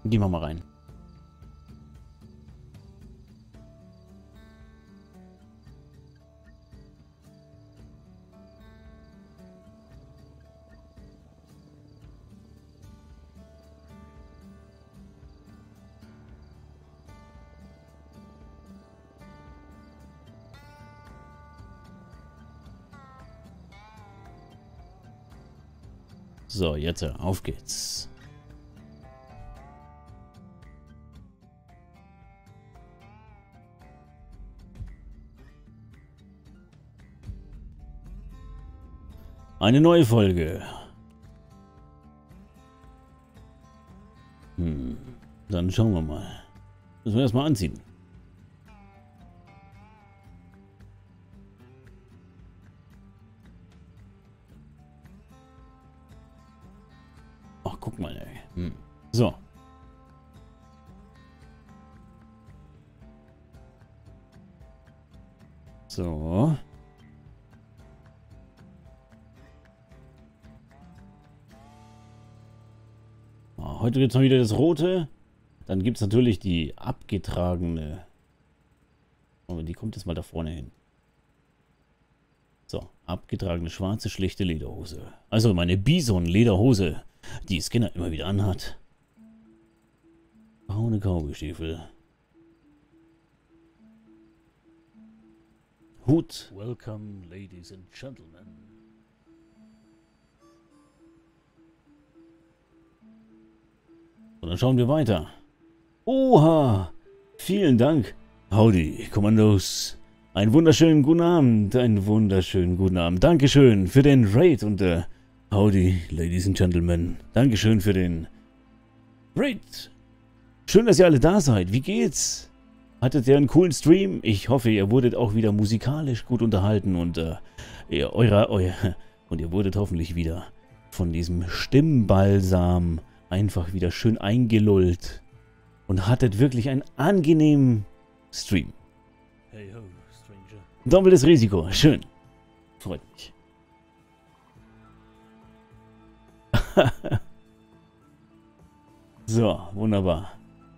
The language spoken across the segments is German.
Gehen wir mal rein. So, jetzt auf geht's. Eine neue Folge. Dann schauen wir mal. Müssen wir erstmal anziehen. Ach, guck mal, ey. So. So. Heute gibt es mal wieder das Rote. Dann gibt es natürlich die abgetragene. Aber die kommt jetzt mal da vorne hin. So, abgetragene schwarze, schlichte Lederhose. Also meine Bison-Lederhose, die Skinner immer wieder anhat. Braune Cowboy-Stiefel. Hut. Welcome, ladies and gentlemen. Und dann schauen wir weiter. Oha! Vielen Dank. Howdy, Kommandos. Einen wunderschönen guten Abend. Einen wunderschönen guten Abend. Dankeschön für den Raid und howdy, Ladies and Gentlemen. Dankeschön für den Raid. Schön, dass ihr alle da seid. Wie geht's? Hattet ihr einen coolen Stream? Ich hoffe, ihr wurdet auch wieder musikalisch gut unterhalten und ihr wurdet hoffentlich wieder von diesem Stimmbalsam einfach wieder schön eingelullt und hattet wirklich einen angenehmen Stream. Hey ho, Stranger. Doppeltes Risiko. Schön. Freut mich. So, wunderbar.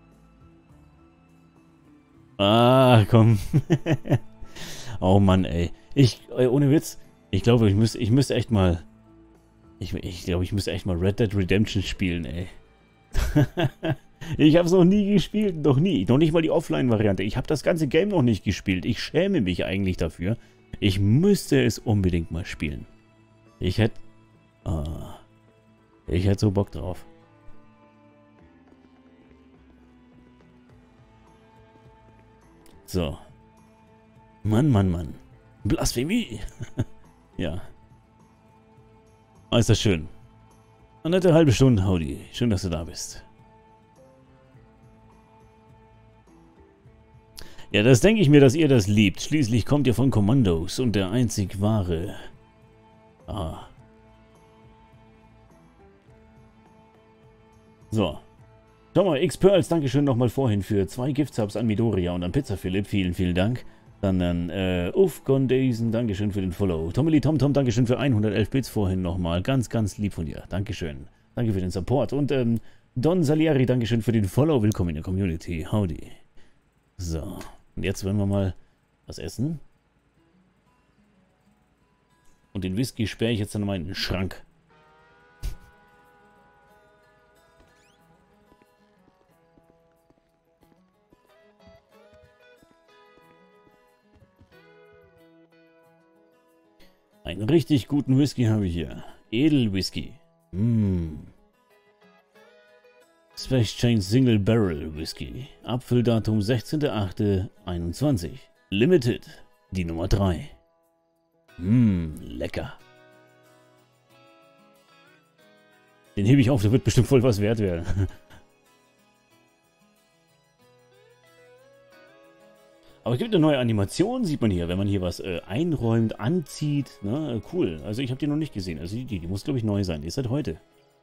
Ah, komm. Oh Mann, ey. Ohne Witz, ich glaube, ich müsste echt mal... Ich glaube, ich müsste echt mal Red Dead Redemption spielen, ey. Ich habe es noch nie gespielt, noch nie. Noch nicht mal die Offline-Variante. Ich habe das ganze Game noch nicht gespielt. Ich schäme mich eigentlich dafür. Ich müsste es unbedingt mal spielen. Ich hätte so Bock drauf. So. Mann, Mann, Mann. Blasphemie. Ja. Ah, ist das schön. Eine nette halbe Stunde, Howdy. Schön, dass du da bist. Ja, das denke ich mir, dass ihr das liebt. Schließlich kommt ihr von Kommandos und der einzig wahre... Ah. So. Schau mal, X-Pearls, Dankeschön nochmal vorhin für 2 Giftsubs an Midoriya und an Pizza Philipp. Vielen, vielen Dank. Dann Ufgondaisen, Dankeschön für den Follow. Tommy TomTom, Dankeschön für 111 Bits vorhin nochmal. Ganz, ganz lieb von dir. Dankeschön. Danke für den Support. Und Don Salieri, Dankeschön für den Follow. Willkommen in der Community. Howdy. So. Und jetzt werden wir mal was essen. Und den Whisky sperre ich jetzt dann mal in den Schrank. Einen richtig guten Whisky habe ich hier. Edelwhisky. Space Chain Single Barrel Whisky. Abfülldatum 16.08.21. Limited. Die Nummer 3. Lecker. Den hebe ich auf, der wird bestimmt voll was wert werden. Aber es gibt eine neue Animation, sieht man hier, wenn man hier was einräumt, anzieht. Ne? Cool. Also ich habe die noch nicht gesehen. Also die muss, glaube ich, neu sein. Die ist seit heute.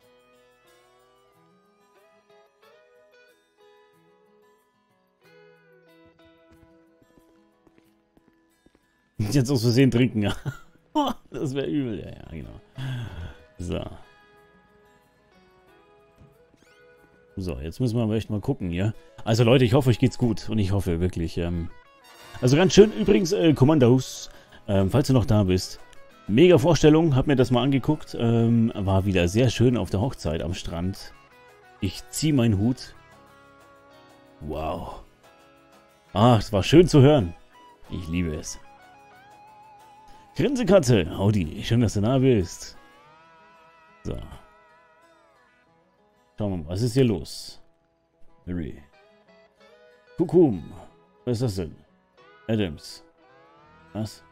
Jetzt aus Versehen trinken, ja. Das wäre übel. Ja, ja, genau. So. So, jetzt müssen wir aber echt mal gucken hier. Also Leute, ich hoffe, euch geht's gut. Und ich hoffe wirklich, also ganz schön übrigens, Kommandos, falls du noch da bist. Mega Vorstellung, hab mir das mal angeguckt. War wieder sehr schön auf der Hochzeit am Strand. Ich ziehe meinen Hut. Wow. Ah, es war schön zu hören. Ich liebe es. Grinsekatze, howdy, schön, dass du da bist. So. Schauen wir mal, was ist hier los? Harry. Kukum. Was ist das denn? Adams. Was?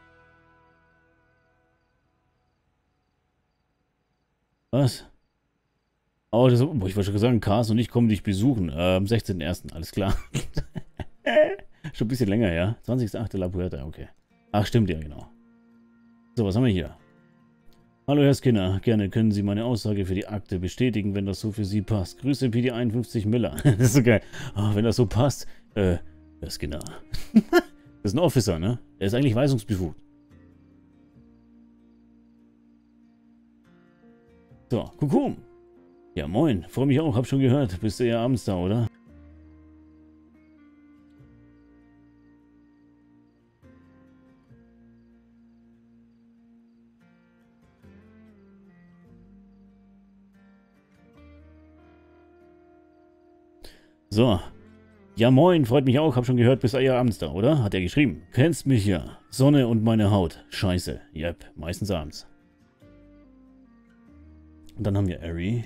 Was? Oh, das, ich wollte schon sagen, Cars und ich kommen dich besuchen. Am 16.01. Alles klar. Schon ein bisschen länger, ja? 20.08. La Puerta, okay. Ach, stimmt ja, genau. So, was haben wir hier? Hallo Herr Skinner, gerne können Sie meine Aussage für die Akte bestätigen, wenn das so für Sie passt. Grüße PD 51 Miller. Das ist so geil. Oh, wenn das so passt. Herr Skinner. Das ist ein Officer, ne? Er ist eigentlich weisungsbefugt. So, Kukum. Ja, moin. Freue mich auch, hab schon gehört. Bist du ja abends da, oder? So. Ja moin, freut mich auch, hab schon gehört, bist du ja abends da, oder? Hat er geschrieben. Kennst mich ja. Sonne und meine Haut. Scheiße. Yep, meistens abends. Und dann haben wir Harry.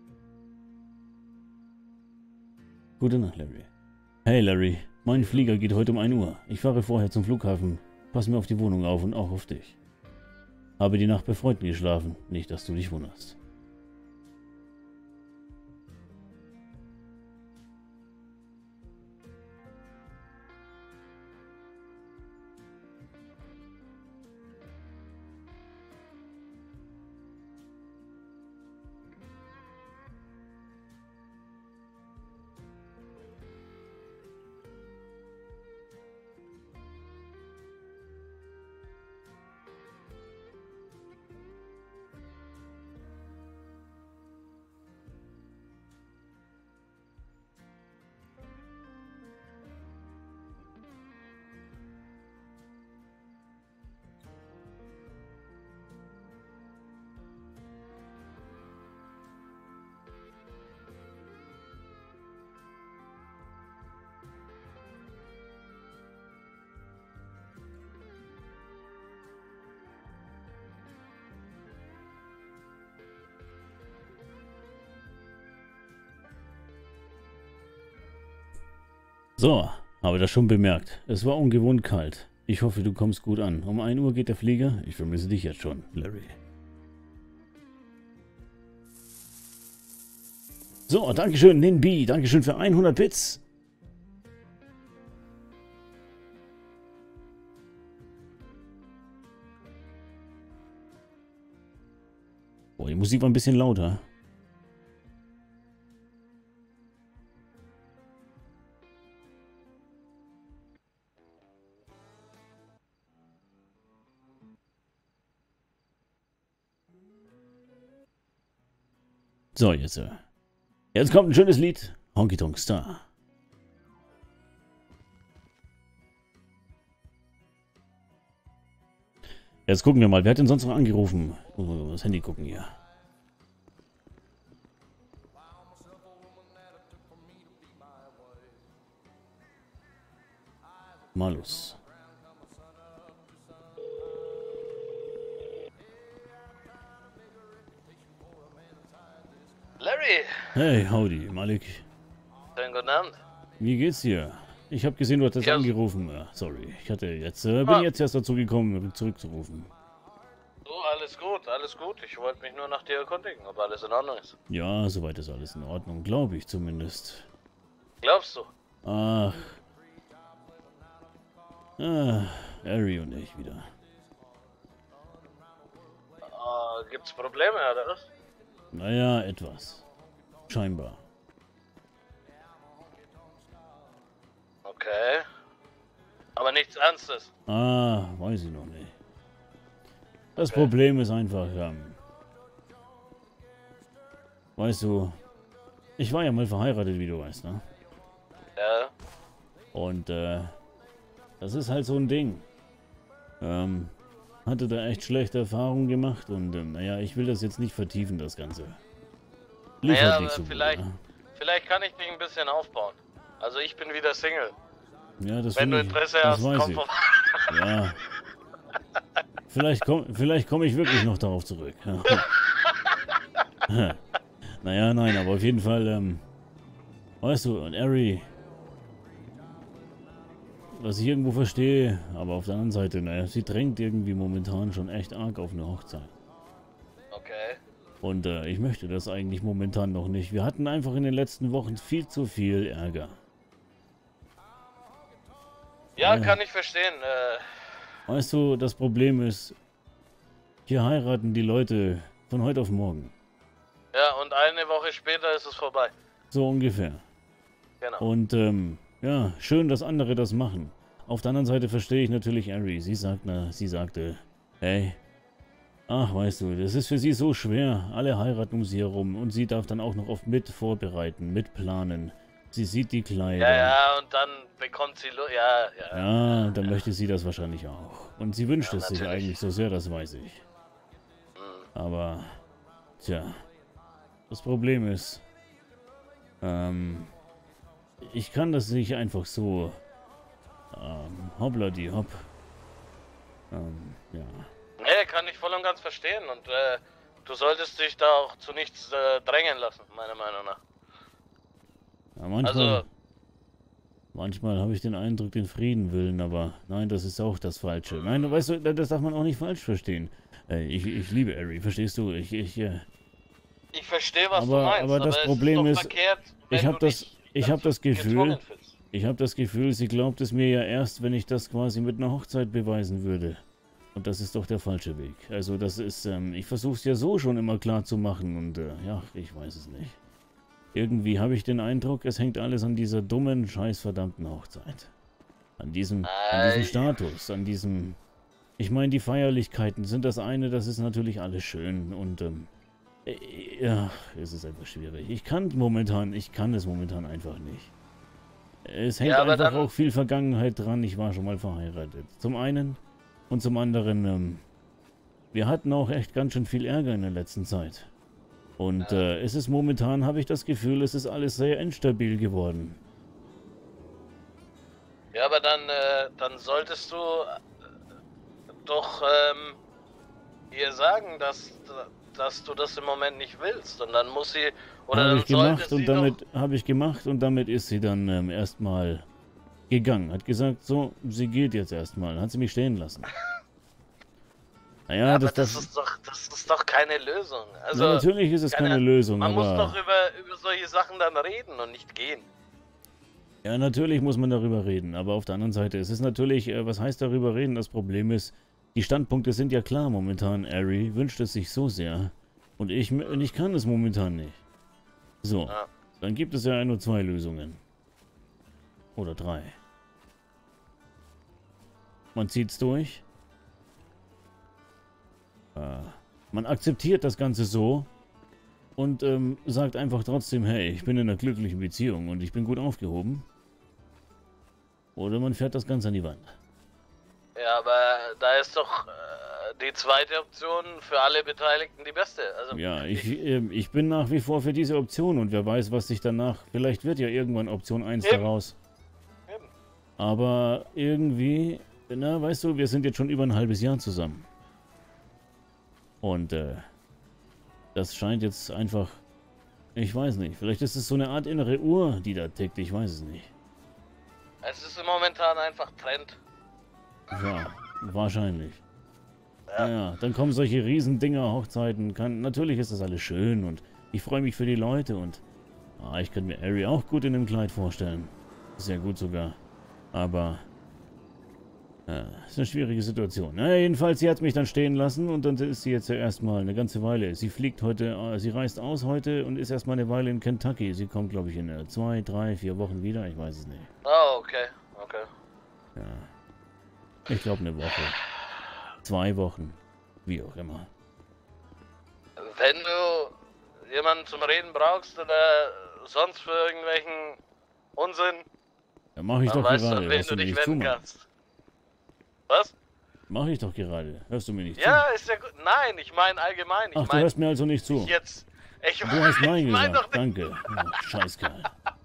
Gute Nacht, Larry. Hey Larry, mein Flieger geht heute um 1 Uhr. Ich fahre vorher zum Flughafen. Pass mir auf die Wohnung auf und auch auf dich. Habe die Nacht bei Freunden geschlafen. Nicht, dass du dich wunderst. So, habe das schon bemerkt. Es war ungewohnt kalt. Ich hoffe, du kommst gut an. Um 1 Uhr geht der Flieger. Ich vermisse dich jetzt schon, Larry. So, Dankeschön, Ninbi. Dankeschön für 100 Bits. Oh, die Musik war ein bisschen lauter. So, jetzt. Jetzt kommt ein schönes Lied. Honky Tonk Star. Jetzt gucken wir mal. Wer hat denn sonst noch angerufen? Muss mal das Handy gucken hier. Malus. Larry! Hey, howdy, Malik. Schönen guten Abend. Wie geht's dir? Ich habe gesehen, du hattest Ja. angerufen. Sorry, ich hatte jetzt, bin jetzt erst dazu gekommen, zurückzurufen. So, alles gut, alles gut. Ich wollte mich nur nach dir erkundigen, ob alles in Ordnung ist. Ja, soweit ist alles in Ordnung, glaube ich zumindest. Glaubst du? Ach. Harry und ich wieder. Gibt's Probleme, oder was? Naja, etwas. Scheinbar. Okay. Aber nichts Ernstes. Weiß ich noch nicht. Das Problem ist einfach, weißt du, ich war ja mal verheiratet, wie du weißt, ne? Ja. Und, das ist halt so ein Ding. Hatte da echt schlechte Erfahrungen gemacht und, naja, ich will das jetzt nicht vertiefen, das Ganze. Lief Naja, halt nicht aber so vielleicht, gut, ne? vielleicht kann ich dich ein bisschen aufbauen. Also ich bin wieder Single. Ja, das Wenn du finde ich, Interesse das hast, weiß komm ich. vorbei. Ja. Vielleicht komm ich wirklich noch darauf zurück. Ja. Naja, nein, aber auf jeden Fall, weißt du, und Ari, was ich irgendwo verstehe, aber auf der anderen Seite, naja, sie drängt irgendwie momentan schon echt arg auf eine Hochzeit. Okay. Und ich möchte das eigentlich momentan noch nicht. Wir hatten einfach in den letzten Wochen viel zu viel Ärger. Ja, Ja. kann ich verstehen. Weißt du, das Problem ist, hier heiraten die Leute von heute auf morgen. Ja, und eine Woche später ist es vorbei. So ungefähr. Genau. Und ja, schön, dass andere das machen. Auf der anderen Seite verstehe ich natürlich Ari. Sie sagte, hey, ach, weißt du, das ist für sie so schwer. Alle heiraten um sie herum und sie darf dann auch noch oft mit vorbereiten, mitplanen. Sie sieht die Kleider. Ja, ja, und dann bekommt sie... Ja, ja. Ja, dann möchte sie das wahrscheinlich auch. Und sie wünscht Ja, es sich natürlich. eigentlich so sehr, das weiß ich. Hm. Aber, tja, das Problem ist, ich kann das nicht einfach so, hoppla die hopp. Ja. Nee, kann ich voll und ganz verstehen. Und du solltest dich da auch zu nichts drängen lassen, meiner Meinung nach. Ja, manchmal, Also- manchmal habe ich den Eindruck, den Frieden willen, aber nein, das ist auch das Falsche. Nein, weißt du, das darf man auch nicht falsch verstehen. Ich liebe Ari, verstehst du? Ich verstehe, was du meinst, aber das Problem es ist, doch verkehrt, wenn ich habe du das, dich ich habe das dazu Gefühl, gezwungen fühlst. sie glaubt es mir ja erst, wenn ich das quasi mit einer Hochzeit beweisen würde. Und das ist doch der falsche Weg. Also das ist, ich versuche es ja so schon immer klar zu machen und ja, ich weiß es nicht. Irgendwie habe ich den Eindruck, es hängt alles an dieser dummen, scheißverdammten Hochzeit. An diesem Status, an diesem... Ich meine, die Feierlichkeiten sind das eine, das ist natürlich alles schön und, ja, es ist einfach schwierig. Ich kann es momentan einfach nicht. Es hängt Ja, aber einfach dann- auch viel Vergangenheit dran, ich war schon mal verheiratet. Zum einen und zum anderen, wir hatten auch echt ganz schön viel Ärger in der letzten Zeit. Und es ist momentan, habe ich das Gefühl, es ist alles sehr instabil geworden. Ja, aber dann solltest du doch ihr sagen, dass du das im Moment nicht willst. Und dann muss sie, oder Habe dann ich gemacht sollte und sie damit habe ich gemacht und damit ist sie dann erstmal gegangen. Hat gesagt, so, sie geht jetzt erstmal. Hat sie mich stehen lassen. Naja, aber das ist doch keine Lösung. Also, na, natürlich ist es keine Lösung, man muss aber doch über solche Sachen dann reden und nicht gehen. ja, natürlich muss man darüber reden. Aber auf der anderen Seite, es ist natürlich, was heißt darüber reden? Das Problem ist, die Standpunkte sind ja klar momentan. Ari wünscht es sich so sehr und ich kann es momentan nicht. So, Ja. dann gibt es ja nur 2 Lösungen. Oder 3. Man zieht's durch. Man akzeptiert das Ganze so und sagt einfach trotzdem, hey, ich bin in einer glücklichen Beziehung und ich bin gut aufgehoben. Oder man fährt das Ganze an die Wand. Ja, aber da ist doch die zweite Option für alle Beteiligten die beste. Also, Ja, ich bin nach wie vor für diese Option und wer weiß, was sich danach... Vielleicht wird ja irgendwann Option 1 Eben. daraus. Eben. Aber irgendwie, na, weißt du, wir sind jetzt schon über ein halbes Jahr zusammen. Und das scheint jetzt einfach... Ich weiß nicht, vielleicht ist es so eine Art innere Uhr, die da tickt, ich weiß es nicht. Es ist momentan einfach Trend. Ja, wahrscheinlich. Ja, dann kommen solche Riesendinger, Hochzeiten. Natürlich ist das alles schön und ich freue mich für die Leute und ich könnte mir Ari auch gut in dem Kleid vorstellen. Sehr gut sogar. Aber ist eine schwierige Situation. Naja, jedenfalls, sie hat mich dann stehen lassen und dann ist sie jetzt ja erstmal eine ganze Weile. Sie fliegt heute, sie reist aus heute und ist erstmal eine Weile in Kentucky. Sie kommt, glaube ich, in 2, 3, 4 Wochen wieder. Ich weiß es nicht. Oh, okay, okay. Ja. Ich glaube eine Woche. 2 Wochen. Wie auch immer. Wenn du jemanden zum Reden brauchst oder sonst für irgendwelchen Unsinn, Ja, mach ich dann doch weißt du, gerade. an wen Hörst du mir dich nicht zu, wenden Mann? kannst. Was? Mach ich doch gerade. Hörst du mir nicht Ja, ist ja gut. Nein, ich meine allgemein. zu? Ach, Ich du meine hörst mir also nicht zu. jetzt. Du hast Nein ich mein gesagt. doch nicht. Danke. Oh, Scheißkerl.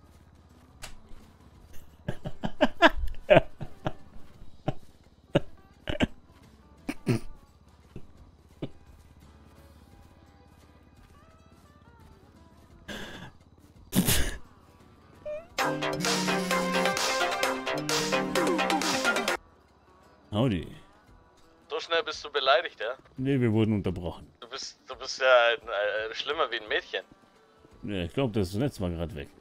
Howdy. So schnell bist du beleidigt, ja? Nee, wir wurden unterbrochen. Du bist ja schlimmer wie ein Mädchen. Nee, ich glaube, das Netz war gerade weg.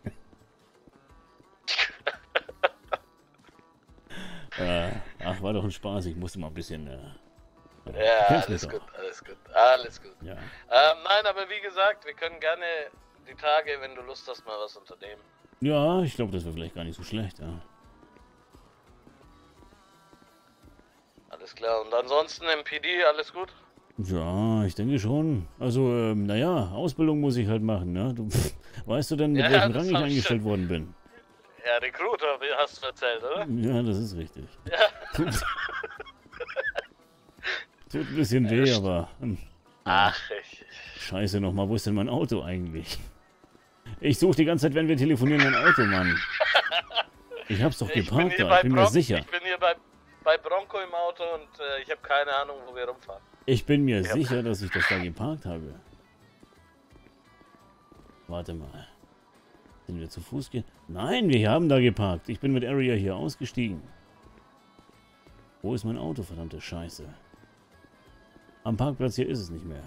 Ach, war doch ein Spaß. Ich musste mal ein bisschen... Ja, kennst mich alles doch. gut, alles gut, alles gut. Ja. Nein, aber wie gesagt, wir können gerne die Tage, wenn du Lust hast, mal was unternehmen. Ja, ich glaube, das wäre vielleicht gar nicht so schlecht, ja. Alles klar. Und ansonsten im PD, alles gut? Ja, ich denke schon. Also, naja, Ausbildung muss ich halt machen, ne? Du, weißt du denn, mit Ja, welchem das Rang ich hab ich eingestellt schon. worden bin? Ja, Recruiter, hast du erzählt, oder? Ja, das ist richtig. Ja. Tut ein bisschen weh, aber... Ach, Scheiße nochmal, wo ist denn mein Auto eigentlich? Ich suche die ganze Zeit, wenn wir telefonieren, mein Auto, Mann. Ich hab's doch geparkt da, ich bin mir sicher. Ich bin hier bei Bronco im Auto und ich habe keine Ahnung, wo wir rumfahren. Ich bin mir sicher, dass ich das da geparkt habe. Warte mal. Sind wir zu Fuß gehen? Nein, wir haben da geparkt. Ich bin mit Area hier ausgestiegen. Wo ist mein Auto, verdammte Scheiße? Am Parkplatz hier ist es nicht mehr.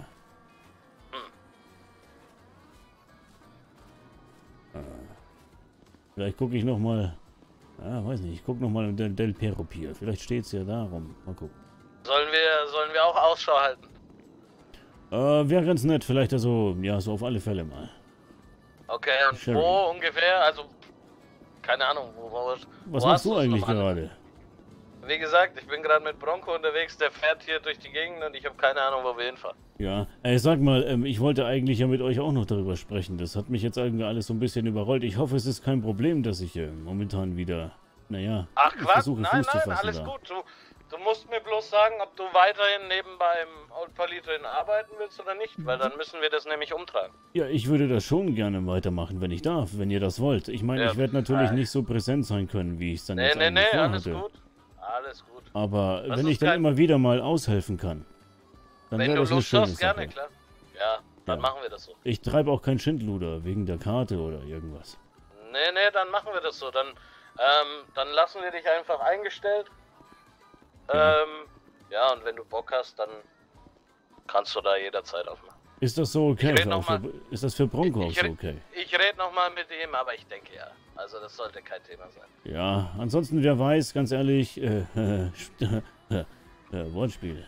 Vielleicht gucke ich nochmal... Ja, weiß nicht. Ich gucke nochmal im Del Perro Pier. Vielleicht steht es ja da rum. Mal gucken. Sollen wir auch Ausschau halten? Wäre ganz nett. Vielleicht also... Ja, so auf alle Fälle mal. Okay, und Sherry. wo ungefähr? Also, keine Ahnung, Was wo machst du du's eigentlich nochmal? gerade? Wie gesagt, ich bin gerade mit Bronco unterwegs, der fährt hier durch die Gegend und ich habe keine Ahnung, wo wir hinfahren. Ja, sag mal, ich wollte eigentlich ja mit euch auch noch darüber sprechen. Das hat mich jetzt irgendwie alles so ein bisschen überrollt. Ich hoffe, es ist kein Problem, dass ich momentan wieder, naja, Ach ich Quatsch, versuche nein, Fuß zu nein, fassen alles da. gut. Du musst mir bloß sagen, ob du weiterhin nebenbei im Old Palitoin arbeiten willst oder nicht, weil dann müssen wir das nämlich umtragen. Ja, ich würde das schon gerne weitermachen, wenn ich darf, wenn ihr das wollt. Ich meine, Ja, ich werde natürlich nein. nicht so präsent sein können, wie ich es dann Nee, jetzt nee, eigentlich nee, alles vorhatte. gut. Alles gut. Aber Das wenn ist ich dann kein- immer wieder mal aushelfen kann, dann Wenn wäre du das eine Lust schöne hast, gerne, Sache. klar. Ja, dann Ja. machen wir das so. Ich treibe auch kein Schindluder wegen der Karte oder irgendwas. Nee, nee, dann machen wir das so. Dann lassen wir dich einfach eingestellt. Ja. Ja, und wenn du Bock hast, dann kannst du da jederzeit aufmachen. Ist das so okay? Ich red Auch noch mal. ist das für Bronco auch Ich so red- okay? Ich rede nochmal mit ihm, aber ich denke ja. Also das sollte kein Thema sein. Ja, ansonsten, wer weiß, ganz ehrlich, Wortspiel.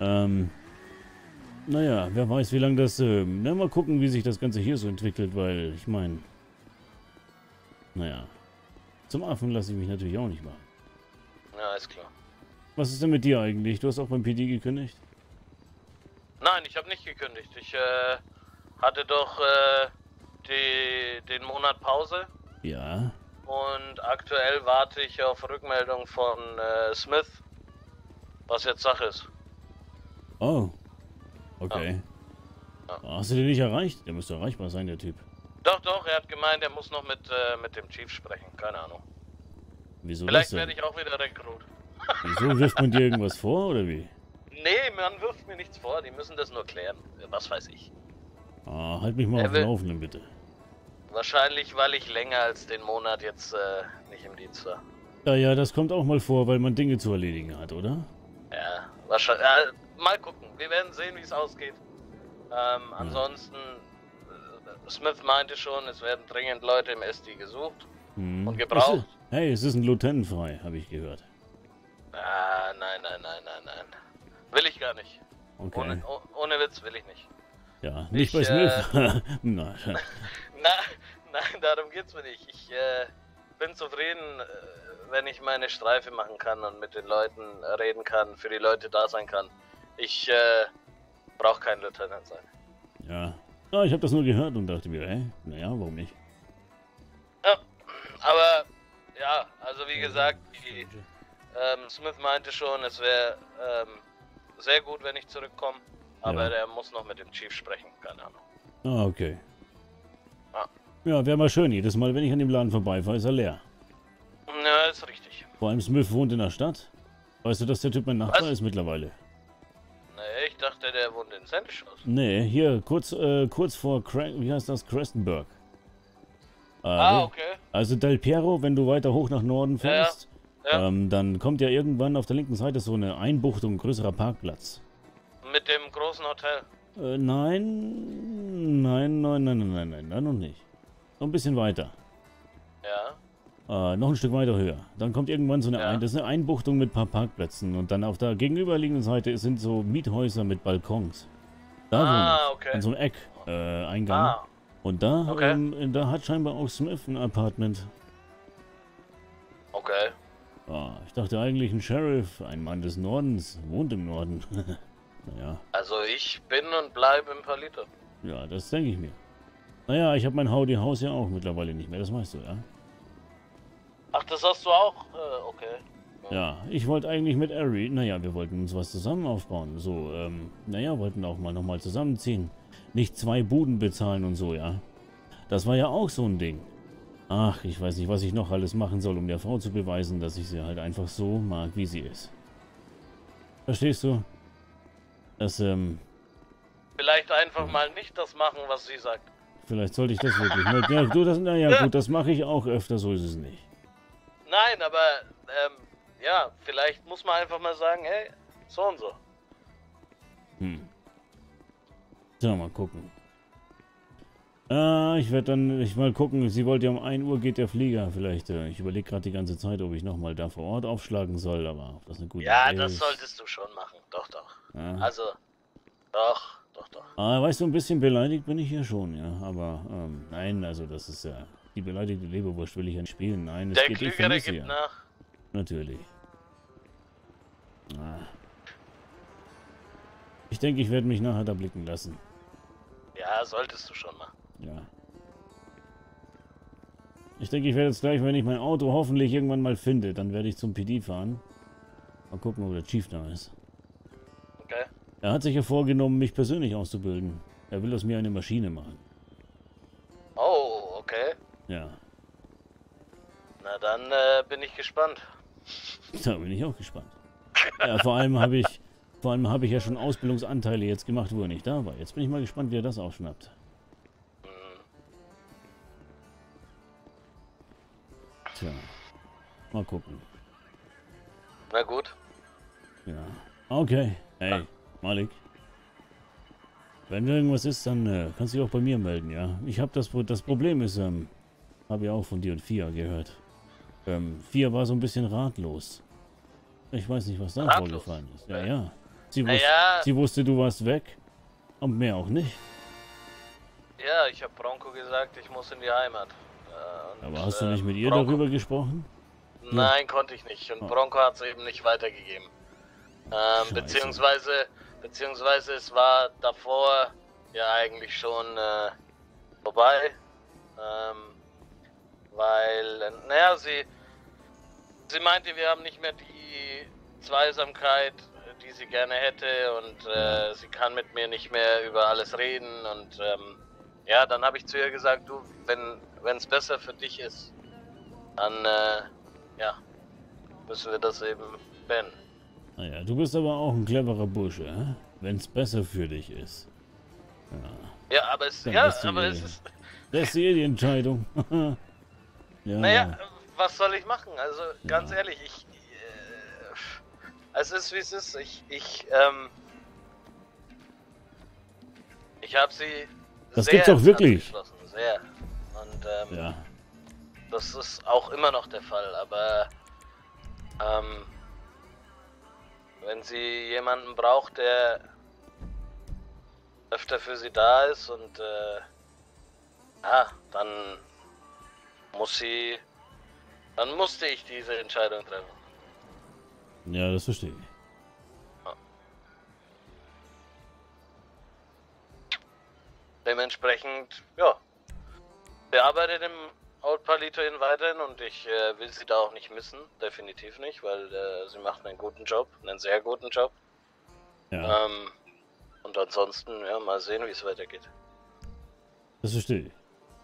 Naja, wer weiß, wie lange das, na, mal gucken, wie sich das Ganze hier so entwickelt, weil, ich meine, naja, zum Affen lasse ich mich natürlich auch nicht machen. Ja, ist klar. Was ist denn mit dir eigentlich? Du hast auch beim PD gekündigt? Nein, ich habe nicht gekündigt. Ich hatte doch den Monat Pause Ja. und aktuell warte ich auf Rückmeldung von Smith, was jetzt Sache ist. Oh. Okay. Ja. Hast du den nicht erreicht? Der müsste erreichbar sein, der Typ. Doch, er hat gemeint, er muss noch mit dem Chief sprechen. Keine Ahnung. Wieso Vielleicht das denn? werde ich auch wieder Rekrut. Wieso wirft man dir irgendwas vor, oder wie? Nee, man wirft mir nichts vor, die müssen das nur klären. Was weiß ich. Ah, halt mich mal Er auf dem will- Laufenden, bitte. Wahrscheinlich, weil ich länger als den Monat jetzt nicht im Dienst war. Ja, das kommt auch mal vor, weil man Dinge zu erledigen hat, oder? Ja, wahrscheinlich. Mal gucken. Wir werden sehen, wie es ausgeht. Ansonsten, Smith meinte schon, es werden dringend Leute im SD gesucht Hm. und gebraucht. Hey, es ist ein Lieutenant frei, habe ich gehört. Ah, nein. Will ich gar nicht. Okay. Ohne Witz will ich nicht. Ja, nicht bei Ich, Smith. Na, Nein, darum geht's mir nicht. Ich bin zufrieden, wenn ich meine Streife machen kann und mit den Leuten reden kann, für die Leute da sein kann. Ich brauche kein Lieutenant sein. ja. Ah, ich habe das nur gehört und dachte mir, naja, warum nicht? Aber, ja, also wie gesagt, Stranger. Smith meinte schon, es wäre sehr gut, wenn ich zurückkomme. Aber Ja. der muss noch mit dem Chief sprechen, keine Ahnung. Ah, okay. Ja. Ja, wäre mal schön. Jedes Mal, wenn ich an dem Laden vorbeifahre, ist er leer. Ja, ist richtig. Vor allem Smith wohnt in der Stadt. Weißt du, dass der Typ mein Nachbar Was? ist mittlerweile? Nee, ich dachte, der wohnt in Sandish House. Nee, hier, kurz vor, wie heißt das? Crestonburg. Okay. Also Del Piero, wenn du weiter hoch nach Norden fährst, Ja. dann kommt ja irgendwann auf der linken Seite so eine Einbuchtung, ein größerer Parkplatz. Mit dem großen Hotel. Nein, noch nicht. Noch ein bisschen weiter. Ja. Noch ein Stück weiter höher. Dann kommt irgendwann so eine, Ja. das ist eine Einbuchtung mit ein paar Parkplätzen und dann auf der gegenüberliegenden Seite sind so Miethäuser mit Balkons. Da wohne ich. Okay. An so einem Eck, Eingang. Und da, Okay. Da hat scheinbar auch Smith ein Apartment. Okay. Ich dachte eigentlich, ein Sheriff, ein Mann des Nordens, wohnt im Norden. Naja, Also ich bin und bleibe im Palito. ja, das denke ich mir. Naja, ich habe mein Howdy Haus ja auch mittlerweile nicht mehr, das weißt du, ja? Ach, das hast du auch? Okay. Ja, ich wollte eigentlich mit Ari, naja, wir wollten uns was zusammen aufbauen. So, naja, wollten auch mal nochmal zusammenziehen. Nicht 2 Buden bezahlen und so, ja? Das war ja auch so ein Ding. Ach, ich weiß nicht, was ich noch alles machen soll, um der Frau zu beweisen, dass ich sie halt einfach so mag, wie sie ist. Verstehst du? Das, Vielleicht einfach mal nicht das machen, was sie sagt. vielleicht sollte ich das wirklich mal. Ja, du, das, naja, gut, das mache ich auch öfter, so ist es nicht. Nein, aber, ja, vielleicht muss man einfach mal sagen, hey, so und so. So, mal gucken. Ich werde dann mal gucken. Sie wollte ja um 1 Uhr geht der Flieger. Vielleicht, ich überlege gerade die ganze Zeit, ob ich nochmal da vor Ort aufschlagen soll, aber ob das eine gute Ja, Idee das ist. solltest du schon machen. Doch, doch. Ja. Also, doch. Weißt du, ein bisschen beleidigt bin ich hier schon, ja. Aber, nein, also das ist ja... Die beleidigte Leberwurst will ich ja nicht spielen. Nein, es Der geht Klügere vermisse gibt ja. nach. Natürlich. Ich denke, ich werde mich nachher da blicken lassen. Ja, solltest du schon machen. Ja. Ich denke, ich werde jetzt gleich, wenn ich mein Auto hoffentlich irgendwann mal finde, dann werde ich zum PD fahren. Mal gucken, wo der Chief da ist. Okay. Er hat sich ja vorgenommen, mich persönlich auszubilden. Er will aus mir eine Maschine machen. Oh, okay. Ja, Na dann bin ich gespannt. da bin ich auch gespannt. Ja, vor allem habe ich ja schon Ausbildungsanteile jetzt gemacht, wo er nicht da war. Jetzt bin ich mal gespannt, wie er das aufschnappt. Tja, mal gucken. Na gut. Ja, okay. Hey, Malik. Wenn irgendwas ist, dann kannst du dich auch bei mir melden, ja? Ich habe das Problem ist, habe ja auch von dir und Fia gehört. Fia war so ein bisschen ratlos. Ich weiß nicht, was da Ratlos? vorgefallen ist. Ja, ja. Naja, Sie wusste, du warst weg. Und mehr auch nicht. ja, ich habe Bronco gesagt, ich muss in die Heimat. Und, Aber hast du nicht mit ihr Bronco, darüber gesprochen? Nein, konnte ich nicht. Und Oh. Bronco hat es eben nicht weitergegeben. Scheiße. Beziehungsweise es war davor ja eigentlich schon vorbei. Weil, naja, sie meinte, wir haben nicht mehr die Zweisamkeit, die sie gerne hätte, und sie kann mit mir nicht mehr über alles reden, und ja, dann habe ich zu ihr gesagt, du, wenn es besser für dich ist, dann ja, müssen wir das eben beenden. Naja, du bist aber auch ein cleverer Bursche, hä? Wenn es besser für dich ist. Ja, aber es, Dann ja, lässt du aber ihr- es ist, Das ist ihr die Entscheidung. Ja. naja, was soll ich machen? Also, ganz Ja. ehrlich, es ist wie es ist. Ich habe sie Das sehr gibt's doch ins wirklich. Herz geschlossen, sehr. Und Ja. das ist auch immer noch der Fall, aber wenn sie jemanden braucht, der öfter für sie da ist, und ja, dann musste ich diese Entscheidung treffen. Ja, das verstehe ich. Dementsprechend, ja, der arbeitet im Old Palitoin weiterhin und ich will sie da auch nicht missen, definitiv nicht, weil sie macht einen guten Job, einen sehr guten Job. Ja. Und ansonsten, ja, mal sehen, wie es weitergeht. Das verstehe ich.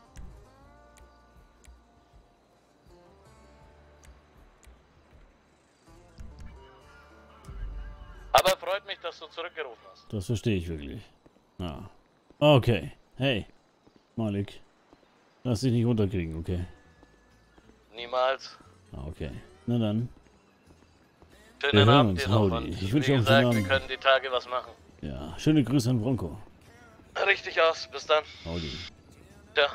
Aber freut mich, dass du zurückgerufen hast. Das verstehe ich wirklich. Ja. Okay. Hey, Malik. Lass dich nicht runterkriegen, okay? Niemals. Okay. Na dann. Wir Schönen hören Abend uns. dir noch Howdy. und Ich wie wünsche dir auch einen gesagt, schönen wir Abend. können die Tage was machen. Ja. Schöne Grüße an Bronco. Richtig aus, bis dann. Howdy. Ja.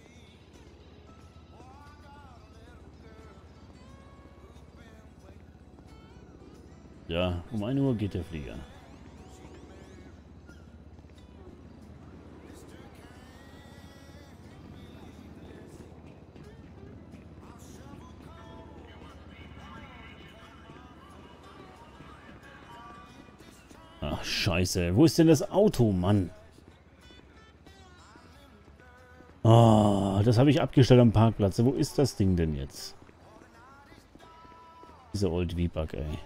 Ja, um 1 Uhr geht der Flieger. Ach, scheiße. Wo ist denn das Auto, Mann? Oh, das habe ich abgestellt am Parkplatz. Wo ist das Ding denn jetzt? Dieser Old V-Bug, ey.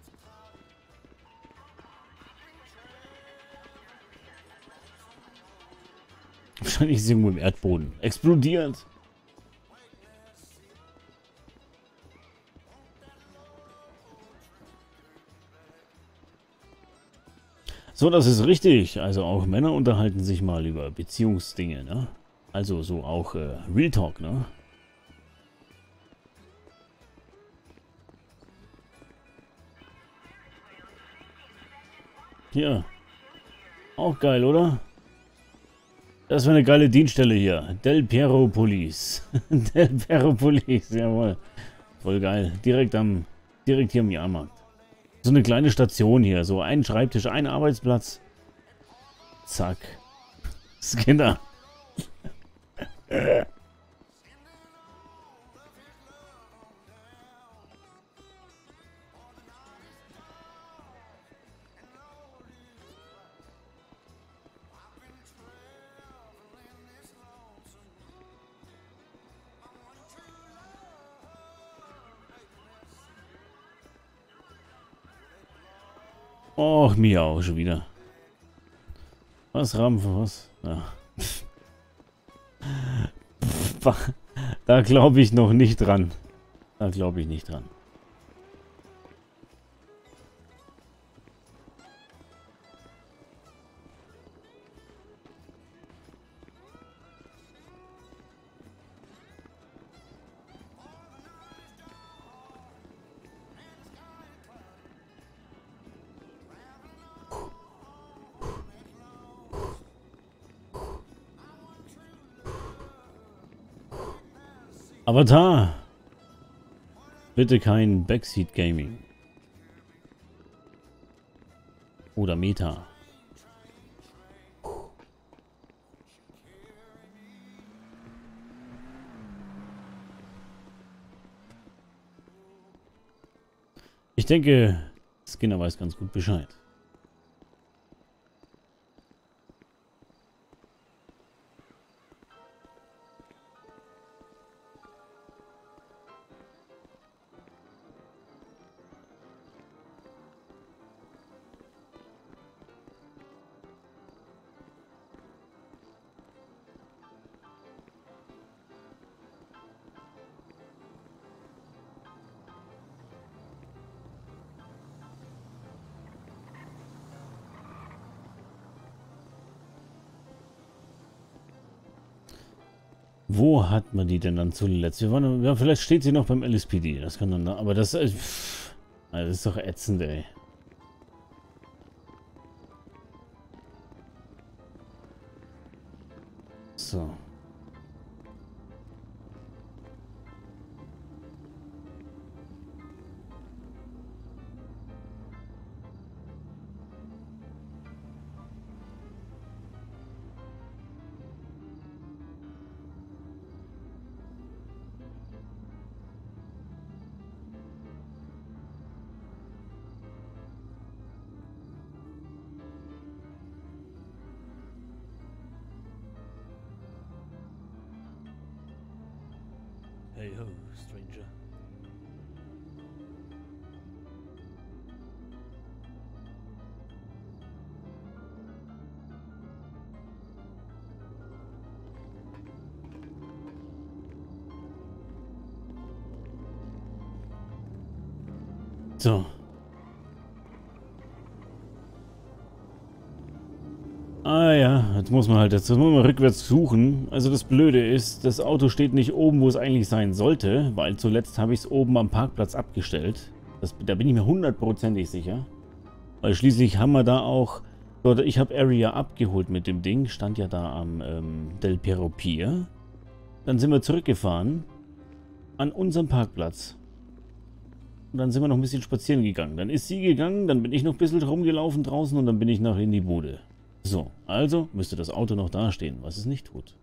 Wahrscheinlich ist es irgendwo im Erdboden. Explodiert. So, das ist richtig. Also auch Männer unterhalten sich mal über Beziehungsdinge, ne? Also so auch Real Talk, ne? Hier. Auch geil, oder? Das wäre eine geile Dienststelle hier. Del Piero Police. Del Piero Police, jawohl. Voll geil. Direkt hier am Jahrmarkt. So eine kleine Station hier. So ein Schreibtisch, ein Arbeitsplatz. Zack. Skinner. Och, Miau, schon wieder. Was, Rampf, was? Ja. Da glaube ich noch nicht dran. Da glaube ich nicht dran. Avatar! Bitte kein Backseat Gaming. Oder Meta. Ich denke, Skinner weiß ganz gut Bescheid. Wo hat man die denn dann zuletzt? Ja, vielleicht steht sie noch beim LSPD. Das kann dann, aber das, das ist doch ätzend, ey. So. Hey ho, Stranger. So. Ah ja, jetzt muss man rückwärts suchen. Also das Blöde ist, das Auto steht nicht oben, wo es eigentlich sein sollte, weil zuletzt habe ich es oben am Parkplatz abgestellt. Da bin ich mir hundertprozentig sicher. Weil schließlich haben wir da auch... Dort, ich habe Area abgeholt mit dem Ding, stand ja da am Del Perro Pier. Dann sind wir zurückgefahren an unserem Parkplatz. Und dann sind wir noch ein bisschen spazieren gegangen. Dann ist sie gegangen, dann bin ich noch ein bisschen rumgelaufen draußen und dann bin ich nach in die Bude. So, also müsste das Auto noch dastehen, was es nicht tut.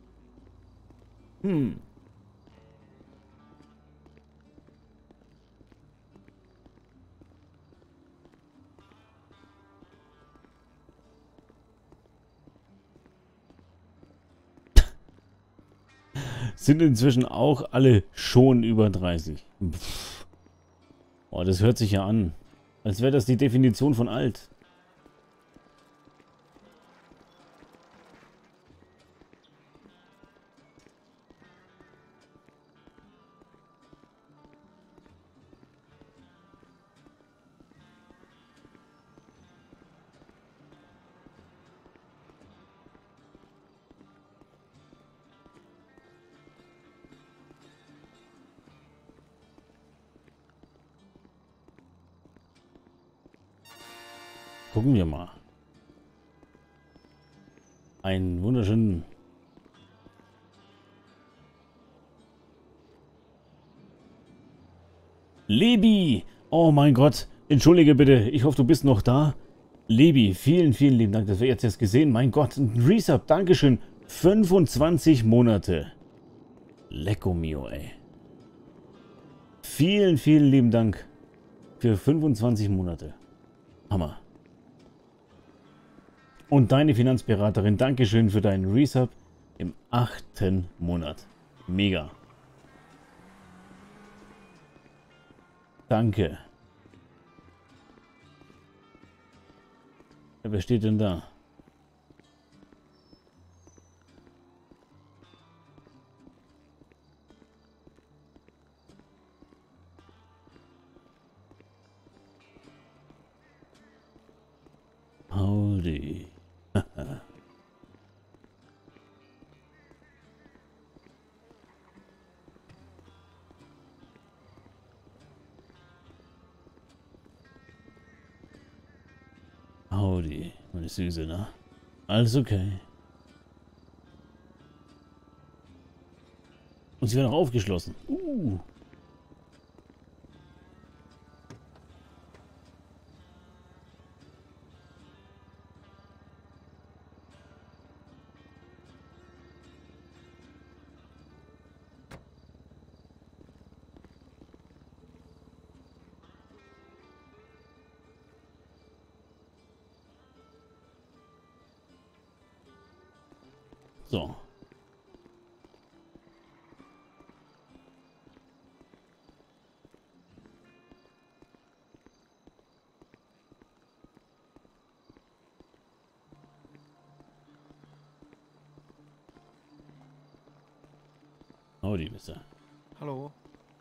Sind inzwischen auch alle schon über 30. Pff. Oh, das hört sich ja an, als wäre das die Definition von alt. Gucken wir mal. Einen wunderschönen... Lebi! Oh mein Gott. Entschuldige bitte. Ich hoffe, du bist noch da. Lebi, vielen, vielen lieben Dank, dass wir jetzt gesehen. Mein Gott, ein Resub. Dankeschön. 25 Monate. Lecco mio, ey. Vielen, vielen lieben Dank für 25 Monate. Hammer. Und deine Finanzberaterin, Dankeschön für deinen Resub im 8. Monat. Mega. Danke. Ja, wer steht denn da? Howdy. Howdy, meine Süße, ne? Alles okay. Und sie war noch aufgeschlossen. So. Howdy, Mister. Hallo.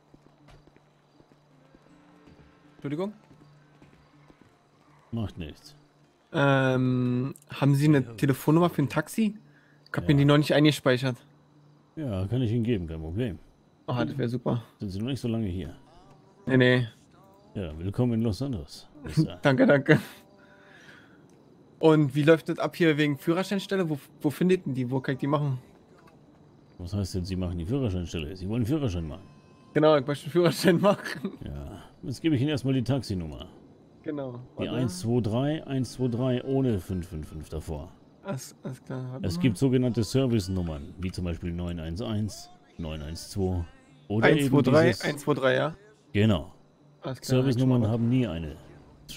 Entschuldigung. Macht nichts. Haben Sie eine Telefonnummer für ein Taxi? Ich habe mir die noch nicht eingespeichert. Ja, kann ich Ihnen geben, kein Problem. Ah, das wäre super. Sind Sie noch nicht so lange hier? Nee, nee. Ja, willkommen in Los Santos. Mister. Danke, danke. Und wie läuft das ab hier wegen Führerscheinstelle? Wo findet denn die? Wo kann ich die machen? Was heißt denn, Sie machen die Führerscheinstelle? Sie wollen Führerschein machen? Genau, ich möchte einen Führerschein machen. Ja, jetzt gebe ich Ihnen erstmal die Taxinummer. Genau. Die 123 ohne 555 davor. Alles klar. Warte Es mal. gibt sogenannte Service-Nummern, wie zum Beispiel 911, 912 oder 123, eben dieses... 123, ja? Genau. Alles klar. Service-Nummern haben nie eine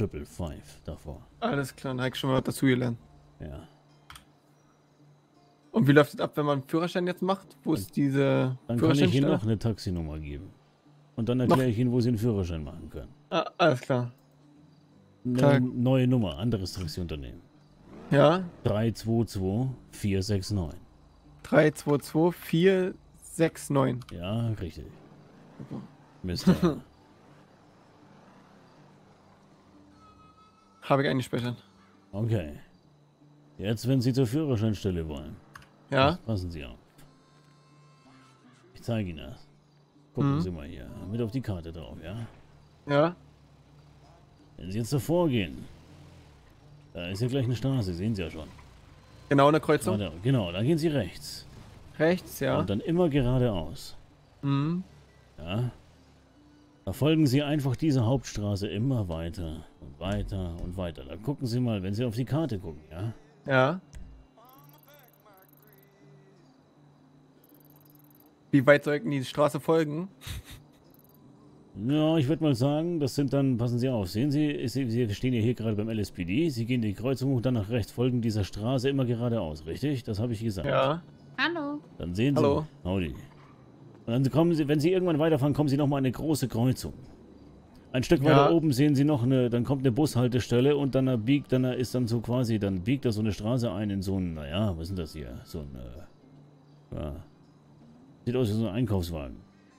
555 davor. Alles klar, da habe ich schon mal was dazu gelernt. Ja. Und wie läuft es ab, wenn man einen Führerschein jetzt macht? Wo ist diese Dann kann ich Ihnen Führerscheinstelle? noch eine Taxinummer geben. Und dann erkläre ich Ihnen, wo Sie einen Führerschein machen können. Ah, alles klar. Eine Tag. neue Nummer, anderes Taxiunternehmen. Ja, 322 469. 322 469. Ja, richtig. Mister. Habe ich eingespeichert. Okay. Jetzt, wenn Sie zur Führerscheinstelle wollen. Ja, Passen Sie auf. Ich zeige Ihnen das. Gucken Mhm. Sie mal hier. Mit auf die Karte drauf, ja? ja. Wenn Sie jetzt davor gehen. Da ist ja gleich eine Straße, sehen Sie ja schon. Genau eine Kreuzung. Genau, da gehen Sie rechts. Rechts, ja. Und dann immer geradeaus. Mhm. Ja? Da folgen Sie einfach dieser Hauptstraße immer weiter und weiter und weiter. Da gucken Sie mal, wenn Sie auf die Karte gucken, ja? Ja. Wie weit sollten die Straße folgen? Ja, ich würde mal sagen, das sind dann, passen Sie auf, sehen Sie, Sie stehen ja hier gerade beim LSPD, Sie gehen die Kreuzung und dann nach rechts, folgen dieser Straße immer geradeaus, richtig? Das habe ich gesagt. Ja. Hallo. Dann sehen Sie, Hallo. Howdy. Und dann kommen Sie, wenn Sie irgendwann weiterfahren, kommen Sie nochmal an eine große Kreuzung. Ein Stück Ja. weiter oben sehen Sie noch dann kommt eine Bushaltestelle und dann ist dann so quasi, dann biegt da so eine Straße ein in so ein, naja, was ist denn das hier? So ein, ja. Sieht aus wie so ein Einkaufswagen.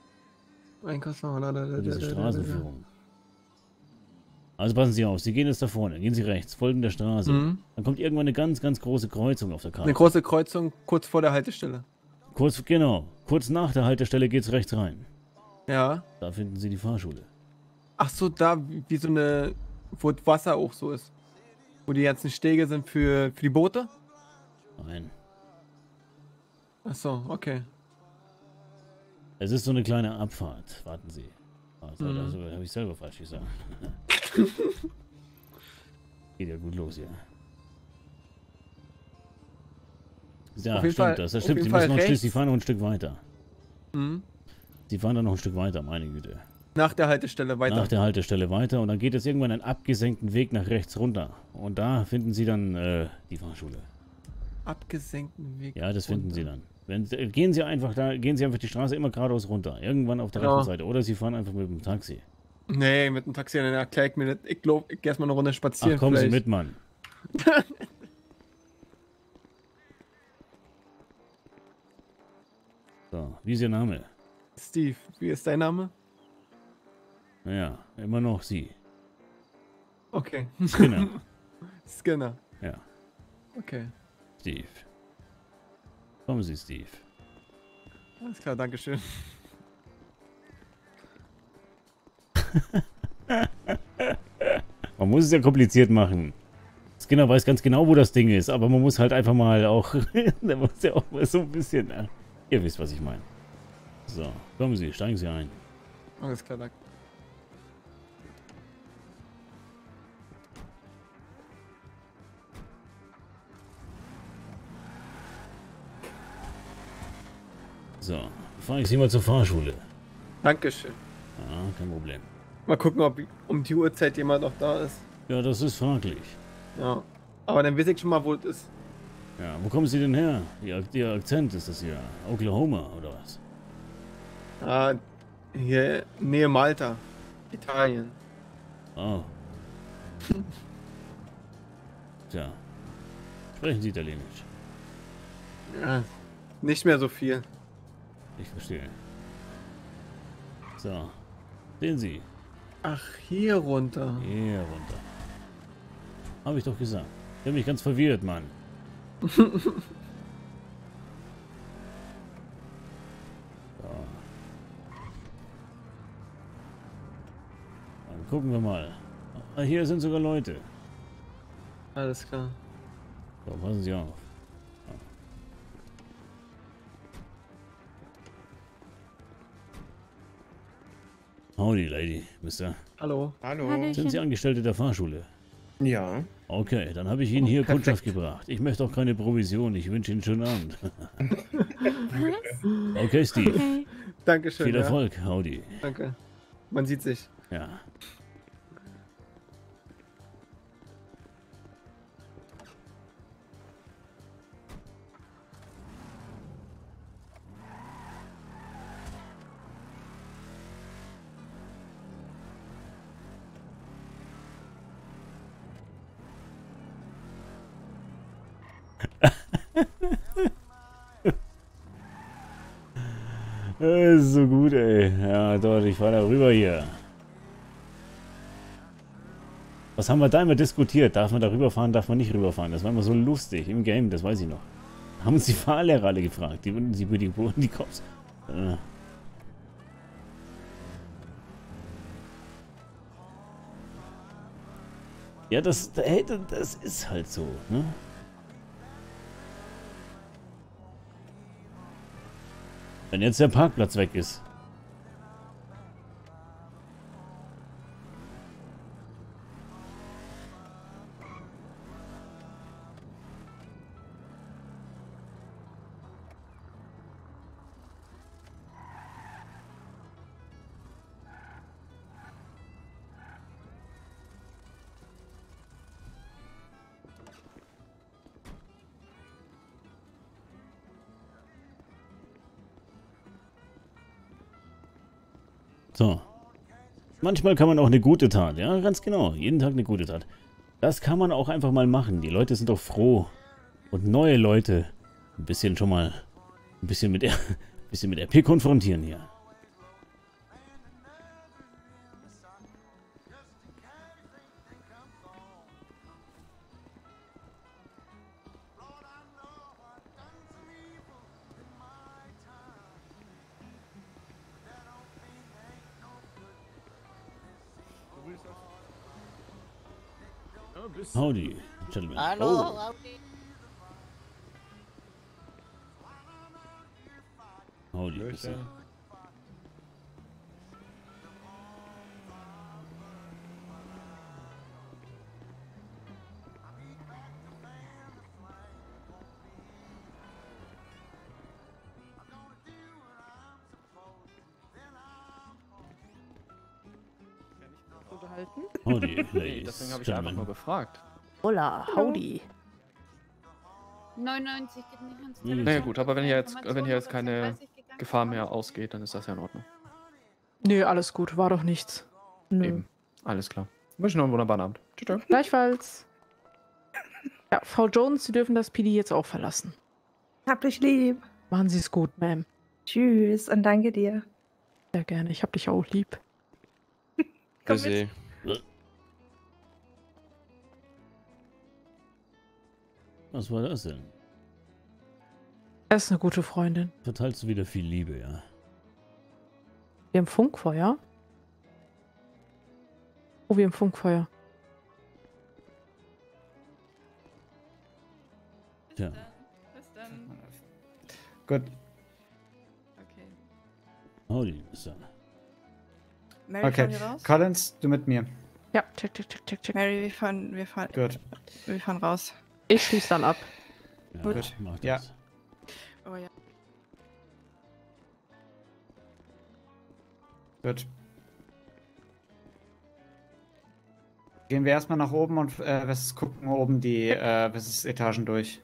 Diese Straßenführung. Also passen Sie auf, Sie gehen jetzt da vorne, gehen Sie rechts, folgen der Straße. Mhm. Dann kommt irgendwann eine ganz, ganz große Kreuzung auf der Karte. Eine große Kreuzung kurz vor der Haltestelle. Kurz nach der Haltestelle geht's rechts rein. Ja. Da finden Sie die Fahrschule. Ach so, da wie so eine, wo das Wasser auch so ist. Wo die ganzen Stege sind für die Boote? Nein. Ach so, okay. Es ist so eine kleine Abfahrt. Warten Sie. Also, Mhm. also habe ich selber falsch gesagt. Geht ja gut los, ja. Ja, Auf jeden stimmt Fall- das. Das auf stimmt. jeden Sie Fall müssen noch rechts. Sie fahren noch ein Stück weiter. Mhm. Sie fahren dann noch ein Stück weiter, meine Güte. Nach der Haltestelle weiter. Nach der Haltestelle weiter und dann geht es irgendwann einen abgesenkten Weg nach rechts runter. Und da finden Sie dann die Fahrschule. Abgesenkten Weg. Ja, das finden runter. Sie dann. Gehen Sie einfach die Straße immer geradeaus runter. Irgendwann auf der Ja. rechten Seite. Oder Sie fahren einfach mit dem Taxi. Nee, mit dem Taxi, dann erkläre ich mir das. Ich glaube, ich gehe erstmal eine Runde spazieren. Ach, kommen Sie vielleicht. mit, Mann. So, wie ist Ihr Name? Steve, wie ist dein Name? Naja, immer noch Sie. Okay. Skinner. Skinner. Ja, Okay. Steve. Kommen Sie, Steve. Alles klar, dankeschön. Man muss es ja kompliziert machen. Skinner weiß ganz genau, wo das Ding ist, aber man muss halt einfach mal auch. Da muss ja auch mal so ein bisschen. Ihr wisst, was ich meine. So, kommen Sie, steigen Sie ein. Alles klar, danke. So, fahre ich Sie mal zur Fahrschule. Dankeschön. Ja, kein Problem. Mal gucken, ob um die Uhrzeit jemand noch da ist. Ja, das ist fraglich. Ja. Aber dann weiß ich schon mal, wo es ist. Ja, wo kommen Sie denn her? Ihr Akzent ist das hier? Oklahoma oder was? Ah, hier Nähe Malta. Italien. Oh. Tja. Sprechen Sie Italienisch? Ja, nicht mehr so viel. Ich verstehe. So. Sehen Sie. Ach, hier runter. Hier runter. Habe ich doch gesagt. Ich bin mich ganz verwirrt, Mann. So. Dann gucken wir mal. Ah, hier sind sogar Leute. Alles klar. So, passen Sie auf. Howdy, Lady, Mister. Hallo. Hallo. Hallöchen. Sind Sie Angestellte der Fahrschule? Ja. Okay, dann habe ich Ihnen hier perfekt. Kundschaft gebracht. Ich möchte auch keine Provision. Ich wünsche Ihnen einen schönen Abend. Was? Okay, Steve. Okay. Dankeschön. Viel ja. Erfolg. Howdy. Danke. Man sieht sich. Ja. Das ist so gut, ey. Ja, dort, ich fahr da rüber hier. Was haben wir da immer diskutiert? Darf man da rüberfahren, darf man nicht rüberfahren? Das war immer so lustig im Game, das weiß ich noch. Haben uns die Fahrlehrer alle gefragt, die Cops. Ja, das ist halt so, ne? Wenn jetzt der Parkplatz weg ist. So. Manchmal kann man auch eine gute Tat, ja, ganz genau. Jeden Tag eine gute Tat. Das kann man auch einfach mal machen. Die Leute sind doch froh. Und neue Leute ein bisschen schon mal ein bisschen mit RP konfrontieren hier. Howdy, gentlemen. Hallo, Oh. Howdy, bitte. Unterhalten? Howdy, Nee, ladies, deswegen habe ich einfach gentlemen. nur gefragt. Hola, howdy. 99 geht nicht ans Nee. Telefon. Naja gut, aber wenn hier jetzt Informationen keine oder 10:30 gegangen. Gefahr mehr ausgeht, dann ist das ja in Ordnung. Nö, alles gut, war doch nichts. Nö. Eben. Alles klar. Wünsche noch einen wunderbaren Abend. Tschüss. Gleichfalls. Ja, Frau Jones, Sie dürfen das PD jetzt auch verlassen. Hab dich lieb. Machen Sie es gut, Ma'am. Tschüss und danke dir. Sehr gerne, ich hab dich auch lieb. Komm mit. Was war das denn? Er ist eine gute Freundin. Verteilst du wieder viel Liebe, ja? Wir haben Funkfeuer. Oh, wir haben Funkfeuer. Tja. Bis dann. Gut. Okay. Howdy, Mister. Mary, Okay. fahren wir raus? Collins, du mit mir. Ja, check. Mary, Gut. wir fahren raus. Ich schließe dann ab. Ja, Gut. mach das. Ja. Oh ja. Gut. Gehen wir erstmal nach oben und gucken oben die Etagen durch.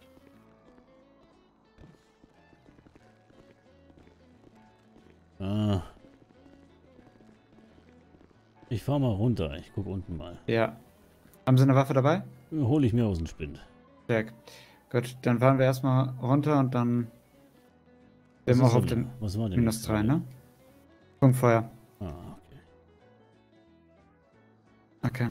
Ah. Ich fahr mal runter. Ich guck unten mal. Ja. Haben Sie eine Waffe dabei? Hol ich mir aus dem Spind. Check. Gut, dann fahren wir erstmal runter und dann sind wir auch auf dem Was war denn Minus jetzt 3, gerade? ne? Funkfeuer. Ah, okay. Okay.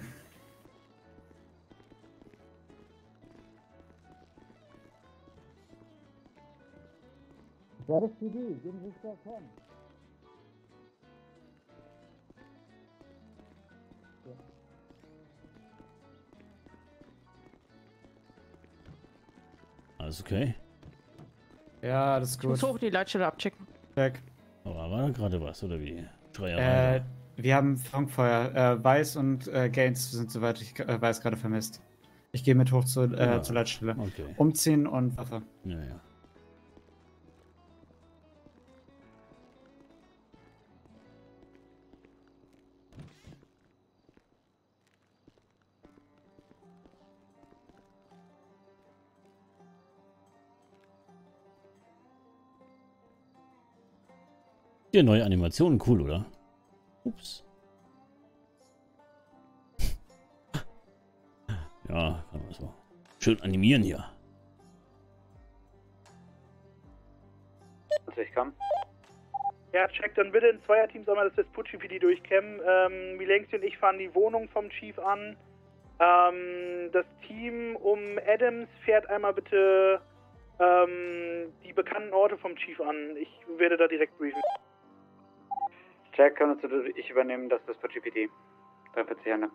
Alles okay? Ja, alles Ich muss gut. hoch die Leitstelle abchecken. Check. Aber war da gerade was, oder wie? Schreierei. Wir haben Funkfeuer. Weiß und Gaines sind, soweit ich weiß, gerade vermisst. Ich gehe mit hoch zur Leitstelle. Okay. Umziehen und Waffe. Ja, ja. Die neue Animation, cool, oder? Ups. Ja, kann man so schön animieren hier. 23, komm. Ja, check dann bitte in Zweierteams einmal das Vespucci PD durchkämmen. Milenki und ich fahren die Wohnung vom Chief an. Das Team um Adams fährt einmal bitte die bekannten Orte vom Chief an. Ich werde da direkt briefen. Jack, kannst du, ich übernehme das Vespucci PD. 43 Hände.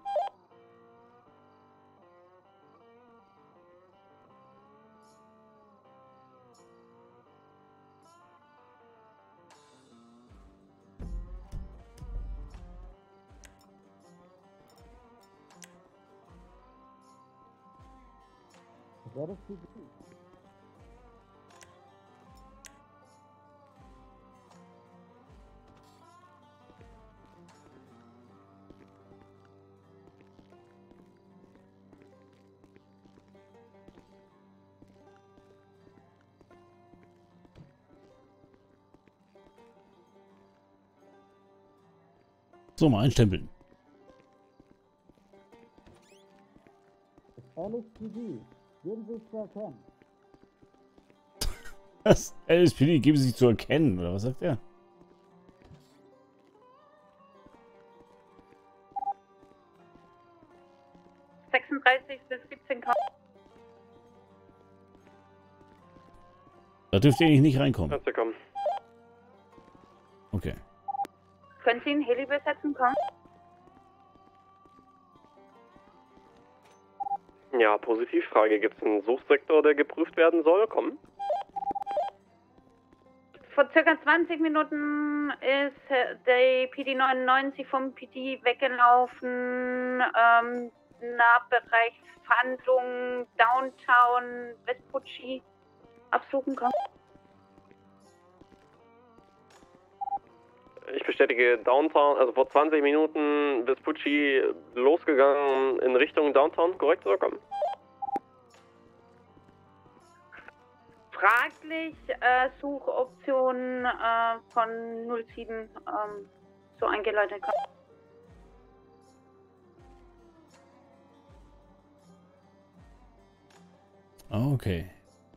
So, mal einstempeln. Das LSPD geben sich zu erkennen, oder was sagt er? bis 17 K. Da dürft ihr eigentlich nicht reinkommen. Kannst du kommen. Okay. Können Sie einen Heli besetzen, komm? Ja, Positivfrage. Gibt es einen Suchsektor, der geprüft werden soll? Komm. Vor circa 20 Minuten ist der PD 99 vom PD weggelaufen. Nahbereichsverhandlungen, Downtown, Vespucci. Absuchen, komm. Ich bestätige Downtown, also vor 20 Minuten Vespucci losgegangen in Richtung Downtown, korrekt oder komm? Fraglich, Suchoption von 07 so eingeleitet. Okay.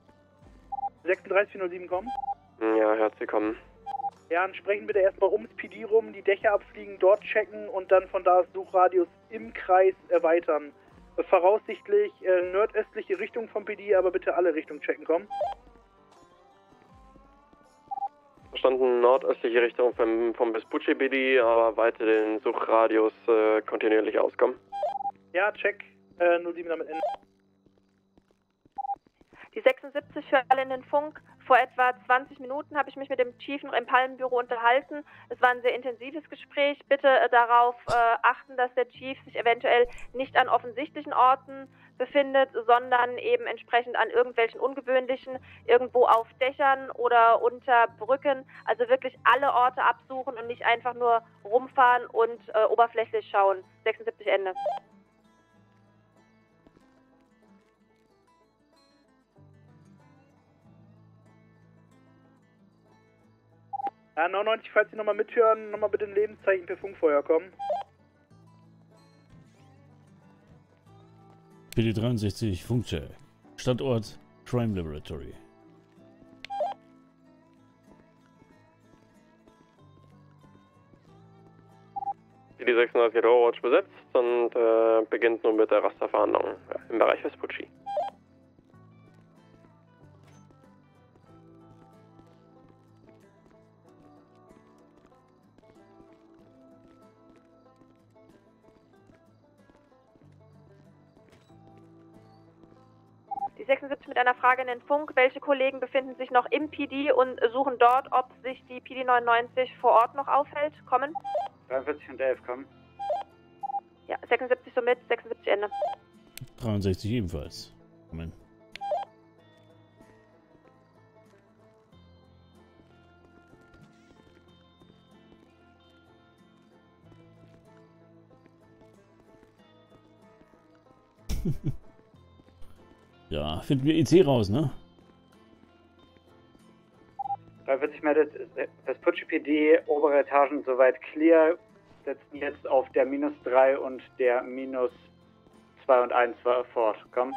3607 kommen. Ja, herzlich willkommen. Ja, dann sprechen bitte erstmal ums PD rum, die Dächer abfliegen, dort checken und dann von da Suchradius im Kreis erweitern. Voraussichtlich nordöstliche Richtung vom PD, aber bitte alle Richtungen checken, kommen. Verstanden, nordöstliche Richtung vom Vespucci PD, aber weiter den Suchradius kontinuierlich auskommen. Ja, check. 07 damit Ende. Die 76 für alle in den Funk. Vor etwa 20 Minuten habe ich mich mit dem Chief noch im Palmenbüro unterhalten. Es war ein sehr intensives Gespräch. Bitte darauf achten, dass der Chief sich eventuell nicht an offensichtlichen Orten befindet, sondern eben entsprechend an irgendwelchen ungewöhnlichen, irgendwo auf Dächern oder unter Brücken. Also wirklich alle Orte absuchen und nicht einfach nur rumfahren und oberflächlich schauen. 76 Ende. Ja, 99, falls Sie nochmal mithören, nochmal bitte ein Lebenszeichen per Funkfeuer kommen. PD 63, Funkcheck. Standort Crime Laboratory. Die 36 Overwatch besetzt und beginnt nun mit der Rasterverhandlung im Bereich Vespucci. Die 76 mit einer Frage in den Funk. Welche Kollegen befinden sich noch im PD und suchen dort, ob sich die PD 99 vor Ort noch aufhält? Kommen. 43 und 11, kommen. Ja, 76 somit, 76 Ende. 63 ebenfalls. Moment. Ja, finden wir IC raus, ne? 43 meldet Vespucci PD, obere Etagen soweit clear, setzen jetzt auf der -3 und der -2 und 1 fort. Komm.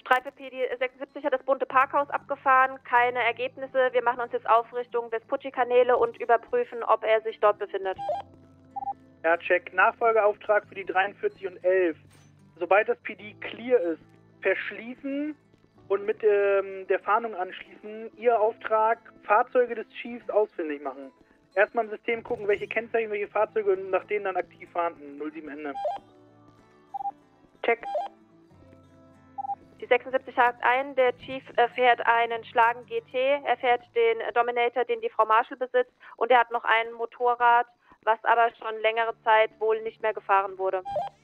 Streife PD 76 hat das bunte Parkhaus abgefahren, keine Ergebnisse. Wir machen uns jetzt auf Richtung Vespucci-Kanäle und überprüfen, ob er sich dort befindet. Ja, check. Nachfolgeauftrag für die 43 und 11. Sobald das PD clear ist, verschließen und mit der Fahndung anschließen. Ihr Auftrag, Fahrzeuge des Chiefs ausfindig machen. Erstmal im System gucken, welche Kennzeichen, welche Fahrzeuge und nach denen dann aktiv fahnden. 07 Ende. Check. Die 76 hakt ein, der Chief fährt einen Schlagen GT, er fährt den Dominator, den die Frau Marshall besitzt, und er hat noch ein Motorrad, was aber schon längere Zeit wohl nicht mehr gefahren wurde.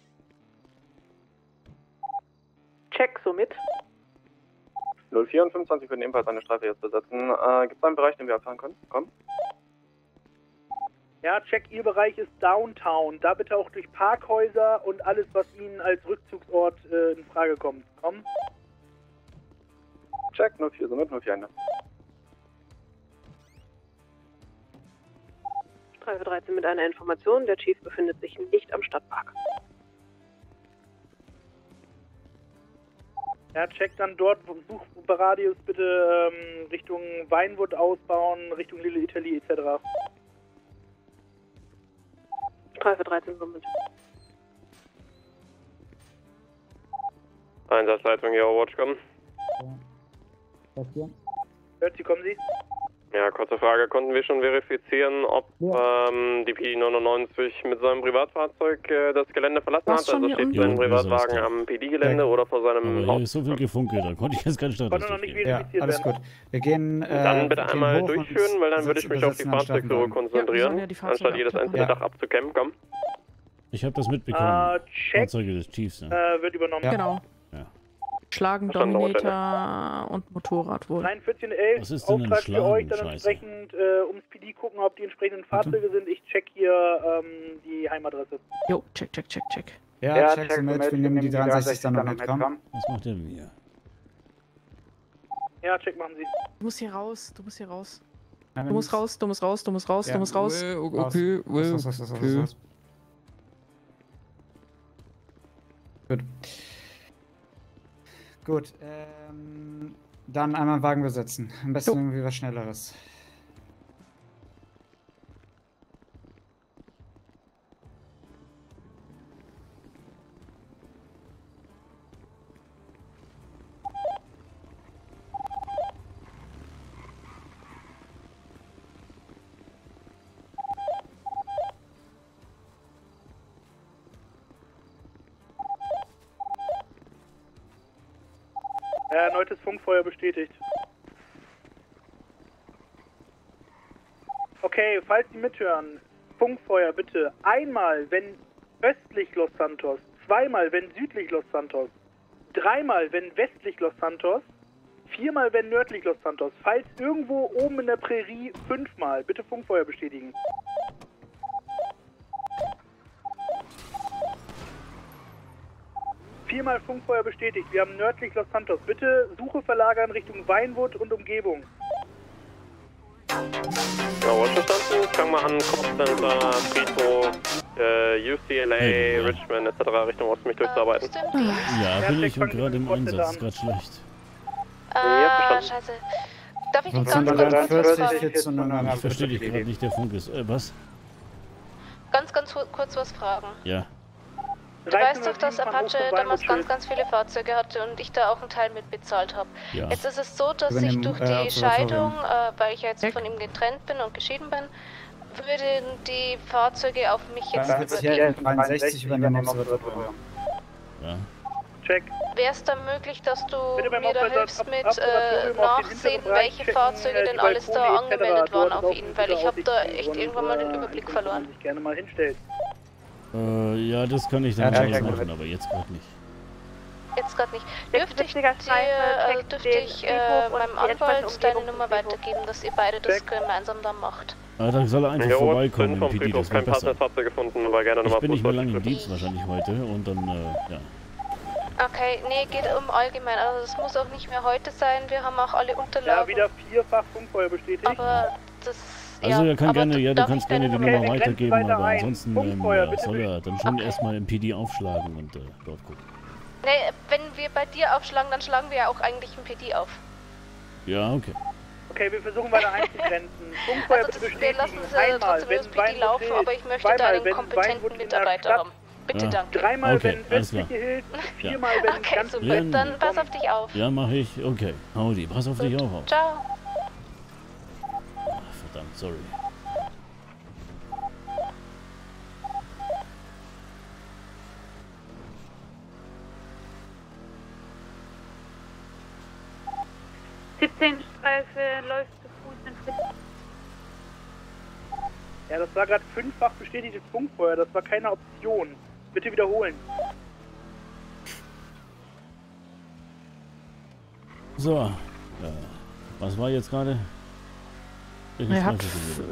Check somit. 04 und 25 würden ebenfalls eine Streife jetzt besetzen. Gibt es einen Bereich, den wir abfahren können? Komm. Ja, check, Ihr Bereich ist Downtown. Da bitte auch durch Parkhäuser und alles, was Ihnen als Rückzugsort in Frage kommt. Komm. Check, 04 somit, 04 Ende. Streife 13 mit einer Information, der Chief befindet sich nicht am Stadtpark. Ja, check dann dort, Suchradius bitte Richtung Vinewood ausbauen, Richtung Little Italy etc. Streife 13 somit. Einsatzleitung, ja, Watch, kommen. Hört Sie, kommen Sie? Ja, kurze Frage. Konnten wir schon verifizieren, ob die PD99 mit seinem Privatfahrzeug das Gelände verlassen hat? Also steht sein Privatwagen am PD-Gelände oder vor seinem Haus? Hier ist so viel Gefunke, da konnte ich jetzt gar nicht durchgehen. Ja, alles gut. Wir gehen. Dann bitte einmal durchführen, weil dann würde ich mich auf die Fahrzeuge konzentrieren, anstatt jedes einzelne Dach abzukämmen. Komm. Ich habe das mitbekommen. Fahrzeuge des Chiefs. Wird übernommen. Genau. Ja. Schlagen, Dominator und Motorrad wohl. 43 und 11, Was ist denn ein Auftrag für euch, dann Scheiße. entsprechend ums PD gucken, ob die entsprechenden Fahrzeuge sind. Ich check hier die Heimadresse. Jo, check. Ja, check so mit, wir nehmen die 63 dann noch mit, komm. Was macht der mir? Ja, check machen Sie. Du musst hier raus. Du musst raus. Ja, Du musst raus. Okay. Raus. Gut, dann einmal einen Wagen besetzen. Am besten irgendwie was Schnelleres. Erneutes Funkfeuer bestätigt. Okay, falls Sie mithören, Funkfeuer bitte einmal, wenn östlich Los Santos, zweimal, wenn südlich Los Santos, dreimal, wenn westlich Los Santos, viermal, wenn nördlich Los Santos, falls irgendwo oben in der Prärie, fünfmal. Bitte Funkfeuer bestätigen. Viermal Funkfeuer bestätigt. Wir haben nördlich Los Santos. Bitte Suche verlagern Richtung Vinewood und Umgebung. Ja, Watch verstanden. Fangen wir an, Kopfcenter, Friedhof, UCLA, Richmond etc. Richtung Osten mich durchzuarbeiten. Ja, bin ich gerade im Einsatz. Ist gerade schlecht. Scheiße. Darf ich dich ganz kurz was fragen? Ich verstehe dich gerade nicht, der Funk ist. Was? Ganz kurz was fragen. Ja. Du weißt doch, dass Apache damals ganz viele Fahrzeuge hatte und ich da auch einen Teil mit bezahlt habe. Ja. Jetzt ist es so, dass ich durch die Scheidung, weil ich jetzt von ihm getrennt bin und geschieden bin, würden die Fahrzeuge auf mich jetzt übergehen. 63 übernehmen. Ja. Check. Wäre es dann möglich, dass du mir da hilfst mit Nachsehen, welche Fahrzeuge denn alles da angemeldet waren auf ihn? Weil ich habe da echt irgendwann mal den Überblick verloren. Sich gerne mal hinstellt. Ja, das kann ich dann machen, aber jetzt gerade nicht. Jetzt gerade nicht. Dürfte ich meinem Anwalt deine Nummer weitergeben, dass ihr beide das gemeinsam dann macht? Da soll er einfach vorbeikommen im PD, das wäre besser. Ich bin nicht mehr lange im Dienst wahrscheinlich heute und dann, ja. Okay, nee, geht um allgemein, also es muss auch nicht mehr heute sein, wir haben auch alle Unterlagen. Ja, wieder vierfach Funkfeuer bestätigt. Aber das... Also er kann gerne, ja, du kannst gerne die Nummer weitergeben, aber ansonsten soll er dann schon erstmal im PD aufschlagen und dort gucken. Nee, wenn wir bei dir aufschlagen, dann schlagen wir ja auch eigentlich im PD auf. Ja, okay. Okay, wir versuchen weiter einzugrenzen. Funkfeuer bitte bestätigen. Wir lassen Einmal, trotzdem wenn das PD laufen, Weinwood aber ich möchte zweimal, deinen wenn kompetenten Weinwood Mitarbeiter haben. Bitte, Ja. danke. Dreimal, Okay, wenn alles Westliche klar. Hild, Ja. viermal, wenn Okay, ganz super. Len. Dann pass auf dich auf. Ja, mache ich. Okay. Howdy, pass auf dich auch auf. Ciao. Ach, verdammt, sorry. Streife läuft zu Fuß in Richtung. Ja, das war gerade 5-fach bestätigtes Funkfeuer, das war keine Option. Bitte wiederholen. So. Was war jetzt gerade? Er hat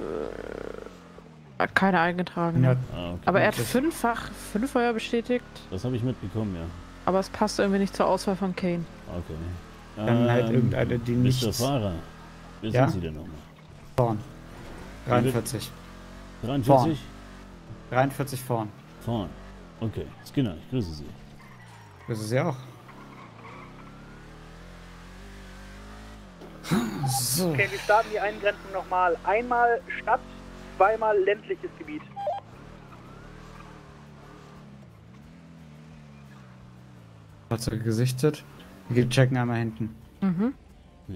keine eingetragen. Ja. Ah, okay. Aber er hat 5-fach Feuer bestätigt. Das habe ich mitbekommen, ja. Aber es passt irgendwie nicht zur Auswahl von Kane. Okay. Dann halt irgendeine, die nicht... Mr. Fahrer. Wer Ja? sind Sie denn nochmal? Vorn. 43. 43? 43 vorn. Vorn. Okay. Skinner, ich grüße Sie. Grüße Sie auch. So. Okay, wir starten die Eingrenzung nochmal. Einmal Stadt, zweimal ländliches Gebiet. Fahrzeuge gesichtet. Wir checken einmal hinten. Mhm. Ja.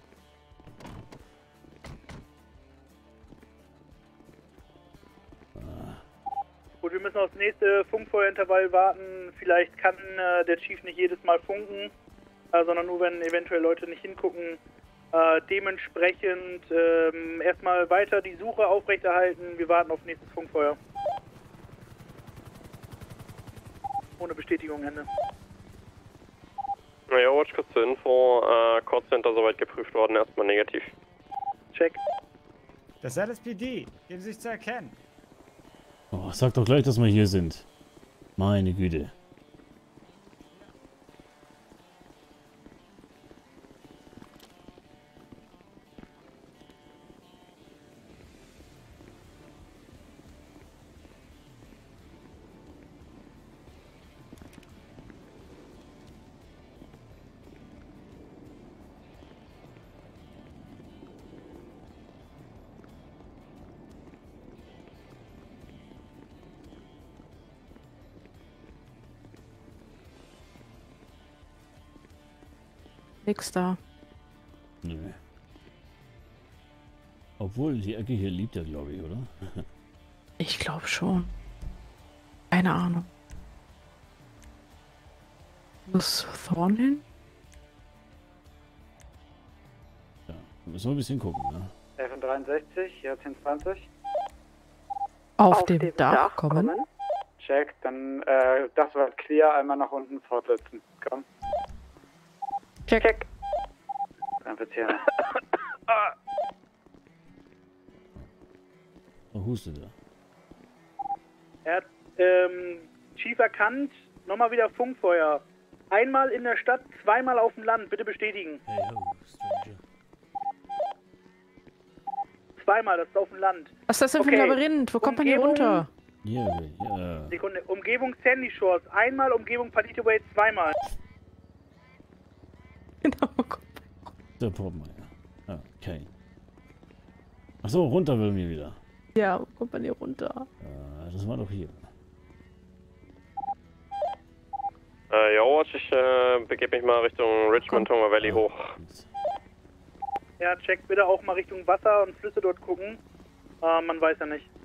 Gut, wir müssen aufs nächste Funkfeuerintervall warten. Vielleicht kann der Chief nicht jedes Mal funken, sondern nur, wenn eventuell Leute nicht hingucken. Dementsprechend erstmal weiter die Suche aufrechterhalten. Wir warten auf nächstes Funkfeuer. Ohne Bestätigung, Ende. Ja, Watch, kurze Info. Code Center soweit geprüft worden, erstmal negativ. Check. Das LSPD, geben Sie sich zu erkennen. Oh, sag doch gleich, dass wir hier sind. Meine Güte. Nix da. Nö. Obwohl, die Ecke hier liebt er, glaube ich, oder? Ich glaube schon. Keine Ahnung. Muss Thorn hin? Ja, müssen wir ein bisschen gucken, ne? FN63, hier 1020. Auf dem Dach kommen. Check, dann das war clear, einmal nach unten fortsetzen. Komm. Check. Dann wird's hier. Oh, hustet er. Er hat Chief erkannt. Nochmal wieder Funkfeuer. Einmal in der Stadt, zweimal auf dem Land. Bitte bestätigen. Hey ho, Stranger. Zweimal, das ist auf dem Land. Was ist das denn für ein Labyrinth? Wo kommt man hier runter? Hier, ja. Sekunde. Umgebung Sandy Shores. Einmal Umgebung Palito Way, zweimal. Der Popmeier. Ah, okay. Achso, runter will mir wieder. Ja, wo kommt man hier runter? Das war doch hier. Ja, Watch, ich begebe mich mal Richtung Richmond, Tonga Valley hoch. Ja, check bitte auch mal Richtung Wasser und Flüsse dort gucken. Man weiß ja nicht.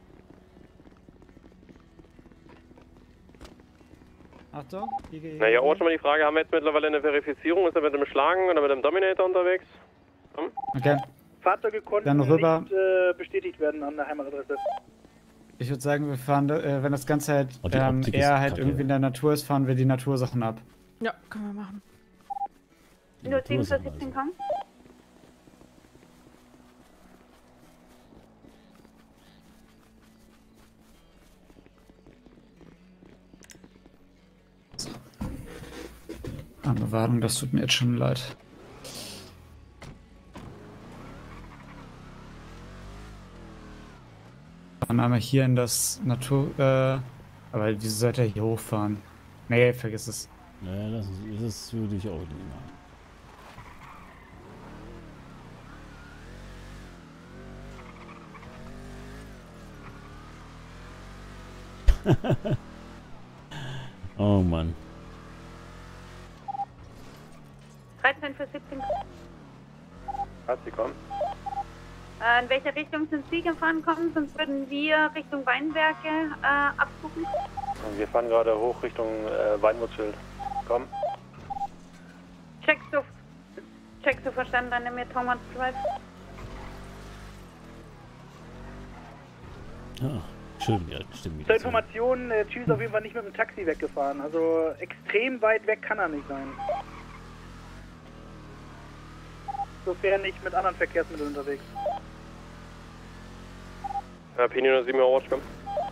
Achtung. Ja, Watch, mal die Frage, haben wir jetzt mittlerweile eine Verifizierung? Ist er mit dem Schlagen oder mit dem Dominator unterwegs? Hm? Okay. Fahrzeuge konnten Dann rüber. nicht bestätigt werden an der Heimatadresse. Ich würde sagen, wir fahren, wenn das Ganze halt Oh, die Optik ist eher halt kacke. irgendwie in der Natur ist, fahren wir die Natursachen ab. Ja, können wir machen. Minute 17 kommen. Arme Warnung, das tut mir jetzt schon leid. Fahren einmal hier in das Natur, aber wieso sollte er hier hochfahren? Nee, vergiss es. Naja, das würde ich auch nicht machen. Oh Mann. 13 für 17. Hat sie kommen. In welche Richtung sind Sie gefahren kommen? Sonst würden wir Richtung Weinberge absuchen. Wir fahren gerade hoch Richtung Weinwurzschild. Komm. Checkst du verstanden, dann nimm mir Thomas Drive. Ah, schön, ja, stimmt. Zur Information, Chief ist auf jeden Fall nicht mit dem Taxi weggefahren. Also extrem weit weg kann er nicht sein. Sofern nicht mit anderen Verkehrsmitteln unterwegs. Pini 07 Watch, komm.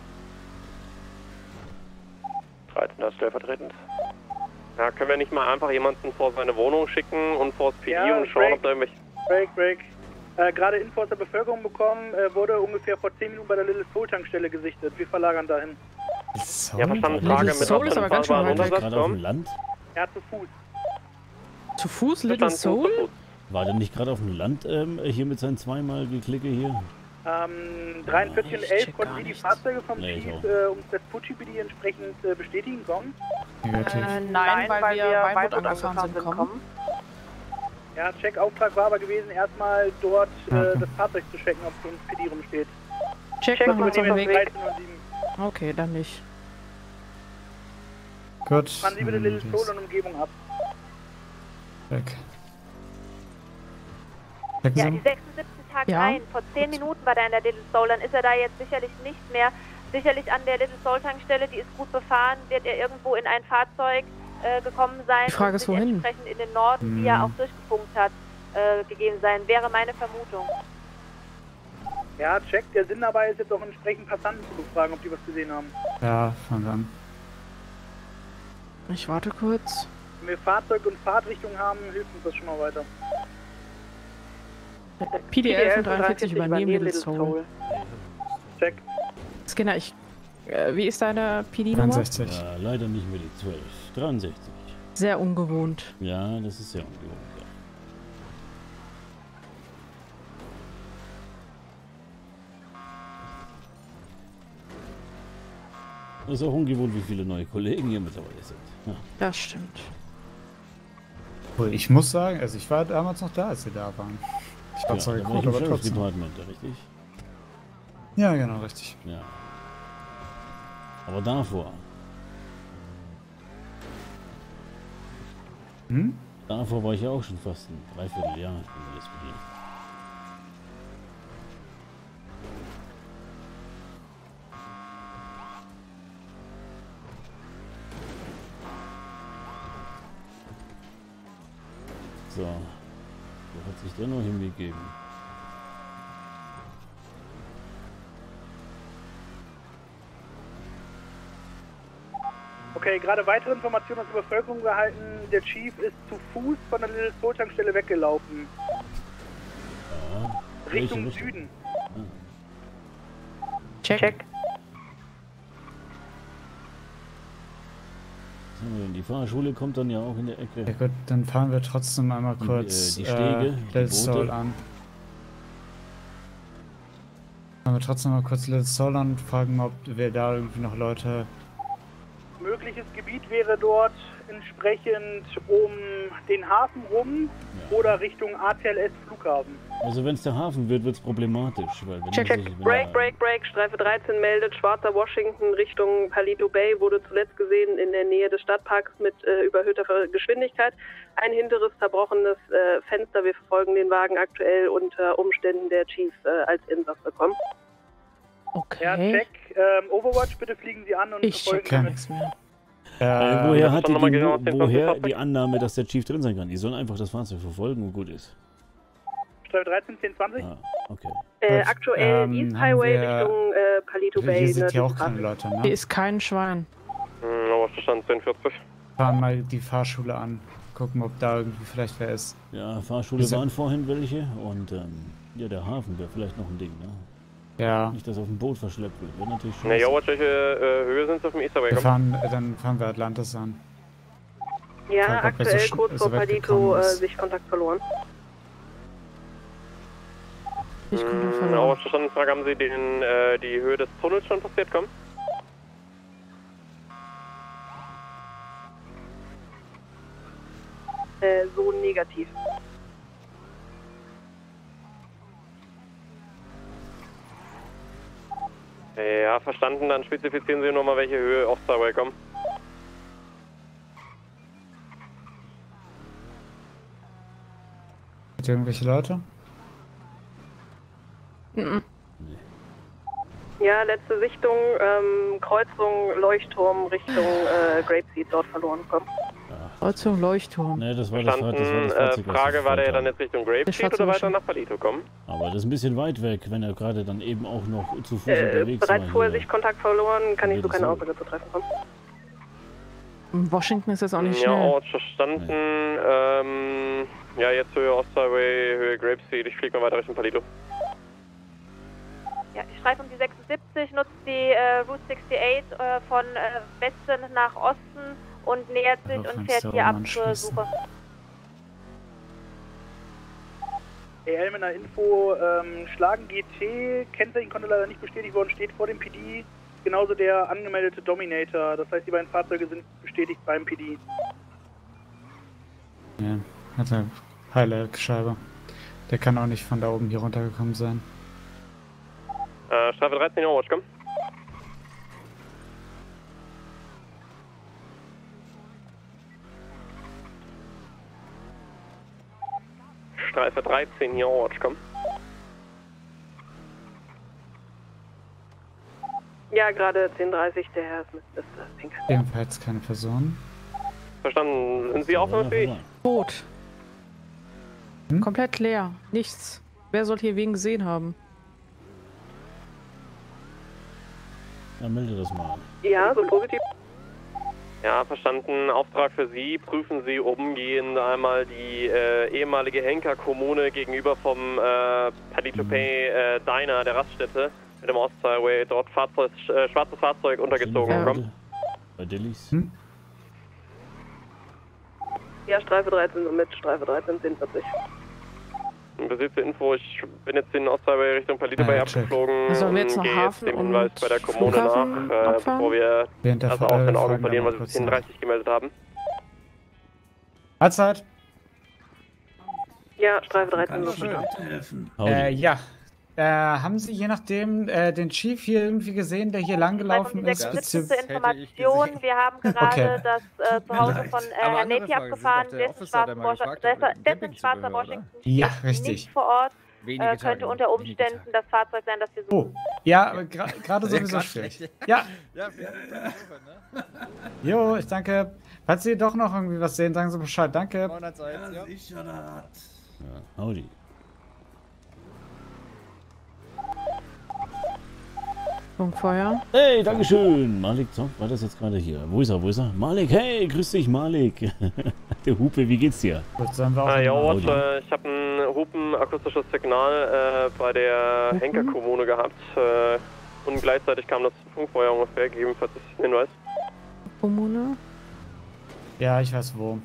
13, das stellvertretend. Ja, können wir nicht mal einfach jemanden vor seine Wohnung schicken und vor das PD Ja, und schauen, ob da irgendwelche... Break. Gerade Info aus der Bevölkerung bekommen, wurde ungefähr vor 10 Minuten bei der Little Soul Tankstelle gesichtet. Wir verlagern dahin. Ja, verstanden, Frage Little mit Soul ist aber ganz schön weit weg. Gerade auf dem Land? Ja, zu Fuß. Zu Fuß, Little Soul? War der nicht gerade auf dem Land hier mit seinen zweimal Geklicke hier? 43 und 11 konnten Sie die Fahrzeuge vom Nee, Chief um das Pucci-PD entsprechend bestätigen, kommen? Nein, weil wir Weinwood angefahren sind, kommen. Ja, Checkauftrag war aber gewesen, erstmal dort das Fahrzeug zu checken, ob es ums PD rumsteht. Check machen wir uns auf den Weg. 1307. Okay, dann nicht. Gut. Fahren Sie bitte Little Soul und Umgebung ab. Weg. Ja, die 76 Tag Ja. ein. Vor 10 Minuten war der in der Little Soul. Dann ist er da jetzt sicherlich nicht mehr. Sicherlich an der Little Soul Tankstelle, die ist gut befahren, wird er irgendwo in ein Fahrzeug gekommen sein. Die Frage und ist, sich wohin? entsprechend in den Norden, wie er auch durchgefunkt hat, gegeben sein. Wäre meine Vermutung. Ja, check. Der Sinn dabei ist jetzt auch entsprechend Passanten zu befragen, ob die was gesehen haben. Ja, fangen wir an. Ich warte kurz. Wenn wir Fahrzeug und Fahrtrichtung haben, hilft uns das schon mal weiter. PD11 und 43 übernehmen Little Soul. Check. Skinner, wie ist deine PD-Nummer? 63. Ja, leider nicht mehr die 12. 63. Sehr ungewohnt. Ja, das ist sehr ungewohnt. Ja. Das ist auch ungewohnt, wie viele neue Kollegen hier mittlerweile sind. Ja. Das stimmt. Obwohl, ich muss sagen, also ich war damals noch da, als sie da waren. Ich war zwar da war geguckt, ich im aber Sheriff's trotzdem. Department, richtig? Ja, genau, richtig. Ja. Aber davor. Hm? Davor war ich ja auch schon fast ein Dreivierteljahr in der SPD. So. Wo hat sich der noch hingegeben? Okay, gerade weitere Informationen aus der Bevölkerung gehalten. Der Chief ist zu Fuß von der Little Soul Tankstelle weggelaufen. Ja. Richtung Welche Süden. Check. Was haben wir denn? Die Fahrschule kommt dann ja auch in der Ecke. Ja gut, dann fahren wir trotzdem einmal kurz die Stege, die Little Soul Boote. an. Fahren wir trotzdem mal kurz Little Soul an und fragen mal, ob wir da irgendwie noch Leute... Mögliches Gebiet wäre dort entsprechend um den Hafen rum oder Richtung ATLS Flughafen. Also wenn es der Hafen wird, wird es problematisch. Weil wenn Check, man sich- wenn Break. Streife 13 meldet, schwarzer Washington Richtung Paleto Bay wurde zuletzt gesehen in der Nähe des Stadtparks mit überhöhter Geschwindigkeit. Ein hinteres zerbrochenes Fenster. Wir verfolgen den Wagen aktuell unter Umständen der Chief als Insasse kommen. Okay. Ja, check. Overwatch, bitte fliegen Sie an und Ich check verfolgen gar damit. nichts mehr. woher hat die, noch mal genau aus dem woher Fahrzeug? die Annahme, dass der Chief drin sein kann? Die sollen einfach das Fahrzeug verfolgen und gut ist. Streife 13, 1020. Ah, okay. Aktuell East haben Highway wir- Richtung Paleto Bay. Hier sind ja auch nördlich keine Straße. Leute, Hier ne? ist kein Schwein. Aber Verstand 1040. Fahren mal die Fahrschule an. Gucken, ob da irgendwie vielleicht wer ist. Ja, Fahrschule Ist ja- waren vorhin welche und ja, der Hafen wäre vielleicht noch ein Ding, ne? Ja. Nicht, dass auf dem Boot verschleppt wird. Wäre natürlich Ne, scheiße. Watch, welche Höhe sind Sie auf dem Easter Way? Dann fahren wir Atlantis an. Ja, aktuell kurz vor Palito Sichtkontakt verloren. Verstanden, Frage, haben Sie die Höhe des Tunnels schon passiert, kommen? So negativ. Ja, verstanden, dann spezifizieren Sie nochmal, welche Höhe Off-Highway kommen. Mit irgendwelche Leute? Ja, letzte Sichtung, Kreuzung, Leuchtturm Richtung Grapeseed dort verloren kommen. Kreuzung, Leuchtturm. Ne, das war das Fahrzeug. Frage, war der dann jetzt Richtung Grapeseed oder weiter nach Palito kommen? Aber das ist ein bisschen weit weg, wenn er gerade dann eben auch noch zu Fuß unterwegs war. Bereits vorher Sichtkontakt verloren, kann ich so keine Aussage zu treffen kommen. Washington ist jetzt auch nicht ja, schnell. Ort verstanden. Ja, jetzt Höhe Off-Highway, Höhe Grapeseed. Ich fliege mal weiter Richtung Palito. Ja, ich schreibe um die 76, nutzt die Route 68 von Westen nach Osten und nähert sich und fährt hier ab zur Suche. Hey, Elmener Info, Schlagen GT, Kennzeichen konnte leider nicht bestätigt worden, steht vor dem PD. Genauso der angemeldete Dominator, das heißt, die beiden Fahrzeuge sind bestätigt beim PD. Ja, hat eine heile Scheibe. Der kann auch nicht von da oben hier runtergekommen sein. Strafe 13, Overwatch, komm. Streife 13 hier, Overwatch, komm. Ja, gerade 10:30, der Herr Smith ist pink. Ebenfalls keine Person. Verstanden. Sind Sie aufnahmefähig? Tot. Komplett leer. Nichts. Wer soll hier wen gesehen haben? Ja, melde das mal. Ja, so positiv. Ja, verstanden. Auftrag für Sie. Prüfen Sie umgehend einmal die ehemalige Henker-Kommune gegenüber vom Palito Bay Diner, der Raststätte, mit dem Ost-Highway. Dort schwarzes Fahrzeug untergezogen. Komm. Bei Dillis. Ja, Streife 13 mit Streife 13, 10:40. Besitze Info, ich bin jetzt den Ost-Highway Richtung Palito Bay abgeflogen. Sollen wir jetzt noch gehe Hafen jetzt dem Hinweis bei der Kommune nach, bevor wir also aus den Augen verlieren, weil wir bis 10:30 gemeldet haben. Mahlzeit. Ja, Streife 13. Ja. Haben Sie je nachdem den Chief hier irgendwie gesehen, der hier lang gelaufen ist? Letzte Information, wir haben gerade das Zuhause von Herrn Napier abgefahren, dessen schwarzer Washington ja, ist richtig. nicht vor Ort. Könnte unter Umständen das Fahrzeug sein, das wir suchen. Oh, ja, aber gerade sowieso schwierig. Ja. Jo, ich danke. Falls Sie doch noch irgendwie was sehen, sagen Sie Bescheid. Danke. Ja, howdy. Feuer. Hey, dankeschön. Malik, so, war das jetzt gerade hier? Wo ist er? Malik, hey, grüß dich, Malik. Der Hupe, wie geht's dir? Ja, Watch, ich habe ein hupenakustisches Signal bei der Henker-Kommune gehabt. Und gleichzeitig kam das Funkfeuer ungefähr, gegebenenfalls ist ein Hinweis. Kommune? Ja, ich weiß wo.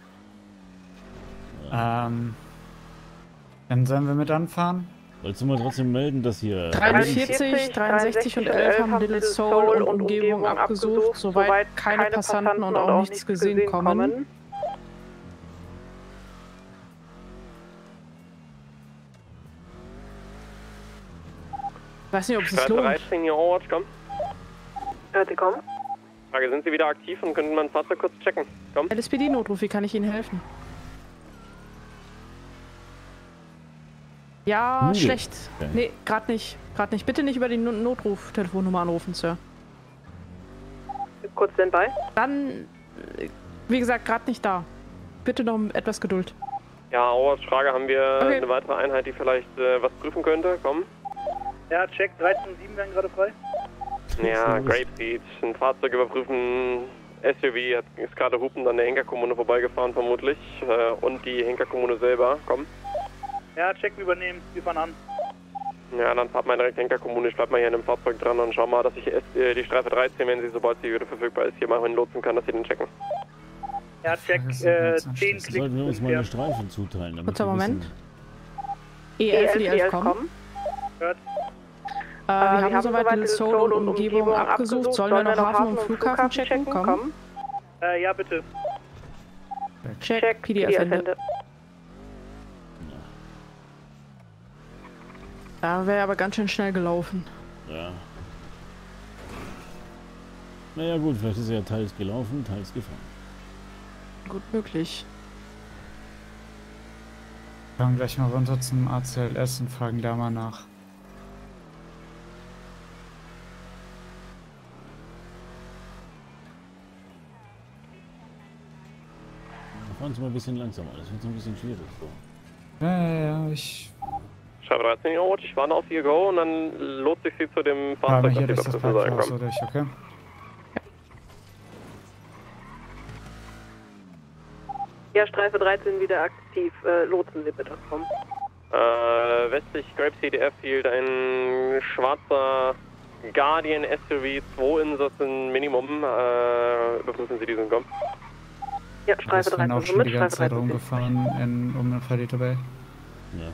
Dann sollen wir mit anfahren? Wolltest du mal trotzdem melden, dass hier 43, 63 und 11 haben Little Soul und Umgebung abgesucht, soweit keine Passanten und auch nichts gesehen kommen. Ich weiß nicht, ob es sich lohnt. 13 hier, Overwatch, komm. Sie kommen. Frage, sind Sie wieder aktiv und können mein Fahrzeug kurz checken? Komm. LSPD-Notruf, wie kann ich Ihnen helfen? Ja, schlecht. Okay. Nee, gerade nicht. Bitte nicht über die Notruf-Telefonnummer anrufen, Sir. Kurz bei. Dann, wie gesagt, gerade nicht da. Bitte noch etwas Geduld. Ja, Frage, haben wir eine weitere Einheit, die vielleicht was prüfen könnte? Komm. Ja, check 13-7 werden gerade frei. Ja, Grapeseed. Ein Fahrzeug überprüfen. SUV ist gerade hupend an der Henker-Kommune vorbeigefahren, vermutlich. Und die Henker-Kommune selber. Komm. Ja, check, wir übernehmen. Wir fahren an. Ja, dann fahrt mal direkt Henker-Kommune. Ich bleib mal hier in dem Fahrzeug dran und schau mal, dass ich die Streife 13, wenn sie, sobald sie wieder verfügbar ist, hier mal hinlotsen kann, dass sie den checken. Ja, check, 10 Klicks. Sollten wir uns mal eine Streifen zuteilen. damit Kurzer wir Moment. wissen- E11 für die 11 kommen. Wir haben soweit den Soul und Umgebung abgesucht. Sollen wir noch Hafen und Flughafen checken? Komm. Ja, bitte. Check, PDF Ende. Da wäre aber ganz schön schnell gelaufen. Ja. Naja gut, vielleicht ist er ja teils gelaufen, teils gefahren. Gut möglich. Wir fahren gleich mal runter zum ACLS und fragen da mal nach. Fahren Sie mal ein bisschen langsamer, das wird so ein bisschen schwierig. So. Ja, ich... Schreibe 13 Uhr, ich warte auf Ihr Go und dann lotse ich Sie zu dem Fahrzeug, hier das ist Sie das überprüfen Parkhaus sollen. durch, okay? Ja, Streife 13 wieder aktiv. Lotsen Sie bitte. Komm. Westlich Grape CDF hielt ein schwarzer Guardian SUV, 2 Insassen Minimum. Überprüfen Sie diesen Komm. Ja, Streife 13 auch schon die ganze Zeit rumgefahren um den Palito Bay. Ja.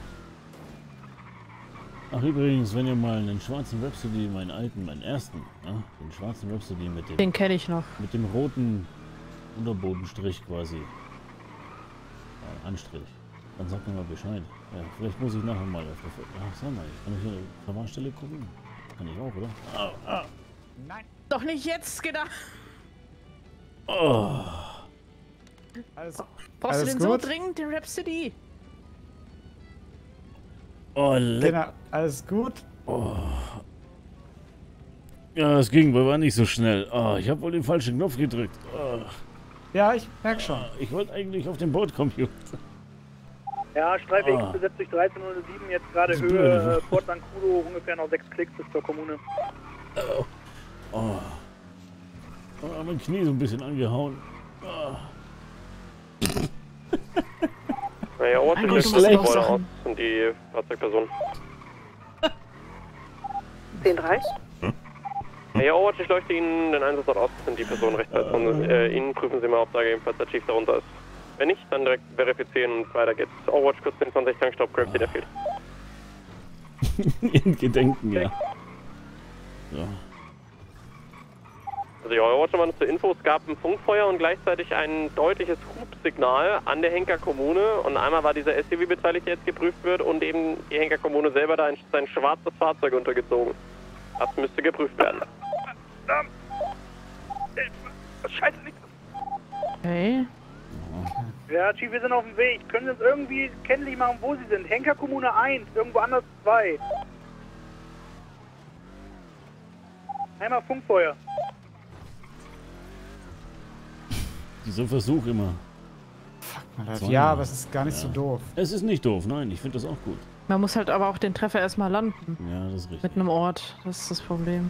Ach übrigens, wenn ihr mal einen schwarzen Rhapsody, meinen ersten, ja, den schwarzen Rhapsody mit dem... Den kenne ich noch. Mit dem roten Unterbodenstrich quasi. Anstrich. Dann sagt mir mal Bescheid. Ja, vielleicht muss ich nachher mal auf der... Ach, sag mal, ich kann auf der Verwahrstelle gucken. Kann ich auch, oder? Au. Nein. Doch nicht jetzt, gedacht. Oh. Brauchst du den so dringend, den Rhapsody? Oh, genau, alles gut? Oh. Ja, es ging, aber war nicht so schnell. Oh, ich habe wohl den falschen Knopf gedrückt. Oh. Ja, ich merke schon. Ich wollte eigentlich auf den Bordcomputer. Ja, Streife X besetzt durch 1307, jetzt gerade Höhe Port Sankudo, ungefähr noch 6 Klicks bis zur Kommune. Oh. Oh, mein Knie so ein bisschen angehauen. Oh. Naja, ordentlich aus und die Fahrzeugperson. 10-3. Ja, ordentlich leuchtet Ihnen den Einsatz aus, sind die Personen rechtzeitig von Ihnen. Prüfen Sie mal, ob da ebenfalls der Chief darunter ist. Wenn nicht, dann direkt verifizieren und weiter geht's. Overwatch kurz 10-20, Tankstopp, Grab der Field. In Gedenken, ja. So. Also ja, Overwatch nochmal zur Info, es gab ein Funkfeuer und gleichzeitig ein deutliches Hubsignal an der Henker Kommune und einmal war dieser SUV beteiligt, der jetzt geprüft wird und eben die Henker Kommune selber da sein schwarzes Fahrzeug untergezogen. Das müsste geprüft werden. Scheiße, nichts. Okay. Ja, Chief, wir sind auf dem Weg. Können Sie uns irgendwie kenntlich machen, wo Sie sind? Henker Kommune 1, irgendwo anders 2. Einmal Funkfeuer. Dieser Versuch immer. Ja, aber es ist gar nicht so doof. Es ist nicht doof, nein, ich finde das auch gut. Man muss halt aber auch den Treffer erstmal landen. Ja, das ist richtig. Mit einem Ort, das ist das Problem.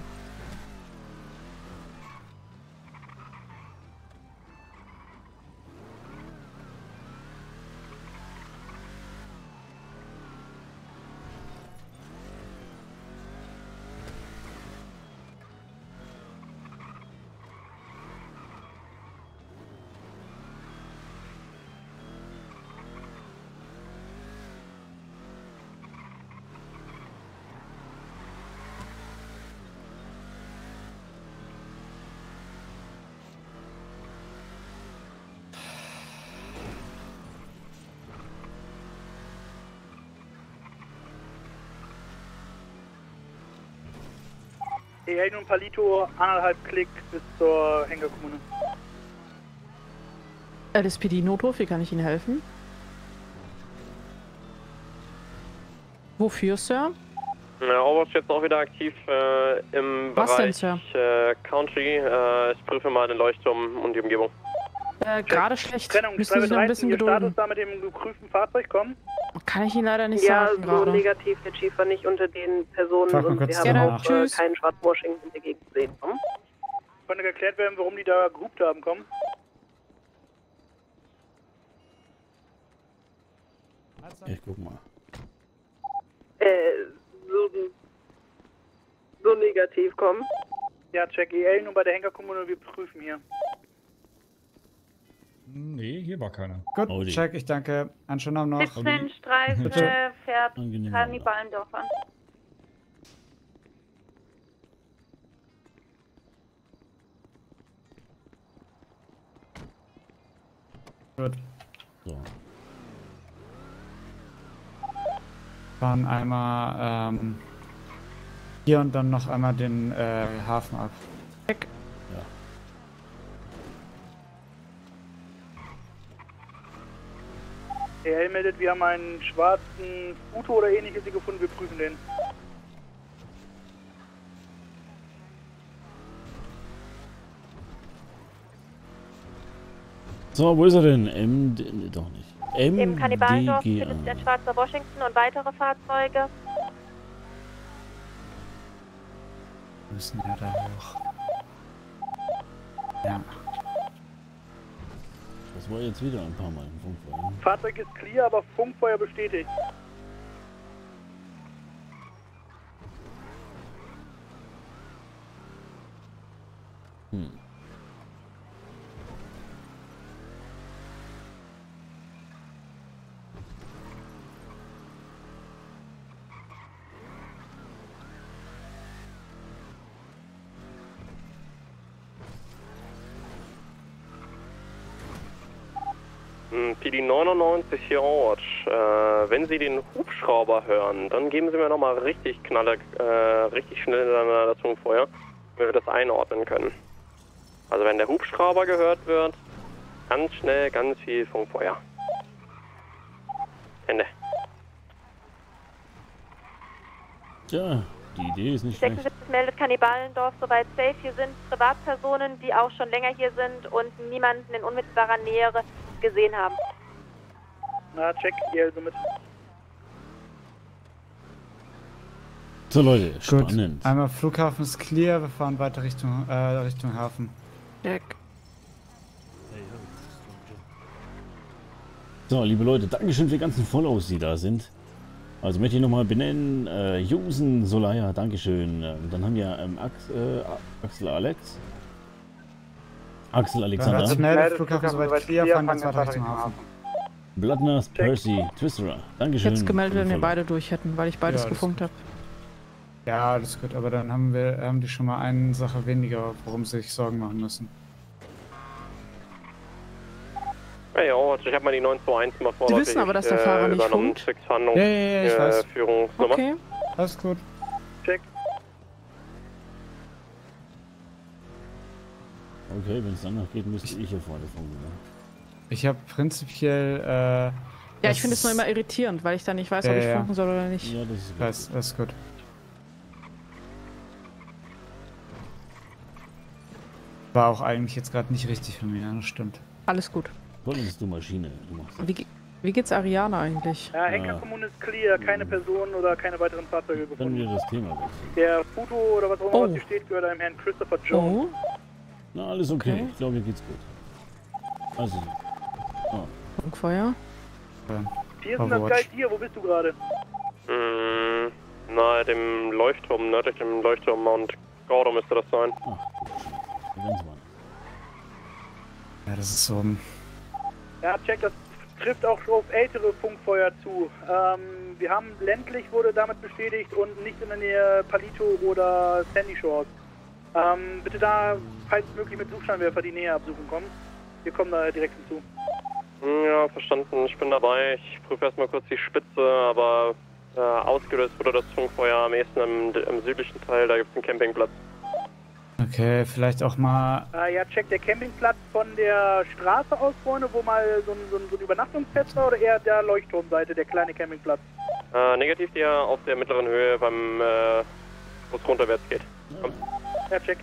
EL und Palito, 1,5 Klick bis zur Henker Kommune. LSPD Notruf, wie kann ich Ihnen helfen? Wofür, Sir? Ja, Overwatch jetzt auch wieder aktiv im Was Bereich denn, Sir? Country. Ich prüfe mal den Leuchtturm und die Umgebung. Gerade schlecht. Trennung, Müssen Sie sich noch ein bisschen Ihr Status gedulden. da mit dem geprüften Fahrzeug kommen? Kann ich Ihnen leider nicht Ja, sagen so gerade. negativ. Der Chief war nicht unter den Personen Frag mal und kurz wir haben danach. auch Tschüss. keinen Schwarzwashing in der Gegend gesehen. Hm? Konnte geklärt werden, warum die da gehupt haben, kommen? Ich guck mal. So negativ kommen. Ja, check EL nur bei der Henker Kommune, wir prüfen hier. Nee, hier war keiner. Gut, Audi. check, ich danke. Einen schönen Abend noch. 17 Streife fährt Kanniballendorf an. Gut. So. Fahren einmal hier und dann noch einmal den Hafen ab. Check. Ja. EL meldet, wir haben einen schwarzen Futo oder ähnliches hier gefunden, wir prüfen den. So, wo ist er denn? Doch nicht. Im Kanniballendorf MDGA. findet ein schwarzer Washington und weitere Fahrzeuge. Wir müssen ja da hoch. Ja. Das war jetzt wieder ein paar Mal im Funkfeuer. Fahrzeug ist clear, aber Funkfeuer bestätigt. PD 99 hier Ort. Wenn Sie den Hubschrauber hören, dann geben Sie mir nochmal richtig richtig schnell das Funkfeuer, damit wir das einordnen können. Also wenn der Hubschrauber gehört wird, ganz schnell ganz viel Funkfeuer. Ende. Tja, die Idee ist nicht schlecht. 76 meldet Kanniballendorf soweit safe. Hier sind Privatpersonen, die auch schon länger hier sind und niemanden in unmittelbarer Nähe gesehen haben. Na, check, ihr also mit. So Leute, Gut. spannend. Einmal Flughafen ist clear, wir fahren weiter Richtung Hafen. Check. So, liebe Leute, Dankeschön für die ganzen Follows, die da sind. Also möchte ich nochmal benennen, Jusen Solaya, Dankeschön. Dann haben wir Axel Alex. Axel Alexander. Schnell, Flughafen soweit clear, fahren jetzt weiter Richtung Hafen. Bloodnast Percy Twisterer, Dankeschön. Jetzt gemeldet, wenn wir beide durch hätten, weil ich beides gefunkt habe. Ja, das ist gut, aber dann haben die schon mal eine Sache weniger, worum sie sich Sorgen machen müssen. Hey, ich habe mal die 921 mal vorläufig Sie wissen aber, dass der Fahrer nicht übernommen. funkt. Ja, ich weiß. Führungsnummer. Okay. Alles gut. Check. Okay, wenn es danach geht, müsste ich hier vorne funken. Ne? Ich habe prinzipiell. Ja, ich finde es nur immer irritierend, weil ich dann nicht weiß, ob ich funken soll oder nicht. Ja, das ist gut. Das ist gut. War auch eigentlich jetzt gerade nicht richtig von mir, ja, das stimmt. Alles gut. Wolltest du Maschine? Du machst Wie geht's Ariana eigentlich? Ja, Henker-Kommune ist clear, keine Personen oder keine weiteren Fahrzeuge Können gefunden. wir das Thema wechseln? Der Futo oder was auch immer was hier steht, gehört einem Herrn Christopher Jones. Na, alles okay. Ich glaube, hier geht's gut. Also, Funkfeuer. Hier ist das Geil dir, wo bist du gerade? Nahe dem Leuchtturm, nördlich dem Leuchtturm Mount Gordo müsste das sein. Ja, das ist so. Ja, check, das trifft auch auf ältere Funkfeuer zu. Wir haben ländlich, wurde damit bestätigt und nicht in der Nähe Palito oder Sandy Shores. Bitte da, falls möglich, mit Suchscheinwerfer die Nähe absuchen kommen. Wir kommen da direkt hinzu. Ja, verstanden. Ich bin dabei. Ich prüfe erstmal kurz die Spitze, aber ausgelöst wurde das Funkfeuer am ehesten im südlichen Teil. Da gibt es einen Campingplatz. Okay, vielleicht auch mal. Ja, check, der Campingplatz von der Straße aus vorne, wo mal so ein Übernachtungsfest war, oder eher der Leuchtturmseite, der kleine Campingplatz? Negativ der auf der mittleren Höhe, wo es runterwärts geht. Komm. Ja, check.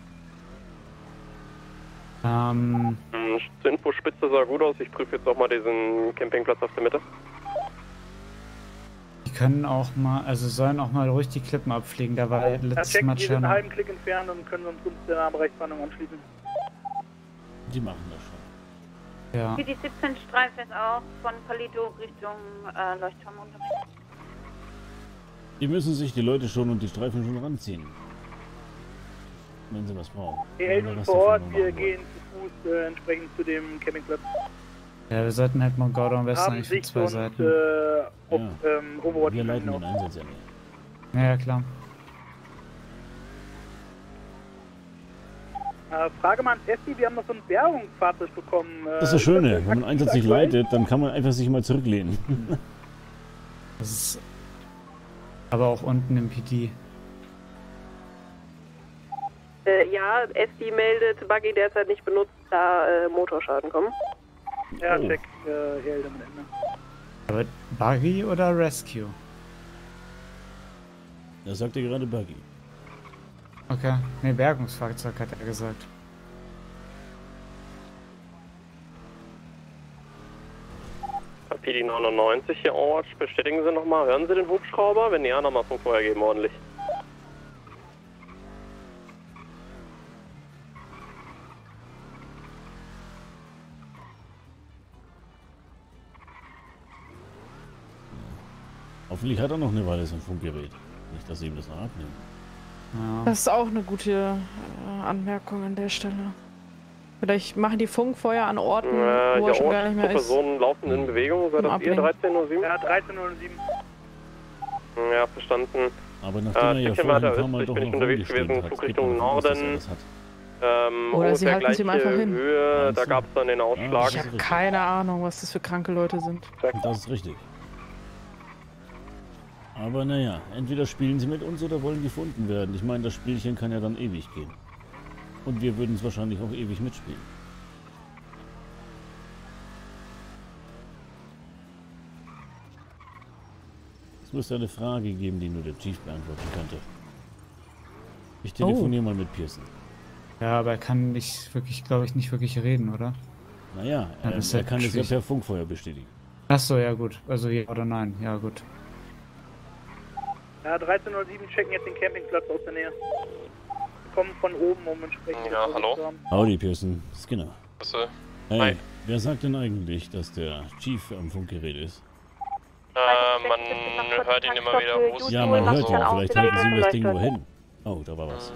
Zur Info, Spitze sah gut aus. Ich prüfe jetzt auch mal diesen Campingplatz auf der Mitte. Die können auch mal, also sollen auch mal ruhig die Klippen abfliegen. Da war letztes Mal Wir sind einen halben Klick entfernt und können uns der Nahbereichswarnung anschließen. Die machen das schon. Ja. Für die 17 Streife ist auch von Palito Richtung Leuchtturm unterwegs. Die müssen sich die Leute schon und die Streifen schon ranziehen. Wenn sie was brauchen. Wir melden uns vor Ort, wir gehen Fuß entsprechend zu dem Campingplatz. Ja, wir sollten halt Mount Gordon am besten Haben eigentlich für Sicht 2 und Seiten. auf Overwatch. Wir leiten den Einsatz ja nicht. Ja, klar. Frage mal an Essi, wir haben noch so ein Bergungsfahrzeug bekommen. Das ist das Schöne, wenn man Einsatz nicht leitet, dann kann man einfach sich mal zurücklehnen. Das ist aber auch unten im PD. Ja, Essi meldet, Buggy derzeit nicht benutzt, da Motorschaden kommen. Ja, Oh. check, Held am Ende. Aber Buggy oder Rescue? Da sagt er gerade Buggy. Okay. Ne, Bergungsfahrzeug hat er gesagt. PD 99 hier Overwatch, bestätigen Sie nochmal, hören Sie den Hubschrauber? Wenn ja, nochmal Funk vorher geben, ordentlich. Hoffentlich hat er noch eine Weile so ein Funkgerät. Nicht, dass sie ihm das noch abnehmen. Ja. Das ist auch eine gute Anmerkung an der Stelle. Vielleicht machen die Funkfeuer an Orten, wo er schon gar nicht mehr ist. Personen laufen in Bewegung, sei das ihr 13:07? Ja, 13:07. Ja, verstanden. Aber nachdem er ja vorher ein paar Mal doch bin ich noch unterwegs gewesen, Flugrichtung Norden. Oder sie halten sie ihm einfach hin. Höhe, da gab es dann den Ausschlag. Ich habe keine Ahnung, was das für kranke Leute sind. Das ist richtig. Aber naja, entweder spielen sie mit uns oder wollen gefunden werden. Ich meine, das Spielchen kann ja dann ewig gehen. Und wir würden es wahrscheinlich auch ewig mitspielen. Es müsste eine Frage geben, die nur der Chief beantworten könnte. Ich telefoniere mal mit Pearson. Ja, aber er kann nicht wirklich, glaube ich, nicht wirklich reden, oder? Naja, Ja, das ist er halt kann es ja schwierig. per Funkfeuer bestätigen. Achso, ja gut. Also ja oder nein. Ja gut. Ja, 13:07 checken jetzt den Campingplatz aus der Nähe. Wir kommen von oben, um entsprechend... Ja, hallo? Howdy, Pearson. Skinner. Hey, Hi. wer sagt denn eigentlich, dass der Chief am Funkgerät ist? Man hört ihn immer wieder husten. Ja, man hört so. ihn. Vielleicht halten sie ihm das Ding nur hin. Oh, da war was.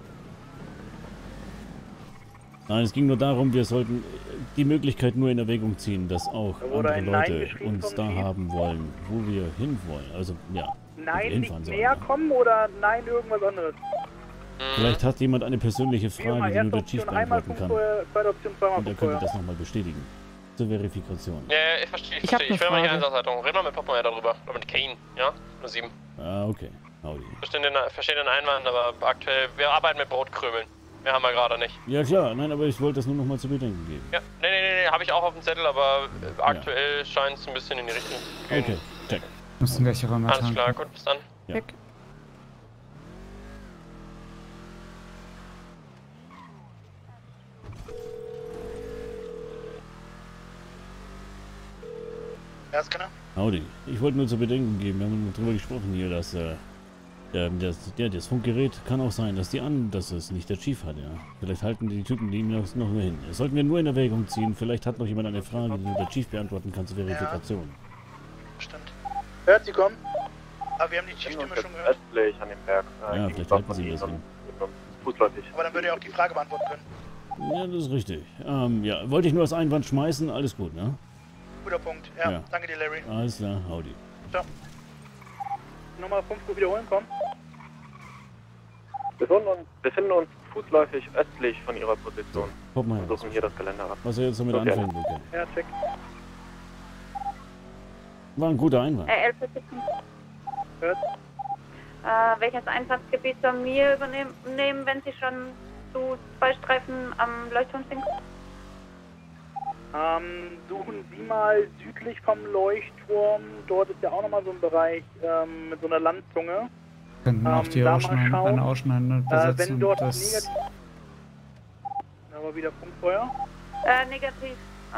Nein, es ging nur darum, wir sollten die Möglichkeit nur in Erwägung ziehen, dass auch andere Leute uns da haben wollen, wo wir hinwollen. Also, ja, wo wir Nein, hinfahren nicht sollen. näher kommen oder nein, irgendwas anderes? Vielleicht hat jemand eine persönliche Frage, die nur der Chief einmal beantworten kann. Funkfeuer, zweite Option zweimal Und er könnte Funkfeuer. das nochmal bestätigen. Zur Verifikation. Ja, ich verstehe, Ich hab Ich will eine mal hier Frage. Einsatzleitung. Reden wir mit Papa ja darüber. Oder mit Kane, ja? 07. Ah, okay. Howdy. Verstehe den Einwand, aber aktuell, wir arbeiten mit Brotkrümeln. Mehr haben wir gerade nicht. Ja klar, nein, aber ich wollte das nur noch mal zu bedenken geben. Ja, nee, habe ich auch auf dem Zettel, aber aktuell scheint es ein bisschen in die Richtung zu gehen. Okay, check. Müssen gleich auch mal Alles klar, gut, bis dann. Ja. Weg. Ja, Scanner. Howdy. Ich wollte nur zu bedenken geben, wir haben darüber gesprochen hier, dass das Funkgerät kann auch sein, dass es nicht der Chief hat, ja. Vielleicht halten die Typen die ihm noch nur hin. Das sollten wir nur in Erwägung ziehen. Vielleicht hat noch jemand eine Frage, die nur der Chief beantworten kann zur Verifikation. Stimmt. Hört, sie kommen. Aber wir haben die Chief-Stimme schon gehört. Östlich an dem Berg. Ja, vielleicht halten sie deswegen. Fußläufig. Aber dann würde er auch die Frage beantworten können. Ja, das ist richtig. Ja, wollte ich nur als Einwand schmeißen, alles gut, ne? Guter Punkt. Ja, Ja. danke dir, Larry. Alles klar, howdy. Ciao. Nochmal 5 Uhr wiederholen, komm. Wir befinden uns fußläufig östlich von ihrer Position. Guck mal her. Versuchen hier das Gelände ab. Was er jetzt damit anfangen will. Ja, check. War ein guter Einwand. 11 Sekunden. Hört. Welches Einsatzgebiet sollen wir übernehmen, wenn Sie schon zu 2 Streifen am Leuchtturm sind? Suchen Sie mal südlich vom Leuchtturm. Dort ist ja auch nochmal so ein Bereich mit so einer Landzunge. Könnten auch die da mal Ausschneiden, schauen. eine Ausschneiden besetzen. Wenn dort das negativ... Aber wieder Funkfeuer. Negativ.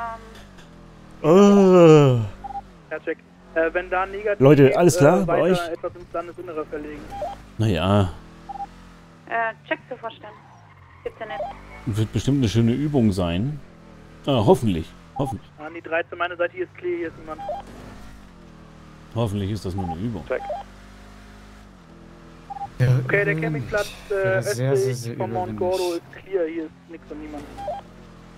Oh. Ja, check. Wenn da negativ... Leute, alles klar bei weiter euch? etwas ins Landesinnere verlegen. Naja, Check zu vorstellen. Gibt's ja nicht. wird bestimmt eine schöne Übung sein. Hoffentlich. Hoffentlich. An die 13, meine Seite, hier ist clear, hier ist niemand. Hoffentlich ist das nur eine Übung. Check. Ja, Okay, der Campingplatz sehr, sehr, östlich sehr vom übel, Mount wenn Gordo ich- ist clear, hier ist nichts und niemand.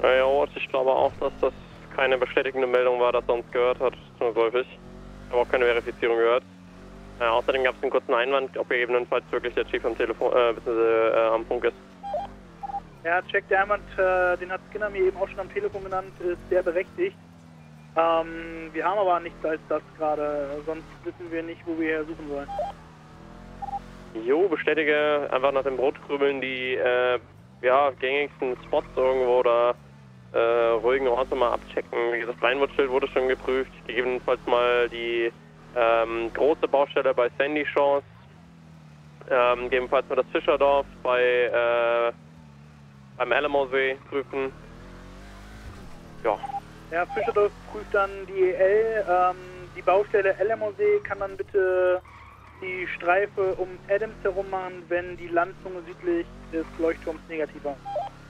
Ja, ich glaube auch, dass das keine bestätigende Meldung war, dass er uns gehört hat, zwangsläufig. Ich habe auch keine Verifizierung gehört. Außerdem gab es einen kurzen Einwand, ob gegebenenfalls wirklich der Chief am Telefon, bzw. Am Funk ist. Ja, check, der Einwand, den hat Skinner mir eben auch schon am Telefon genannt, ist sehr berechtigt. Wir haben aber nichts als das gerade, sonst wissen wir nicht, wo wir hier suchen sollen. Jo, bestätige einfach nach dem Brotkrümeln die gängigsten Spots irgendwo oder ruhigen Orte mal abchecken. Wie gesagt, das Leinwurdschild wurde schon geprüft, gegebenenfalls mal die große Baustelle bei Sandy Shores, gegebenenfalls mal das Fischerdorf beim Alamosee prüfen. Ja. Ja, Fischerdorf prüft dann die EL, die Baustelle Alamosee kann dann bitte die Streife um Adams herum machen, wenn die Landzunge südlich des Leuchtturms negativ war.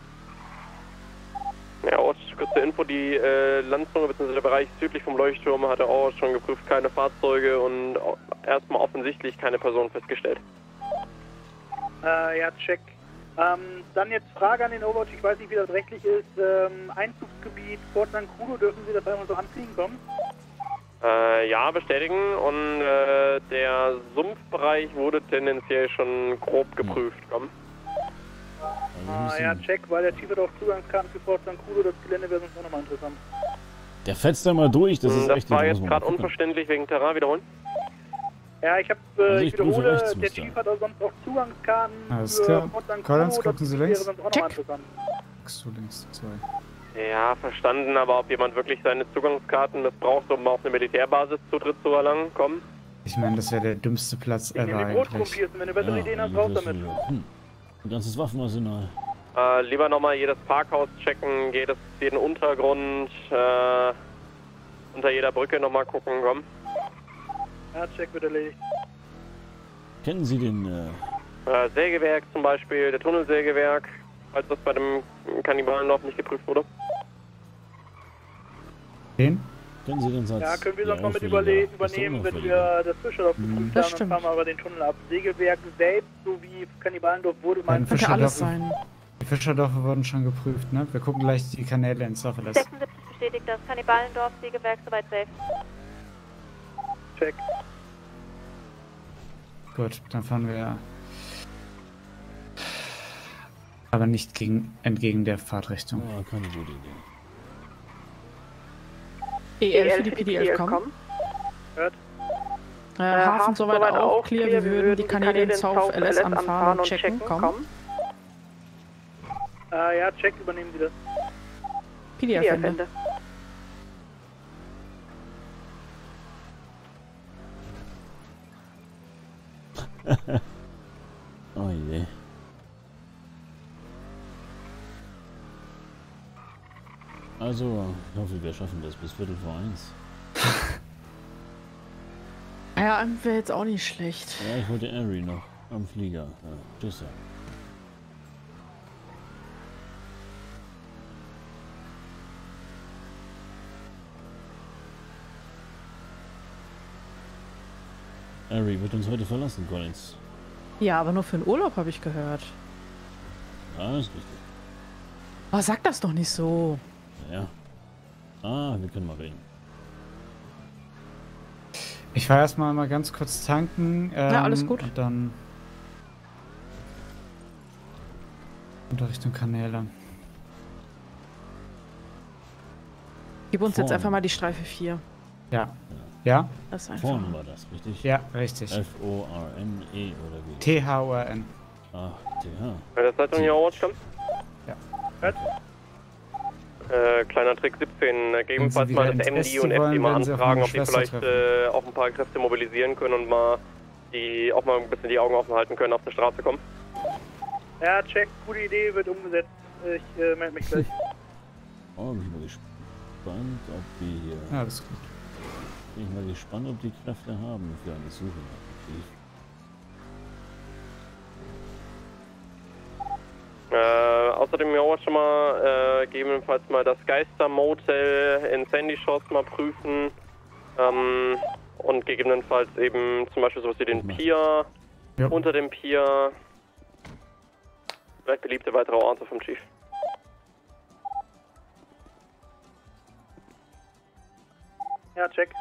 Ja, kurze Info, die Landzunge bzw. der Bereich südlich vom Leuchtturm hatte auch schon geprüft, keine Fahrzeuge und erstmal offensichtlich keine Person festgestellt. Ja, check. Dann jetzt Frage an den Overwatch, ich weiß nicht, wie das rechtlich ist. Einzugsgebiet Fort Nankudo, dürfen Sie das einmal so anfliegen kommen? Ja, bestätigen und der Sumpfbereich wurde tendenziell schon grob geprüft, komm. Ja, check, weil der Chief hat auch Zugangskarten für Fort Nankudo, das Gelände wäre sonst auch nochmal interessant. Der fetzt da mal durch, das ist echt... Das war jetzt gerade unverständlich wegen Terrain, wiederholen? Ja, ich wiederhole, der Chief hat auch sonst auch Zugangskarten für Fort Nankudo, das wäre sonst auch nochmal interessant. Du links, zwei. Ja, verstanden, aber ob jemand wirklich seine Zugangskarten missbraucht, um auf eine Militärbasis Zutritt zu erlangen, komm. Ich meine, das wäre der dümmste Platz ever eigentlich. Wenn du bessere Ideen hast, raus damit. Ein ganzes Waffenarsenal. Lieber nochmal jedes Parkhaus checken, jeden Untergrund, unter jeder Brücke nochmal gucken, komm. Ja, check wird erledigt. Kennen Sie den, Sägewerk zum Beispiel, der Tunnelsägewerk, falls das bei dem Kannibalenlauf nicht geprüft wurde? Den? Kennen Sie den Satz? Ja, können wir sonst noch mit übernehmen, wenn wir das Fischerdorf geprüft haben, dann fahren wir aber den Tunnel ab. Sägewerk selbst sowie Kannibalendorf wurde mein Könnte alles sein. Die Fischerdorfe wurden schon geprüft, ne? Wir gucken gleich die Kanäle ins Soffeless. 76 bestätigt das Kannibalendorf, Sägewerk soweit safe. Check. Gut, dann fahren wir... Aber nicht entgegen der Fahrtrichtung. Ja, keine gute Idee. EL für die PDL kommen. Hört. Hafen soweit auch clear. Wir würden die Kanäle in South LS anfahren und checken. Komm. Ja, check, übernehmen Sie das. PDL-Fende. Oh je. Also, ich hoffe, wir schaffen das bis 1:15. Ja, wäre jetzt auch nicht schlecht. Ja, ich wollte Ari noch am Flieger. Ja, tschüss. Ari wird uns heute verlassen, Collins. Ja, aber nur für den Urlaub, habe ich gehört. Ja, ist richtig. Oh, sag das doch nicht so. Ja. Ah, wir können mal reden. Ich fahre erstmal mal ganz kurz tanken. Ja, alles gut. Und dann unter Richtung Kanäle. Gib uns jetzt einfach mal die Streife 4. Ja. Ja? Das ist einfach. Vorne war das, richtig? Ja, richtig. F-O-R-N-E oder wie? T-H-O-R-N. Ah, T-H. Bei der Zeitung hier Overwatch kommt? Ja. Hört? Kleiner Trick 17, gegebenenfalls mal das MD und FD mal anfragen, ob die vielleicht auch ein paar Kräfte mobilisieren können und mal auch mal ein bisschen die Augen offen halten können, auf die Straße kommen. Ja, check, gute Idee, wird umgesetzt. Ich melde mich gleich. Oh, bin ich mal gespannt, ob die hier... Ja, alles gut. Bin ich mal gespannt, ob die Kräfte haben für eine Suche. Außerdem ja auch schon mal gegebenenfalls mal das Geister-Motel in Sandy Shores mal prüfen und gegebenenfalls eben zum Beispiel sowas wie den Pier, unter dem Pier, vielleicht beliebte weitere Orte vom Chief. Ja, check.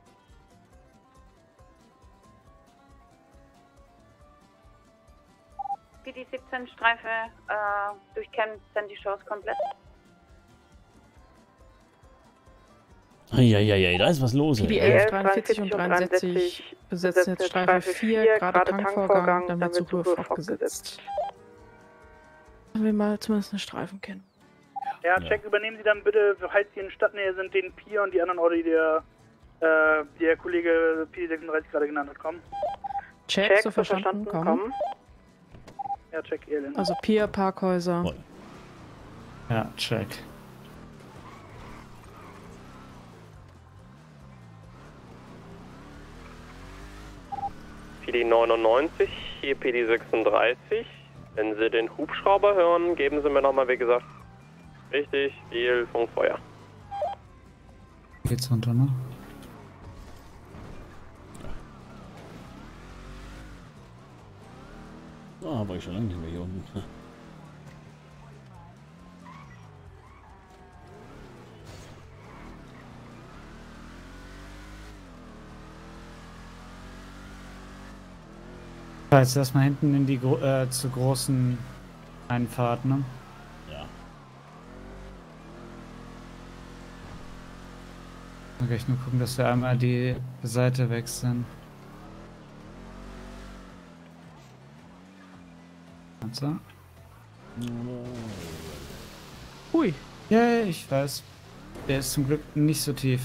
PD 17 Streife durchkämmt, sind die Shows komplett. Eieiei, da ist was los. PD 11, 43 und 63 besetzen jetzt Streife 4, gerade Tankvorgang, dann wird Zugriff aufgesetzt. Haben wir mal zumindest eine Streifen kennen. Ja, check, übernehmen Sie dann bitte, falls Sie in Stadtnähe sind, den Pier und die anderen Orte, die der Kollege PD36 gerade genannt hat, kommen. Check, so verstanden, kommen. Ja, check, Elin. Also Pier, Parkhäuser. Ja, check. PD 99, hier PD 36. Wenn Sie den Hubschrauber hören, geben Sie mir nochmal, wie gesagt, richtig viel Funkfeuer. Geht's runter, ne? Ah, war ich schon lange nicht mehr hier unten. Jetzt erstmal hinten in die zur großen Einfahrt, ne? Ja. Okay, ich nur gucken, dass wir einmal die Seite wechseln. So. Hui. Ja, ich weiß. Der ist zum Glück nicht so tief.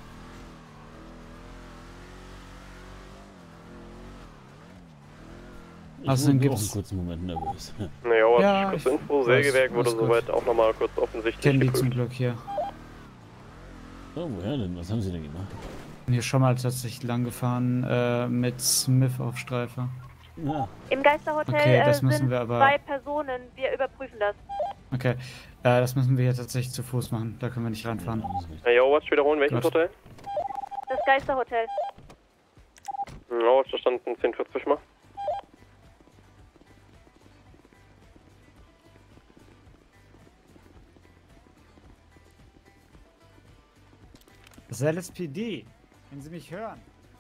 Außerdem gibt es einen kurzen Moment nervös. Ja, das Info, Sägewerk wurde soweit auch nochmal kurz offensichtlich kennen die geprüft. zum Glück hier. Oh, woher denn? Was haben Sie denn gemacht? Bin hier schon mal tatsächlich lang gefahren mit Smith auf Streife. Ja. Im Geisterhotel Okay, das sind müssen wir aber... 2 Personen. Wir überprüfen das. Okay, das müssen wir hier tatsächlich zu Fuß machen. Da können wir nicht ranfahren. Jo, was wiederholen? Welches Hotel? Das Geisterhotel. Jo, verstanden. 1040 mal. Das ist LSPD, wenn Sie mich hören.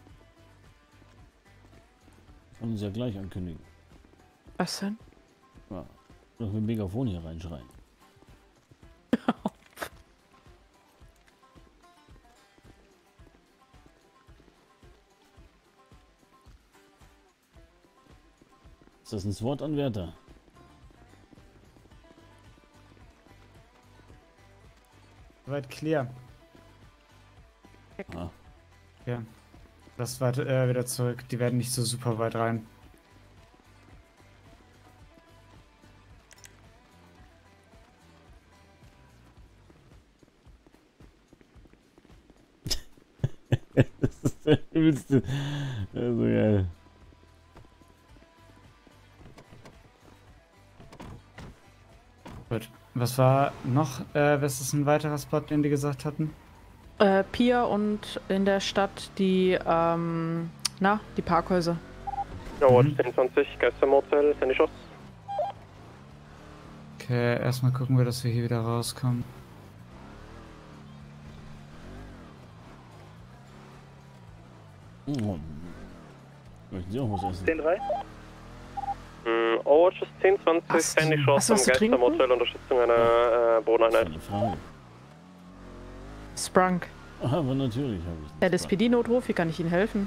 Wollen Sie ja gleich ankündigen. Was denn? Ja, doch mit dem Megafon hier reinschreien. Ist das ein SWAT-Anwärter? Soweit clear. Ah. Ja. Das war wieder zurück. Die werden nicht so super weit rein. Das ist der übelste. Also geil. Gut. Was war noch? Was ist ein weiterer Spot, den die gesagt hatten? Pier und in der Stadt die, die Parkhäuser. Ja, 1020, Geistermotel, Handyschuss. Okay, erstmal gucken wir, dass wir hier wieder rauskommen. Oh. Möchten Sie auch was essen? 10-3? Overwatch ist 1020, Handyschuss am Geistermotel, Unterstützung einer Bodeneinheit. Sprunk. Aha, aber natürlich habe ich das. LSPD-Notruf, wie kann ich Ihnen helfen?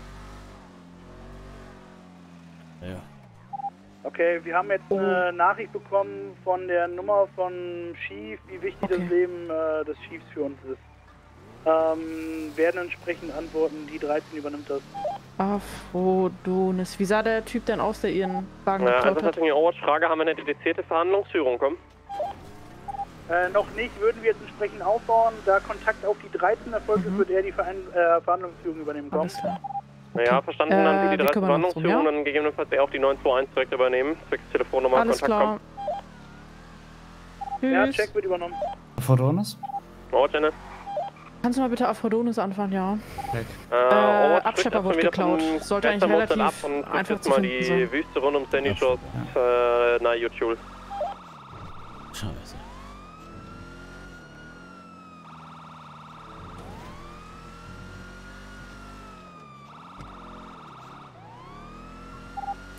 Ja. Okay, wir haben jetzt eine Nachricht bekommen von der Nummer von Chief, wie wichtig das Leben des Chiefs für uns ist. Werden entsprechend antworten, die 13 übernimmt das. Aphrodonis. Wie sah der Typ denn aus, der Ihren Wagen Ja, geklaut also hat? hat die Overwatch-Frage, haben wir eine dedizierte Verhandlungsführung, komm? Noch nicht, würden wir jetzt entsprechend aufbauen. Da Kontakt auf die 13 erfolgt ist, wird er die Verhandlungsführung übernehmen. Kommen. Naja, verstanden, dann Sie die 13 kümmern uns drum, Verhandlungsführung, ja? dann gegebenenfalls er auch die 921 direkt übernehmen. Zwecks Telefonnummer Alles Kontakt klar. kommen. Ja, Tschüss. Check wird übernommen. Aphrodonis? Overwatch, Kannst du mal bitte Aphrodonis anfahren, ja? Weg. Abschlepper wurde geklaut. Sollte eigentlich relativ einfach zu mal finden die sein. Wüste rund um Sandy Shores, nahe YouTube. Scheiße.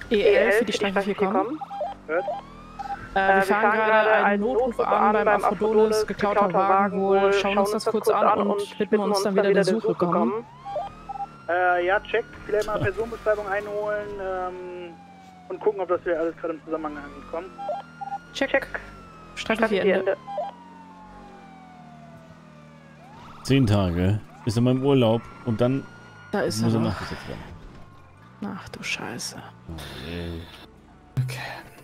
EL für die Streife 4 kommen. Hört. Wir fahren gerade einen Notruf an beim Aphrodonis, geklauter Wagen wohl, schauen uns das kurz an und widmen uns dann wieder der Suche kommen. Ja, check. Vielleicht mal Personenbeschreibung einholen und gucken, ob das wir alles gerade im Zusammenhang kommen. Check. Streife 4 Ende. 10 Tage ist in meinem Urlaub und dann da ist muss er noch nachgesetzt werden. Ach du Scheiße. Okay.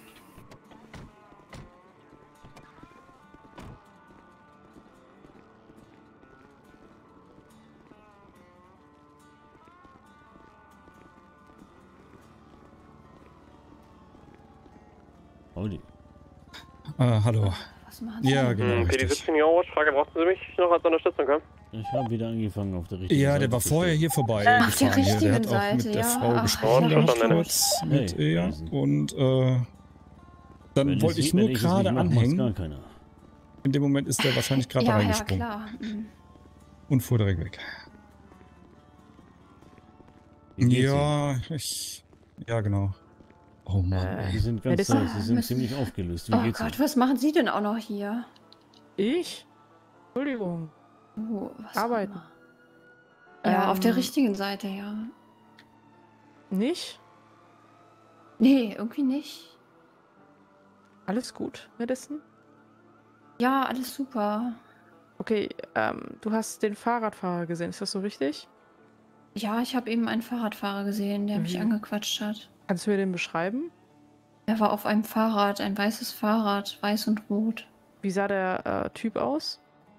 Hallo. Was machen Sie? Ja, genau. Für die 17 Jahre Frage, brauchen Sie mich noch als Unterstützung, können? Ich habe wieder angefangen auf der richtigen Ja, Seite. der war vorher hier vorbei. Auf der gefahren hier. Der richtigen hat auch mit Seite, der ja. Frau Ach, gesprochen ja. gehabt kurz mit ihr. Und dann wollte ich nur gerade anhängen. Gar keiner. In dem Moment ist der wahrscheinlich gerade Ja, reingesprungen. ja, klar. Mhm. Und fuhr direkt weg. Ja, ja, genau. Oh Mann. Sie sind ganz Ja, Sie sind ziemlich aufgelöst. Wie Oh geht's Gott, was machen Sie denn auch noch hier? Ich? Entschuldigung. Was Arbeiten. auch immer. Ja, auf der richtigen Seite, ja. Nicht? Nee, irgendwie nicht. Alles gut, Madison? Ja, alles super. Okay, du hast den Fahrradfahrer gesehen, ist das so richtig? Ja, ich habe eben einen Fahrradfahrer gesehen, der mich angequatscht hat. Kannst du mir den beschreiben? Er war auf einem Fahrrad, ein weißes Fahrrad, weiß und rot. Wie sah der Typ aus?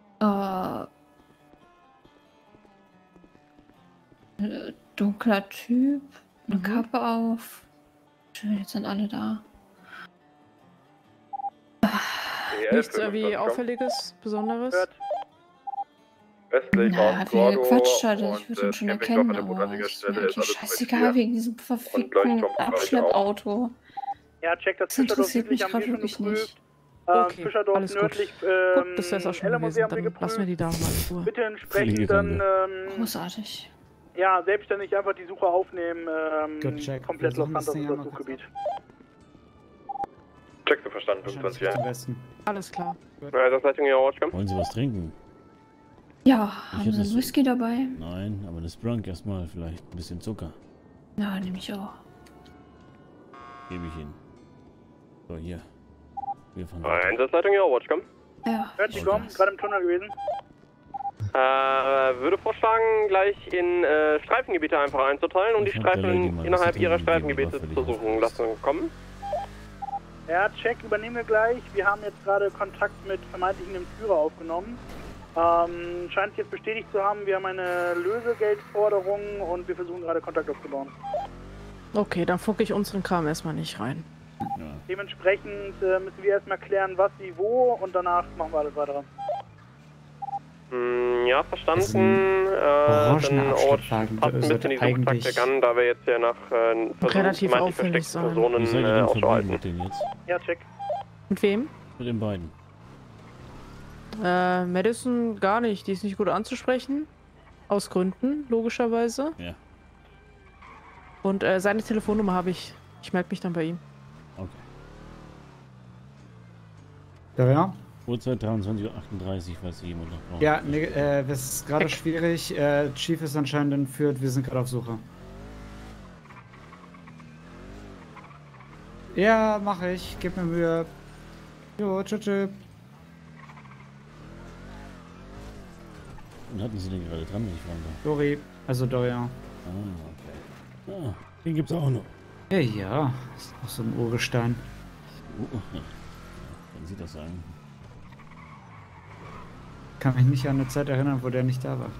Dunkler Typ, eine Kappe auf. Schön, jetzt sind alle da. Nichts irgendwie Auffälliges, Besonderes? Östlich Na, wie er gequatscht hat, ich würde ihn schon erkennen, aber ist mir eigentlich scheißegal wegen diesem verfickten Abschleppauto. Ja, check das Das interessiert mich gerade wirklich nicht. Okay, Fischerdorf alles gut. nördlich, Gut, das wär's auch schon Ellermuseum gewesen. Dann lassen wir die da mal in Ruhe. Bitte entsprechend dann Großartig. ja, selbstständig einfach die Suche aufnehmen. Gut, check. Komplett Wir Los suchen das Santos Ding ist das einmal Suchgebiet. Check, du verstanden, 25 Jahre. Alles klar. Das Leitung hier rauskommen. Wollen Sie was trinken? Ja, Ich haben hätte Sie einen so- Whisky dabei? Nein, aber das Brunk erstmal vielleicht ein bisschen Zucker. Ja, nehme ich auch. Gebe ich Ihnen. So, hier. Wir fahren Einsatzleitung hier rauskommen. Ja. Hört Sie kommen, gerade im Tunnel gewesen. Würde vorschlagen, gleich in Streifengebiete einfach einzuteilen und die Streifen innerhalb ihrer Streifengebiete zu suchen lassen. Kommen? Ja, check, übernehmen wir gleich. Wir haben jetzt gerade Kontakt mit vermeintlichen Entführer aufgenommen. Scheint jetzt bestätigt zu haben, wir haben eine Lösegeldforderung und wir versuchen gerade Kontakt aufzubauen. Okay, dann fucke ich unseren Kram erstmal nicht rein. Dementsprechend müssen wir erstmal klären, was, wie, wo und danach machen wir alles weitere. Ja, verstanden. Dann passt ein bisschen die Suchtaktik an, da wir jetzt ja nach relativ auffällig versteckten sein. Wie seid ihr Personen denn Ausschau verblieben halten. mit denen jetzt? Ja, check. Mit wem? Mit den beiden. Madison gar nicht. Die ist nicht gut anzusprechen. Aus Gründen, logischerweise. Ja. Und seine Telefonnummer habe ich. Ich melde mich dann bei ihm. Okay. Ja. Uhrzeit 23:38 Uhr, falls jemand noch braucht. Ja, nee, das ist gerade schwierig. Chief ist anscheinend entführt. Wir sind gerade auf Suche. Ja, mache ich. Gib mir Mühe. Jo, tschüss. Und hatten Sie den gerade dran, wenn ich fragen darf? Dori, also Dorian. Ah, okay. Ah, den gibt's auch noch. Ja, ja. Ist noch so ein Urgestein. Wenn Sie das sagen. Kann mich nicht an eine Zeit erinnern, wo der nicht da war.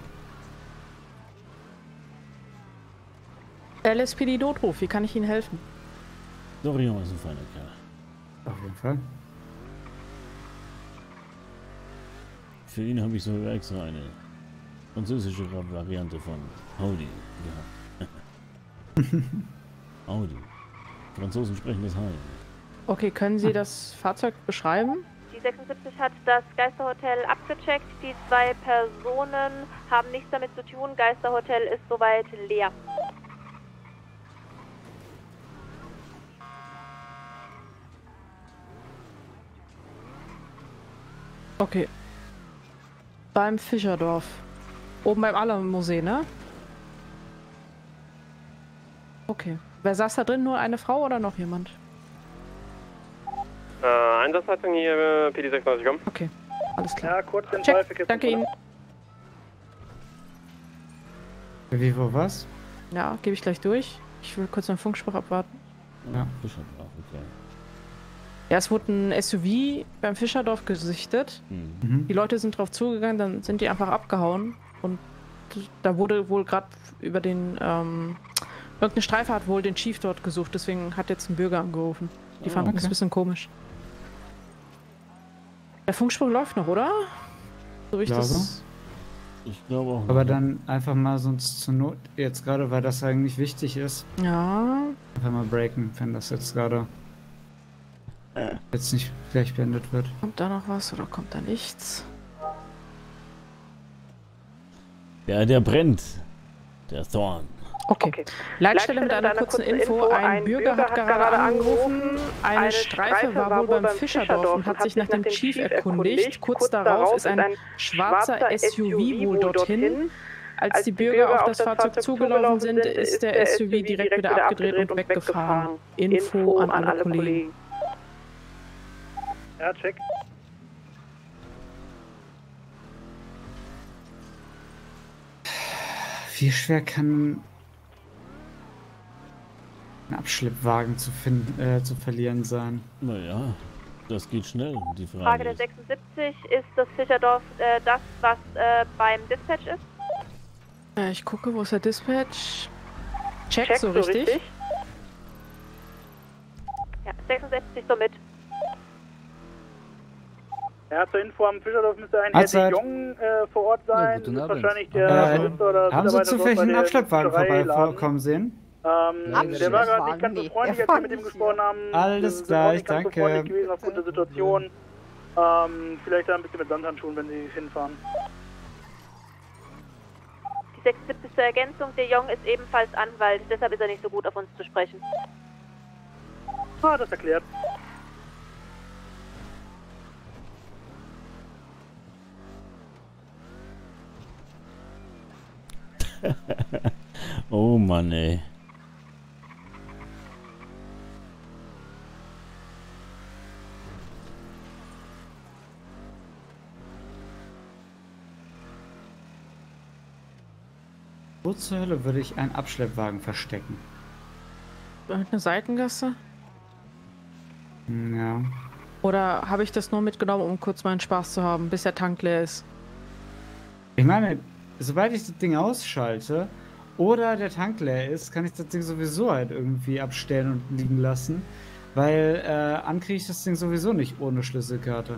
LSPD Notruf, wie kann ich Ihnen helfen? Dorian ist ein feiner Kerl. Auf jeden Fall. Für ihn habe ich sogar extra eine französische Variante von Howdy gehabt. Howdy. Franzosen sprechen das Heim. Okay, können Sie das Fahrzeug beschreiben? Die 76 hat das Geisterhotel abgecheckt. Die 2 Personen haben nichts damit zu tun. Geisterhotel ist soweit leer. Okay. Beim Fischerdorf. Oben beim Alamo-See, ne? Okay. Wer saß da drin? Nur eine Frau oder noch jemand? Einsatzleitung hier, PD 96, komm. Okay, alles klar. Ja, kurz den Check. Fall. Danke Ihnen. Wie, wo, was? Ja, gebe ich gleich durch. Ich will kurz einen Funkspruch abwarten. Ja. Fischerdorf, okay. Ja, es wurde ein SUV beim Fischerdorf gesichtet. Mhm. Die Leute sind drauf zugegangen, dann sind die einfach abgehauen. Und da wurde wohl gerade über den, irgendeine Streife hat wohl den Chief dort gesucht, deswegen hat jetzt ein Bürger angerufen. Die fanden das ein bisschen komisch. Der Funkspruch läuft noch, oder? So wie ich das... Ich glaube auch. Aber dann einfach mal sonst zur Not, jetzt gerade, weil das eigentlich wichtig ist. Ja. Einfach mal breaken, wenn das jetzt gerade jetzt nicht gleich beendet wird. Kommt da noch was oder kommt da nichts? Ja, der brennt. Der Thorn. Okay. Leitstelle mit einer kurzen Info. Ein Bürger hat gerade angerufen. Eine Streife war wohl beim Fischerdorf und hat sich nach dem Chief erkundigt. Kurz darauf ist ein schwarzer SUV wohl dorthin. Als die Bürger auf das Fahrzeug zugelaufen sind, ist der SUV direkt wieder abgedreht und weggefahren. Info an alle Kollegen. Ja, check. Wie schwer kann ein Abschleppwagen zu verlieren sein? Naja, das geht schnell, die Frage. Frage der 76, ist das Fischerdorf das, was beim Dispatch ist? Ich gucke, wo ist der Dispatch? Check so richtig? Ja, 66 somit. Ja, zur Info am Fischerdorf müsste ein Herr de Jong vor Ort sein. Das ist wahrscheinlich der Besitzer oder haben Sie zufällig einen Abschleppwagen vorbeikommen sehen? Der war gerade nicht ganz so freundlich, als wir mit ihm gesprochen haben. Alles gleich, danke. So freundlich gewesen aufgrund der Situation. Vielleicht da ein bisschen mit Sandhandschuhen, wenn Sie hinfahren. Die 76. zur Ergänzung, de Jong ist ebenfalls Anwalt, deshalb ist er nicht so gut auf uns zu sprechen. Ah, das erklärt. Oh Mann, ey. Wo zur Hölle würde ich einen Abschleppwagen verstecken? Eine Seitengasse? Ja. Oder habe ich das nur mitgenommen, um kurz meinen Spaß zu haben, bis der Tank leer ist? Ich meine, sobald ich das Ding ausschalte oder der Tank leer ist, kann ich das Ding sowieso halt irgendwie abstellen und liegen lassen. Weil ankriege ich das Ding sowieso nicht ohne Schlüsselkarte.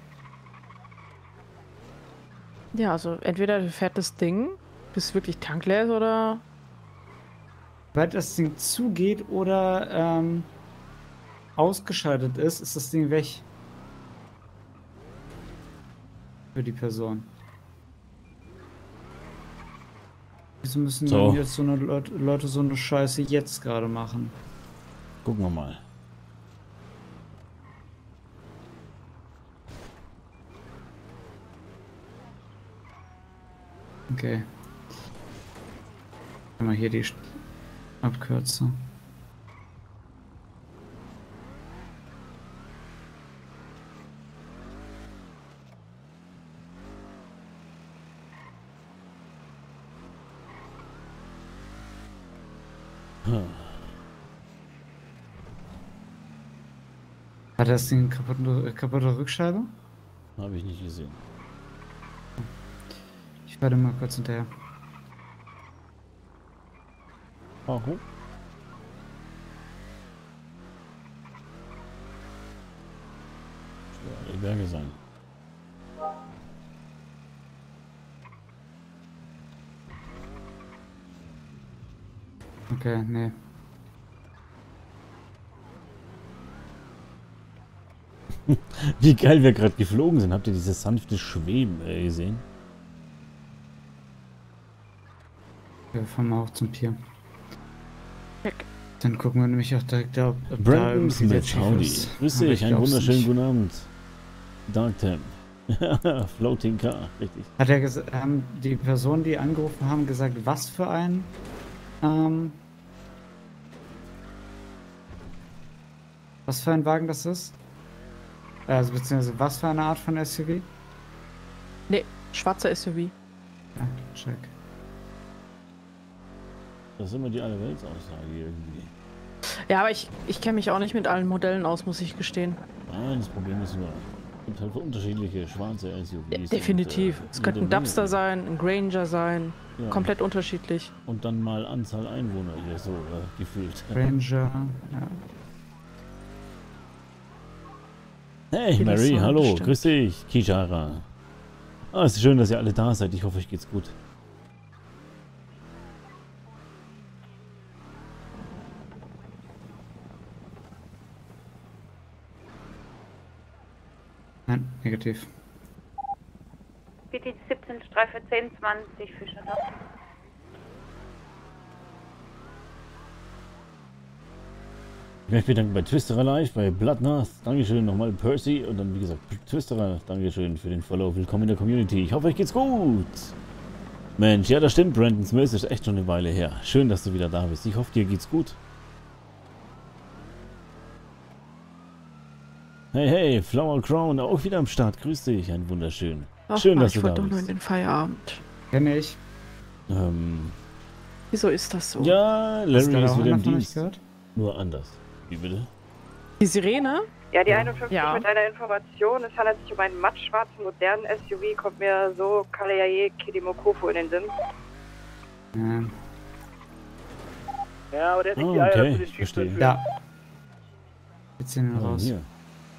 Ja, also entweder du fährt das Ding, bis wirklich Tank leer ist, oder... Sobald das Ding zugeht oder ausgeschaltet ist, ist das Ding weg. Für die Person. Wieso müssen dann jetzt so eine Leute so eine Scheiße jetzt gerade machen? Gucken wir mal. Okay. Mal hier die Abkürzung. Hat das Ding kaputte Rückscheibe? Habe ich nicht gesehen. Ich warte mal kurz hinterher. Warum? Die Berge sein. Okay, nee. Wie geil wir gerade geflogen sind. Habt ihr dieses sanfte Schweben gesehen? Wir fahren mal auch zum Pier. Dann gucken wir nämlich auch direkt, ob Brandon Smith, howdy. Grüß dich, einen wunderschönen guten Abend. Dark Temp. Floating Car, richtig. Hat er haben die Personen, die angerufen haben, gesagt, was für ein Wagen das ist? Also beziehungsweise was für eine Art von SUV? Nee, schwarzer SUV. Ja, check. Das ist immer die Allerweltsaussage irgendwie. Ja, aber ich kenne mich auch nicht mit allen Modellen aus, muss ich gestehen. Nein, das Problem ist nur, es gibt halt unterschiedliche schwarze SUVs. Definitiv. Es könnte ein Dubster sein, ein Granger sein. Ja. Komplett unterschiedlich. Und dann mal Anzahl Einwohner hier so gefühlt. Granger, ja. Hey Mary, hallo, bestimmt. Grüß dich, Kishara. Ah, es ist schön, dass ihr alle da seid. Ich hoffe, euch geht's gut. Nein, negativ. PT 17 Streife 1020 Fischerdorf. Ich möchte mich bedanken bei Twisterer Live, bei Bloodnath, Dankeschön nochmal Percy und dann wie gesagt Twisterer, Dankeschön für den Follow, willkommen in der Community. Ich hoffe, euch geht's gut. Mensch, ja das stimmt, Brandon Smith ist echt schon eine Weile her. Schön, dass du wieder da bist. Ich hoffe, dir geht's gut. Hey, hey, Flower Crown, auch wieder am Start. Grüß dich, ein wunderschön. Ach, schön, dass du da bist. Ich wollte doch nur in den Feierabend. Kenn ich. Wieso ist das so? Ja, Larry ist wieder im Dienst. Nur anders. Wie bitte? Die Sirene? Ja, die 51 mit einer Information. Es handelt sich um einen mattschwarzen, modernen SUV. Kommt mir so Kaleaye Kidimokofo in den Sinn. Ja, aber der hat nicht die Eier, okay, für den Typ verstehe. Ja. Jetzt sind wir raus. Hier.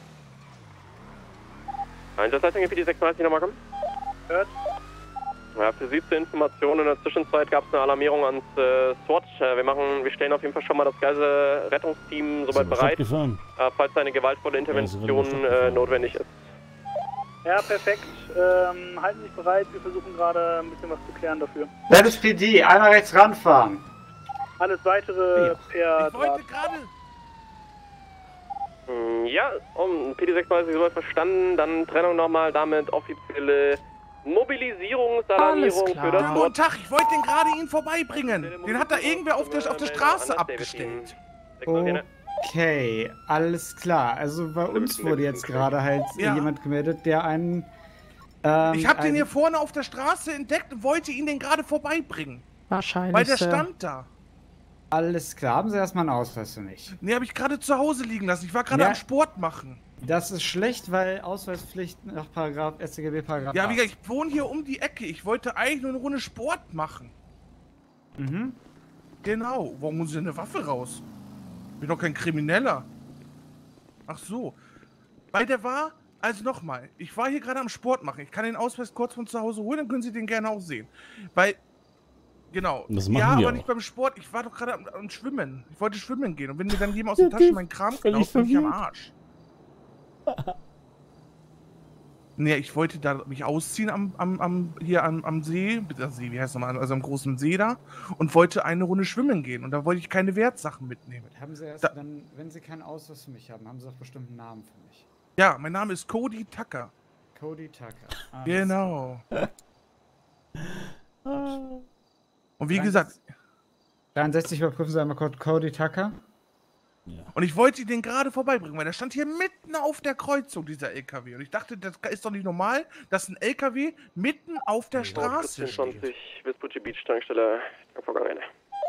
Einsatzleitung PD 36 nochmal kommen. Hört. Ja, für Sie zur Information, in der Zwischenzeit gab es eine Alarmierung ans SWAT. Wir stellen auf jeden Fall schon mal das ganze Rettungsteam soweit bereit, falls eine gewaltvolle Intervention notwendig ist. Ja, perfekt. Halten Sie sich bereit, wir versuchen gerade ein bisschen was zu klären dafür. Das ist PD, einmal rechts ranfahren. Alles weitere per Ich wollte gerade... Ja, um PD 36 soweit verstanden, dann Trennung nochmal, damit offizielle Mobilisierungsalarmierung für das Guten Tag, ich wollte den gerade Ihnen vorbeibringen. Den hat da irgendwer auf der Straße abgestellt. Okay, alles klar. Also bei uns wurde jetzt gerade halt jemand gemeldet, der einen... ich habe den hier vorne auf der Straße entdeckt und wollte ihn den gerade vorbeibringen. Wahrscheinlich. Weil der stand da. Alles klar, haben Sie erstmal einen Ausweis für mich? Nee, habe ich gerade zu Hause liegen lassen. Ich war gerade am Sport machen. Das ist schlecht, weil Ausweispflicht nach StGB Paragraph. Ja, wie gesagt, ich wohne hier um die Ecke. Ich wollte eigentlich nur eine Runde Sport machen. Mhm. Genau. Warum muss ich denn eine Waffe raus? Ich bin doch kein Krimineller. Ach so. Weil der war, also nochmal, ich war hier gerade am Sport machen. Ich kann den Ausweis kurz von zu Hause holen, dann können Sie den gerne auch sehen. Weil, genau. Das machen wir aber auch. nicht beim Sport. Ich war doch gerade am Schwimmen. Ich wollte schwimmen gehen. Und wenn mir dann jemand aus der Tasche meinen Kram klaut, bin ich am Arsch. Nee, ich wollte da mich ausziehen am See, wie heißt nochmal, also am großen See da, und wollte eine Runde schwimmen gehen. Und da wollte ich keine Wertsachen mitnehmen. Haben Sie erst dann, wenn Sie keinen Ausweis für mich haben, haben Sie doch bestimmt einen Namen für mich. Ja, mein Name ist Cody Tucker. Cody Tucker. Genau. Und wie gesagt... 63 überprüfen Sie einmal kurz Cody Tucker. Ja. Und ich wollte den gerade vorbeibringen, weil der stand hier mitten auf der Kreuzung, dieser LKW. Und ich dachte, das ist doch nicht normal, dass ein LKW mitten auf der Straße steht. 20 Vespucci Beach, Tankstelle, Tankvorgang.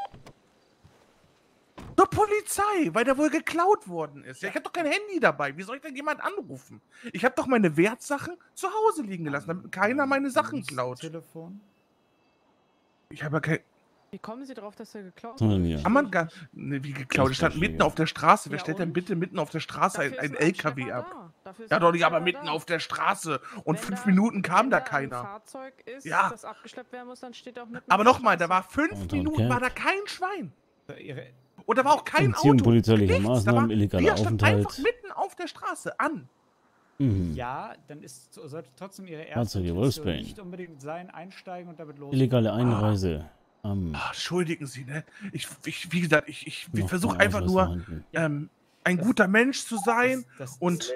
Zur Polizei, weil der wohl geklaut worden ist. Ja, ich habe doch kein Handy dabei. Wie soll ich denn jemand anrufen? Ich habe doch meine Wertsachen zu Hause liegen gelassen, damit keiner meine Sachen klaut. Telefon? Ich habe ja kein... Wie kommen Sie drauf, dass er geklaut wird? Kann man gar... Ne, wie geklaut? Es stand mitten auf der Straße. Wer stellt denn bitte mitten auf der Straße ein LKW ab? Ja doch nicht, aber mitten auf der Straße. Und 5 Minuten kam da keiner. Fahrzeug ist, ja. das abgeschleppt werden muss, dann steht auch mitten. Aber nochmal, da war 5 Minuten, war da kein Schwein. Und da war auch kein Entziehung Auto. polizeilicher Maßnahmen, illegaler Aufenthalt. Einfach mitten auf der Straße an. Mhm. Ja, dann sollte trotzdem Ihre Fahrzeuge erste Wolfsbane. nicht unbedingt sein, einsteigen und damit los. Illegale Einreise. Entschuldigen Sie, ne? Wie gesagt, ich versuche einfach nur ein guter Mensch zu sein und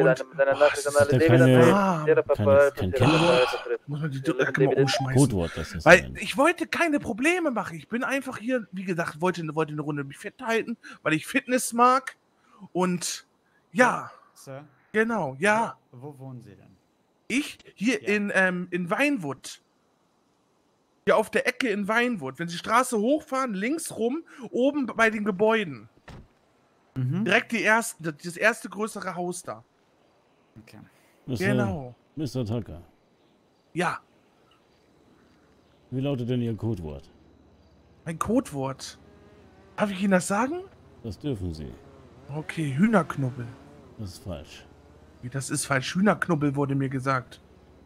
muss man die Jacke mal umschmeißen. Codewort, das ist weil ich wollte keine Probleme machen. Ich bin einfach hier, wie gesagt, wollte eine Runde mich fit halten, weil ich Fitness mag. Und ja, Sir? Genau, ja. Wo wohnen Sie denn? Ich hier in Vinewood. Hier auf der Ecke in Vinewood. Wenn Sie die Straße hochfahren, links rum, oben bei den Gebäuden. Direkt das erste größere Haus da. Okay. Genau. Mr. Tucker. Ja. Wie lautet denn Ihr Codewort? Mein Codewort? Darf ich Ihnen das sagen? Das dürfen Sie. Okay, Hühnerknubbel. Das ist falsch. Wie, das ist falsch? Hühnerknubbel wurde mir gesagt.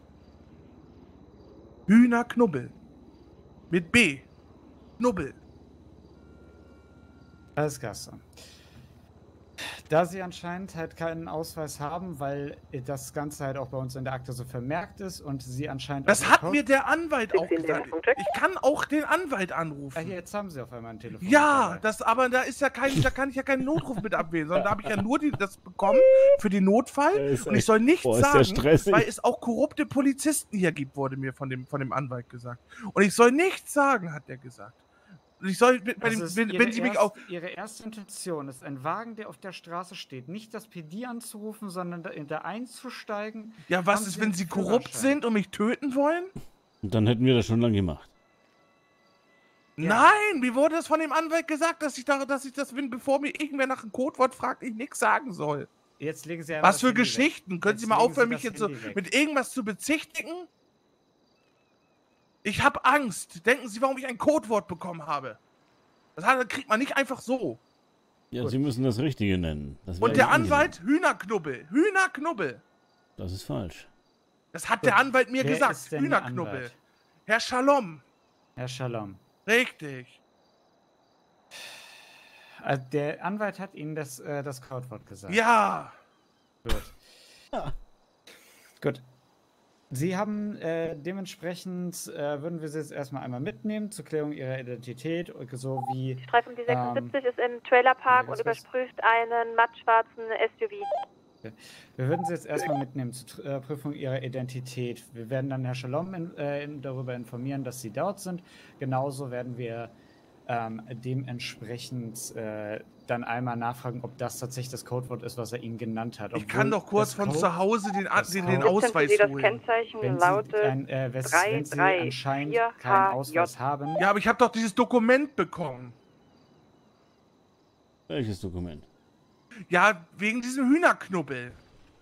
Hühnerknubbel. Mit B. Knubbel. Alles klar. Da Sie anscheinend halt keinen Ausweis haben, weil das Ganze halt auch bei uns in der Akte so vermerkt ist und Sie anscheinend... Das hat mir der Anwalt auch gesagt. Ich kann auch den Anwalt anrufen. Ah, jetzt haben Sie auf einmal ein Telefon. Ja, aber da ist ja kein, da kann ich ja keinen Notruf mit abwählen, sondern da habe ich ja nur das bekommen für den Notfall und ich soll nichts sagen, weil es auch korrupte Polizisten hier gibt, wurde mir von dem Anwalt gesagt. Und ich soll nichts sagen, hat er gesagt. Und ich soll, wenn Sie mich auch... Ihre erste Intention ist, ein Wagen, der auf der Straße steht, nicht das PD anzurufen, sondern da einzusteigen. Ja, was ist, wenn Sie korrupt sind und mich töten wollen? Und dann hätten wir das schon lange gemacht. Ja. Nein, mir wurde das von dem Anwalt gesagt, dass ich das, bevor mir irgendwer nach einem Codewort fragt, ich nichts sagen soll. Jetzt legen Sie was für Geschichten? Können Sie mal aufhören, mich jetzt so mit irgendwas zu bezichtigen? Ich habe Angst. Denken Sie, warum ich ein Codewort bekommen habe? Das kriegt man nicht einfach so. Ja, Sie müssen das Richtige nennen. Und der Anwalt, Hühnerknubbel. Hühnerknubbel. Das ist falsch. Das hat der Anwalt mir gesagt. Hühnerknubbel. Herr Shalom. Herr Shalom. Richtig. Also der Anwalt hat Ihnen das Codewort gesagt. Ja. Gut. Ja. Gut. Sie haben dementsprechend, würden wir Sie jetzt erstmal einmal mitnehmen zur Klärung Ihrer Identität, so wie... Die Streifen die 76 ist im Trailerpark und überprüft einen mattschwarzen SUV. Okay. Wir würden Sie jetzt erstmal mitnehmen zur Prüfung Ihrer Identität. Wir werden dann Herr Shalom darüber informieren, dass Sie dort sind. Genauso werden wir dementsprechend dann einmal nachfragen, ob das tatsächlich das Codewort ist, was er Ihnen genannt hat. Ich kann doch kurz von zu Hause den Ausweis holen. Das Kennzeichen lautet wenn Sie anscheinend keinen Ausweis haben. Ja, aber ich habe doch dieses Dokument bekommen. Welches Dokument? Ja, wegen diesem Hühnerknubbel.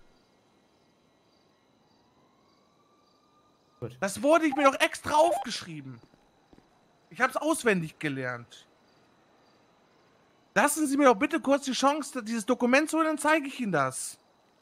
Gut. Das wurde ich mir doch extra aufgeschrieben. Ich habe es auswendig gelernt. Lassen Sie mir doch bitte kurz die Chance, dieses Dokument zu holen, dann zeige ich Ihnen das.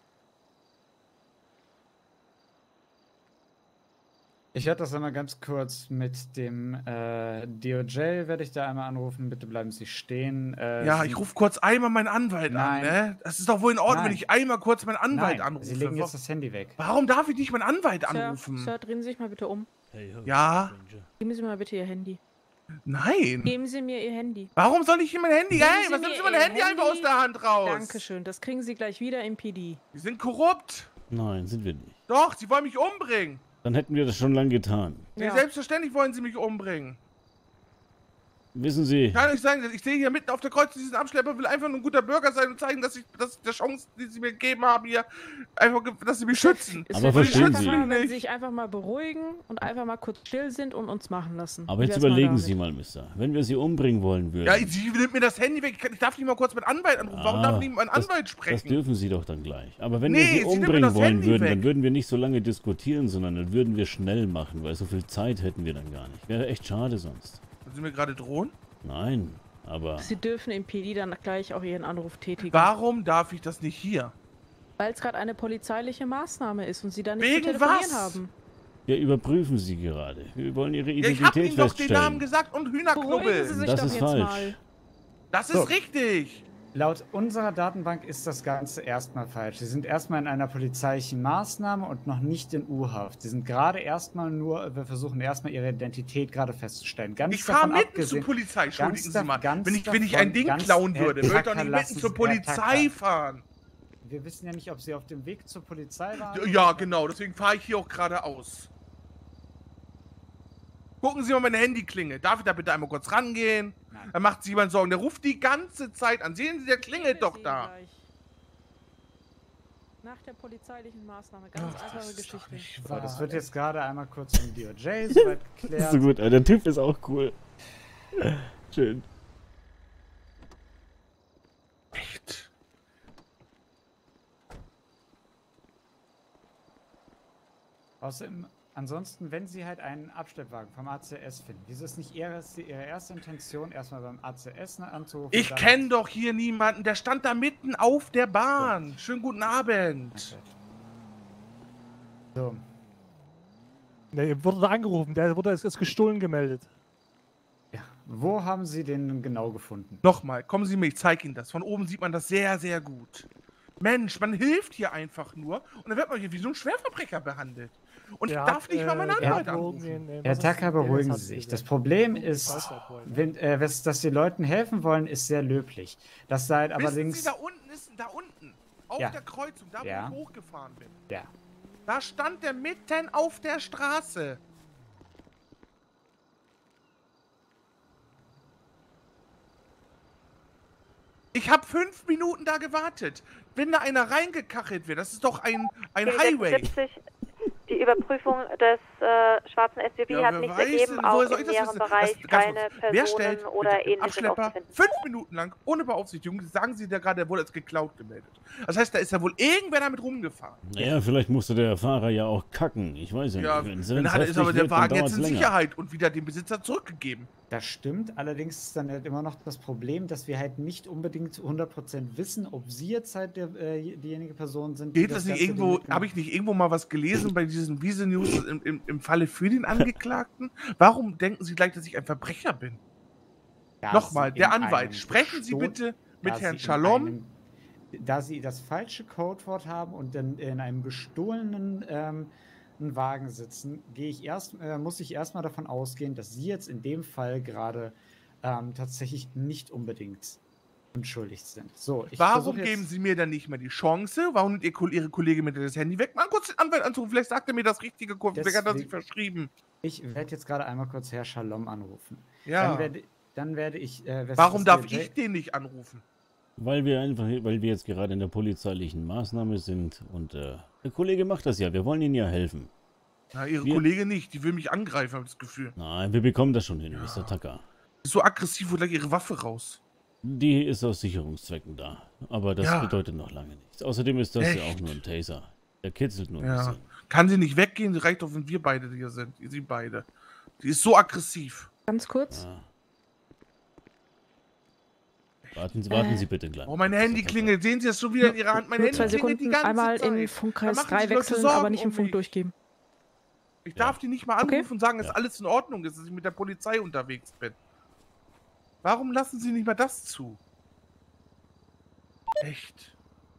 Ich werde das einmal ganz kurz mit dem DOJ, werde ich da einmal anrufen. Bitte bleiben Sie stehen. Ja, ich rufe kurz einmal meinen Anwalt an, ne? Das ist doch wohl in Ordnung, wenn ich einmal kurz meinen Anwalt anrufe. Sie legen jetzt das Handy weg. Warum darf ich nicht meinen Anwalt anrufen? Sir, drehen Sie sich mal bitte um. Ja? Geben Sie mir mal bitte Ihr Handy. Nein. Geben Sie mir Ihr Handy. Warum soll ich Ihnen mein Handy? Hey, was nimmst du mein Handy einfach aus der Hand raus? Dankeschön, das kriegen Sie gleich wieder im PD. Sie sind korrupt. Nein, sind wir nicht. Doch, Sie wollen mich umbringen. Dann hätten wir das schon lange getan. Ja. Selbstverständlich wollen Sie mich umbringen. Wissen Sie... Kann ich sagen, ich stehe hier mitten auf der Kreuz diesen Abschlepper, will einfach nur ein guter Bürger sein und zeigen, dass der Chance, die Sie mir gegeben haben, hier einfach, dass Sie mich schützen. Aber verstehen Sie... Wenn Sie sich einfach mal beruhigen und einfach mal kurz still sind und uns machen lassen. Aber jetzt überlegen Sie mal, Mister. Wenn wir Sie umbringen wollen würden... Ja, Sie nimmt mir das Handy weg. Ich darf nicht mal kurz meinen Anwalt anrufen. Warum darf ich nicht meinen Anwalt sprechen? Das dürfen Sie doch dann gleich. Aber wenn wir Sie umbringen wollen würden, dann würden wir nicht so lange diskutieren, sondern dann würden wir schnell machen, weil so viel Zeit hätten wir dann gar nicht. Wäre echt schade sonst. Wollen Sie mir gerade drohen? Nein, aber... Sie dürfen im PD dann gleich auch Ihren Anruf tätigen. Warum darf ich das nicht hier? Weil es gerade eine polizeiliche Maßnahme ist und Sie da nicht zu telefonieren haben. Ja, überprüfen Sie gerade. Wir wollen Ihre Identität feststellen. Ich habe Ihnen doch den feststellen. Namen gesagt und Hühnerknubbel. Das ist falsch. Das ist richtig. Laut unserer Datenbank ist das Ganze erstmal falsch. Sie sind erstmal in einer polizeilichen Maßnahme und noch nicht in U-Haft. Sie sind gerade erstmal nur, wir versuchen erstmal ihre Identität gerade festzustellen. Ich fahre mitten zur Polizei, entschuldigen Sie mal. Wenn ich ein Ding klauen würde, würde ich doch nicht mitten zur Polizei fahren. Wir wissen ja nicht, ob Sie auf dem Weg zur Polizei waren. Ja, genau, deswegen fahre ich hier auch geradeaus. Gucken Sie mal meine Handyklingel. Darf ich da bitte einmal kurz rangehen? Nein. Dann macht sich jemand Sorgen. Der ruft die ganze Zeit an. Sehen Sie, der klingelt doch da. Nach der polizeilichen Maßnahme. Ganz einfache Geschichte. So, das wird jetzt gerade einmal kurz im DOJ soweit geklärt. Das ist so gut, der Typ ist auch cool. Schön. Echt? Außerdem, ansonsten, wenn Sie halt einen Abschleppwagen vom ACS finden, wieso ist nicht Ihre erste Intention, erstmal beim ACS anzurufen? Ich kenne doch hier niemanden, der stand da mitten auf der Bahn. So. Schönen guten Abend. Okay. So. Der wurde da angerufen, ist gestohlen gemeldet. Ja. Wo haben Sie den genau gefunden? Nochmal, kommen Sie mir, ich zeige Ihnen das. Von oben sieht man das sehr, sehr gut. Mensch, man hilft hier einfach nur und dann wird man hier wie so ein Schwerverbrecher behandelt. Und ich darf nicht mal meine Anwalt anrufen. Herr Tacker, beruhigen Sie sich. Das Problem ist, dass die Leuten helfen wollen, ist sehr löblich. Das sei allerdings... Wissen Sie, da unten, auf der Kreuzung, da wo ich hochgefahren bin. Ja. Da stand der mitten auf der Straße. Ich habe 5 Minuten da gewartet. Wenn da einer reingekachelt wird, das ist doch ein Highway. 70, die Überprüfung des schwarzen SUV hat nichts ergeben, auch im näheren Bereich keine Personen oder ähnliches aufzufinden. 5 Minuten lang, ohne Beaufsichtigung, sagen Sie da gerade, er wurde als geklaut gemeldet. Das heißt, da ist ja wohl irgendwer damit rumgefahren. Naja, vielleicht musste der Fahrer ja auch kacken. Ich weiß ja nicht. Dann ist aber der Wagen jetzt in Sicherheit und wieder dem Besitzer zurückgegeben. Das stimmt, allerdings ist dann halt immer noch das Problem, dass wir halt nicht unbedingt 100% wissen, ob Sie jetzt halt diejenige Person sind. Geht das nicht irgendwo, habe ich nicht irgendwo mal was gelesen bei diesen Wiese News im Falle für den Angeklagten? Warum denken Sie gleich, dass ich ein Verbrecher bin? Nochmal, der Anwalt, sprechen Sie bitte mit Herrn Shalom. Da Sie das falsche Codewort haben und dann in einem gestohlenen Wagen sitzen, muss ich erstmal davon ausgehen, dass Sie jetzt in dem Fall gerade tatsächlich nicht unbedingt unschuldig sind. So, warum geben Sie mir dann nicht mehr die Chance? Warum nimmt Ihre Kollegin mit das Handy weg? Mal kurz den Anwalt anrufen, vielleicht sagt er mir das richtige Kurs, vielleicht hat er sich verschrieben. Ich werde jetzt gerade einmal kurz Herr Shalom anrufen. Ja. Dann werde ich... warum darf ich den nicht anrufen? Weil wir jetzt gerade in der polizeilichen Maßnahme sind und der Kollege macht das ja, wir wollen Ihnen ja helfen. Na, Ihre Kollegin nicht, die will mich angreifen, habe ich das Gefühl. Nein, wir bekommen das schon hin, Mr. Tucker. Ist so aggressiv, holt gleich Ihre Waffe raus. Die ist aus Sicherungszwecken da, aber das bedeutet noch lange nichts. Außerdem ist das ja auch nur ein Taser. Der kitzelt nur ein bisschen. Kann sie nicht weggehen, reicht doch, wenn wir beide hier sind. Sie beide. Die ist so aggressiv. Ganz kurz. Ja. Warten Sie bitte gleich. Oh, mein Handy klingelt. Sehen Sie das schon wieder in Ihrer Hand? Mein Handy klingelt die ganze Zeit. Einmal in Funkkreis 3 wechseln, aber nicht im Funk durchgeben. Ich darf die nicht mal anrufen und sagen, dass alles in Ordnung ist, dass ich mit der Polizei unterwegs bin. Warum lassen Sie nicht mal das zu? Echt?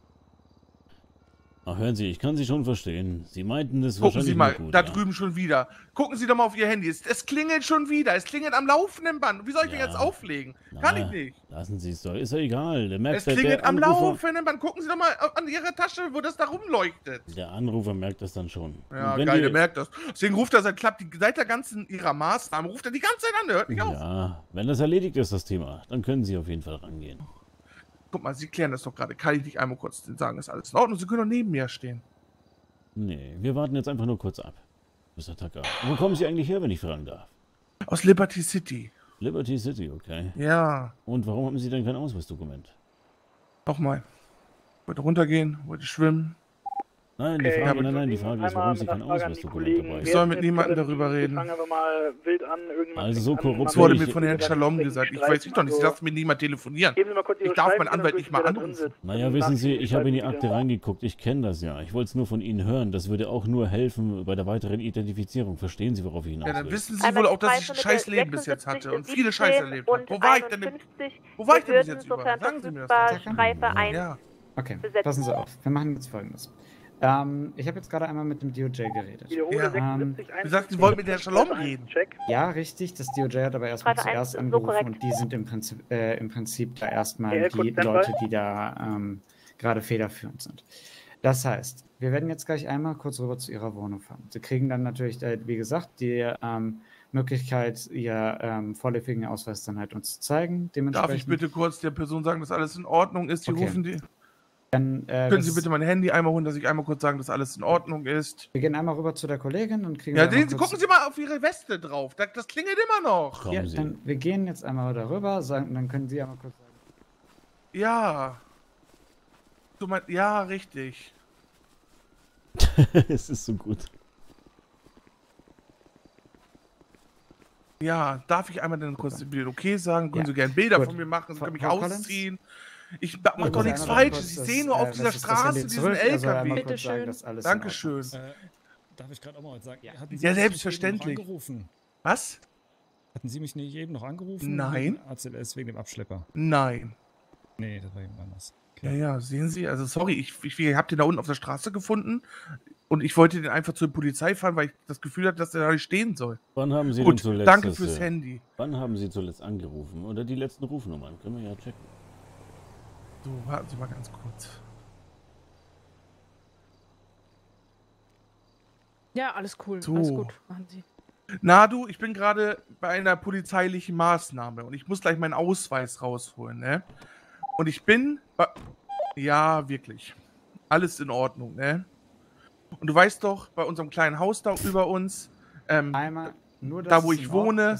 Ach, hören Sie, ich kann Sie schon verstehen. Sie meinten das Gucken wahrscheinlich Sie mal, gut, da drüben schon wieder. Gucken Sie doch mal auf Ihr Handy. Es klingelt schon wieder. Es klingelt am laufenden Band. Wie soll ich denn jetzt auflegen? Kann ich nicht. Lassen Sie es doch. Ist ja egal. Es klingelt am laufenden Band. Gucken Sie doch mal an Ihrer Tasche, wo das da rumleuchtet. Der Anrufer merkt das dann schon. Ja, geil, der merkt das. Deswegen ruft er seit der ganzen Ihrer Maßnahmen, ruft er die ganze Zeit an. Der hört nicht auf. Ja, wenn das erledigt ist, das Thema, dann können Sie auf jeden Fall rangehen. Guck mal, Sie klären das doch gerade. Kann ich nicht einmal kurz sagen, ist alles in Ordnung? Sie können doch neben mir stehen. Nee, wir warten jetzt einfach nur kurz ab, Mr. Tucker. Wo kommen Sie eigentlich her, wenn ich fragen darf? Aus Liberty City. Liberty City, okay. Ja. Und warum haben Sie denn kein Ausweisdokument? Nochmal. Wollte runtergehen, wollte schwimmen. Nein, die Frage, die Frage ist, warum Sie kein Ausweisdokument dabei haben. Ich soll mit niemandem darüber reden. Fangen wir mal wild an. Also so korrupt. Das wurde mir von Herrn Shalom gesagt. Ich weiß nicht doch nicht, ich darf mit niemand telefonieren. Ich darf meinen Anwalt nicht mal anrufen. Naja, wissen Sie, ich habe in die Akte reingeguckt. Ich kenne das ja. Ich wollte es nur von Ihnen hören. Das würde auch nur helfen bei der weiteren Identifizierung. Verstehen Sie, worauf ich hinaus will? Ja, dann wissen Sie wohl auch, dass ich ein scheiß Leben bis jetzt hatte und viele Scheiße erlebt habe. Wo war ich denn bis jetzt überall? Sagen Sie mir das. Ja. Okay, passen Sie auf. Wir machen jetzt Folgendes. Ich habe jetzt gerade einmal mit dem DOJ geredet. Du sagst, Sie wollten mit der Shalom reden. Ja, richtig. Das DOJ hat aber erstmal zuerst angerufen und die sind im Prinzip da erstmal die Leute, die da gerade federführend sind. Das heißt, wir werden jetzt gleich einmal kurz rüber zu Ihrer Wohnung fahren. Sie kriegen dann natürlich, wie gesagt, die Möglichkeit, Ihr vorläufigen Ausweis dann halt uns zu zeigen. Darf ich bitte kurz der Person sagen, dass alles in Ordnung ist? Die rufen die... Dann, können Sie bitte mein Handy einmal holen, dass ich einmal kurz sagen, dass alles in Ordnung ist? Wir gehen einmal rüber zu der Kollegin und kriegen... Ja, gucken Sie mal auf Ihre Weste drauf. Das klingelt immer noch. Ja, dann, wir gehen jetzt einmal darüber, dann können Sie einmal kurz sagen. Ja. Ja, richtig. Es ist so gut. Ja, darf ich einmal dann kurz okay sagen? Können Sie gerne Bilder von mir machen? Sie können mich ausziehen. Ich mach doch nichts Falsches. Ich sehe nur auf dieser Straße diesen LKW. Bitte schön. Dankeschön. Darf ich gerade auch mal was sagen? Ja, selbstverständlich. Was? Hatten Sie mich nicht eben noch angerufen? Nein. ACLS wegen dem Abschlepper? Nein. Nee, das war jemand anders. Okay. Ja, sehen Sie, also sorry, ich hab den da unten auf der Straße gefunden und ich wollte den einfach zur Polizei fahren, weil ich das Gefühl hatte, dass der da nicht stehen soll. Wann haben Sie denn zuletzt... Danke fürs Handy. Wann haben Sie zuletzt angerufen? Oder die letzten Rufnummern? Können wir ja checken. So, warten Sie mal ganz kurz. Ja, alles cool. So. Alles gut. Machen Sie. Na du, ich bin gerade bei einer polizeilichen Maßnahme und ich muss gleich meinen Ausweis rausholen, ne? Und ich bin... Ja, wirklich. Alles in Ordnung, ne? Und du weißt doch, bei unserem kleinen Haus da über uns, einmal nur da wo ich wohne,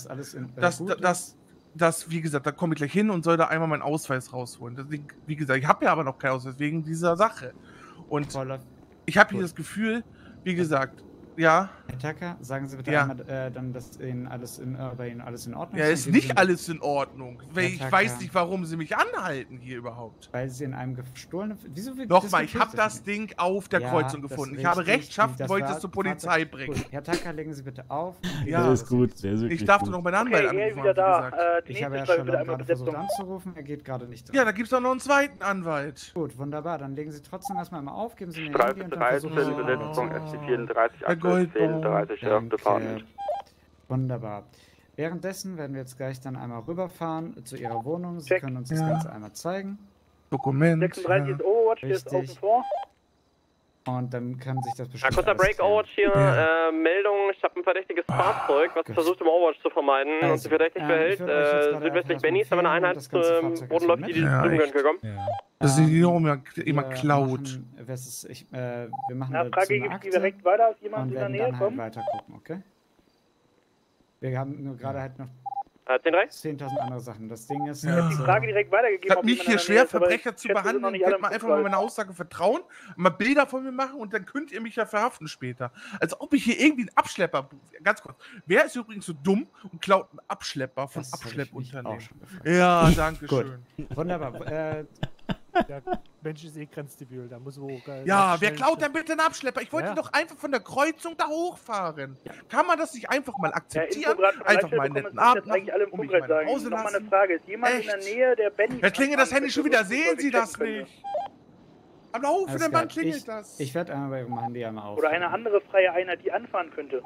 das wie gesagt, da komme ich gleich hin und soll da einmal meinen Ausweis rausholen. Deswegen, wie gesagt, ich habe ja aber noch keinen Ausweis wegen dieser Sache. Und ich habe hier das Gefühl, wie gesagt, ja. Herr Tucker, sagen Sie bitte einmal dann, dass bei Ihnen alles in Ordnung ist. Ja, ist nicht alles in Ordnung. Ich weiß nicht, warum Sie mich anhalten hier überhaupt. Weil Sie in einem gestohlenen... Wieso Nochmal, ich habe das Ding auf der Kreuzung gefunden. Ich habe Rechtschaffen, wollte es zur Polizei bringen. Gut. Herr Tucker, legen Sie bitte auf. Ja, das ist gut. Ich darf doch noch meinen Anwalt anrufen, wie gesagt. Ich habe ja schon gerade versucht anzurufen, er geht gerade nicht dran. Ja, da gibt es doch noch einen zweiten Anwalt. Gut, wunderbar. Dann legen Sie trotzdem erstmal auf, geben Sie mir Streife 13, Besetzung SC34, Danke. Wunderbar. Währenddessen werden wir jetzt gleich dann einmal rüberfahren zu Ihrer Wohnung. Sie können uns das Ganze einmal zeigen. Dokument. 36 ist Overwatch, der ist außen vor. Und dann kann sich das bestimmt. Kurzer Break, Overwatch hier. Meldung, ich habe ein verdächtiges Fahrzeug, was versucht im Overwatch zu vermeiden und sich verdächtig verhält. Südwestlich Bennys haben wir eine Einheit zum Bodenlauf, die sind gekommen. Das ist immer klaut. Wir machen Frage, gibt es direkt weiter, ist jemand und in der werden Nähe dann kommen? halt weiter gucken, okay? Wir haben nur gerade halt noch 10.000 andere Sachen. Das Ding ist. Ich habe die Frage direkt weitergegeben. Hat mich hier schwer Verbrecher zu behandeln. Ihr könnt mal einfach mal meine Aussage vertrauen, mal Bilder von mir machen und dann könnt ihr mich ja verhaften später. Als ob ich hier irgendwie einen Abschlepper. Ganz kurz. Wer ist übrigens so dumm und klaut einen Abschlepper von Abschleppunternehmen? Ja, danke schön. Wunderbar. Der Mensch ist eh grenzdebil, da muss wo. Ja, wer klaut denn bitte einen Abschlepper? Ich wollte doch einfach von der Kreuzung da hochfahren. Kann man das nicht einfach mal akzeptieren? Einfach mal einen netten Abend machen und mich mal nach Hause lassen? Eine Frage. Ist jemand in der Nähe, der Benny... Jetzt klingelt das Handy schon wieder. Sehen Sie das nicht? Am laufenden Band klingelt das. Ich werde einmal bei Ihrem Handy einmal auf. Oder eine andere freie Einheit, die anfahren könnte.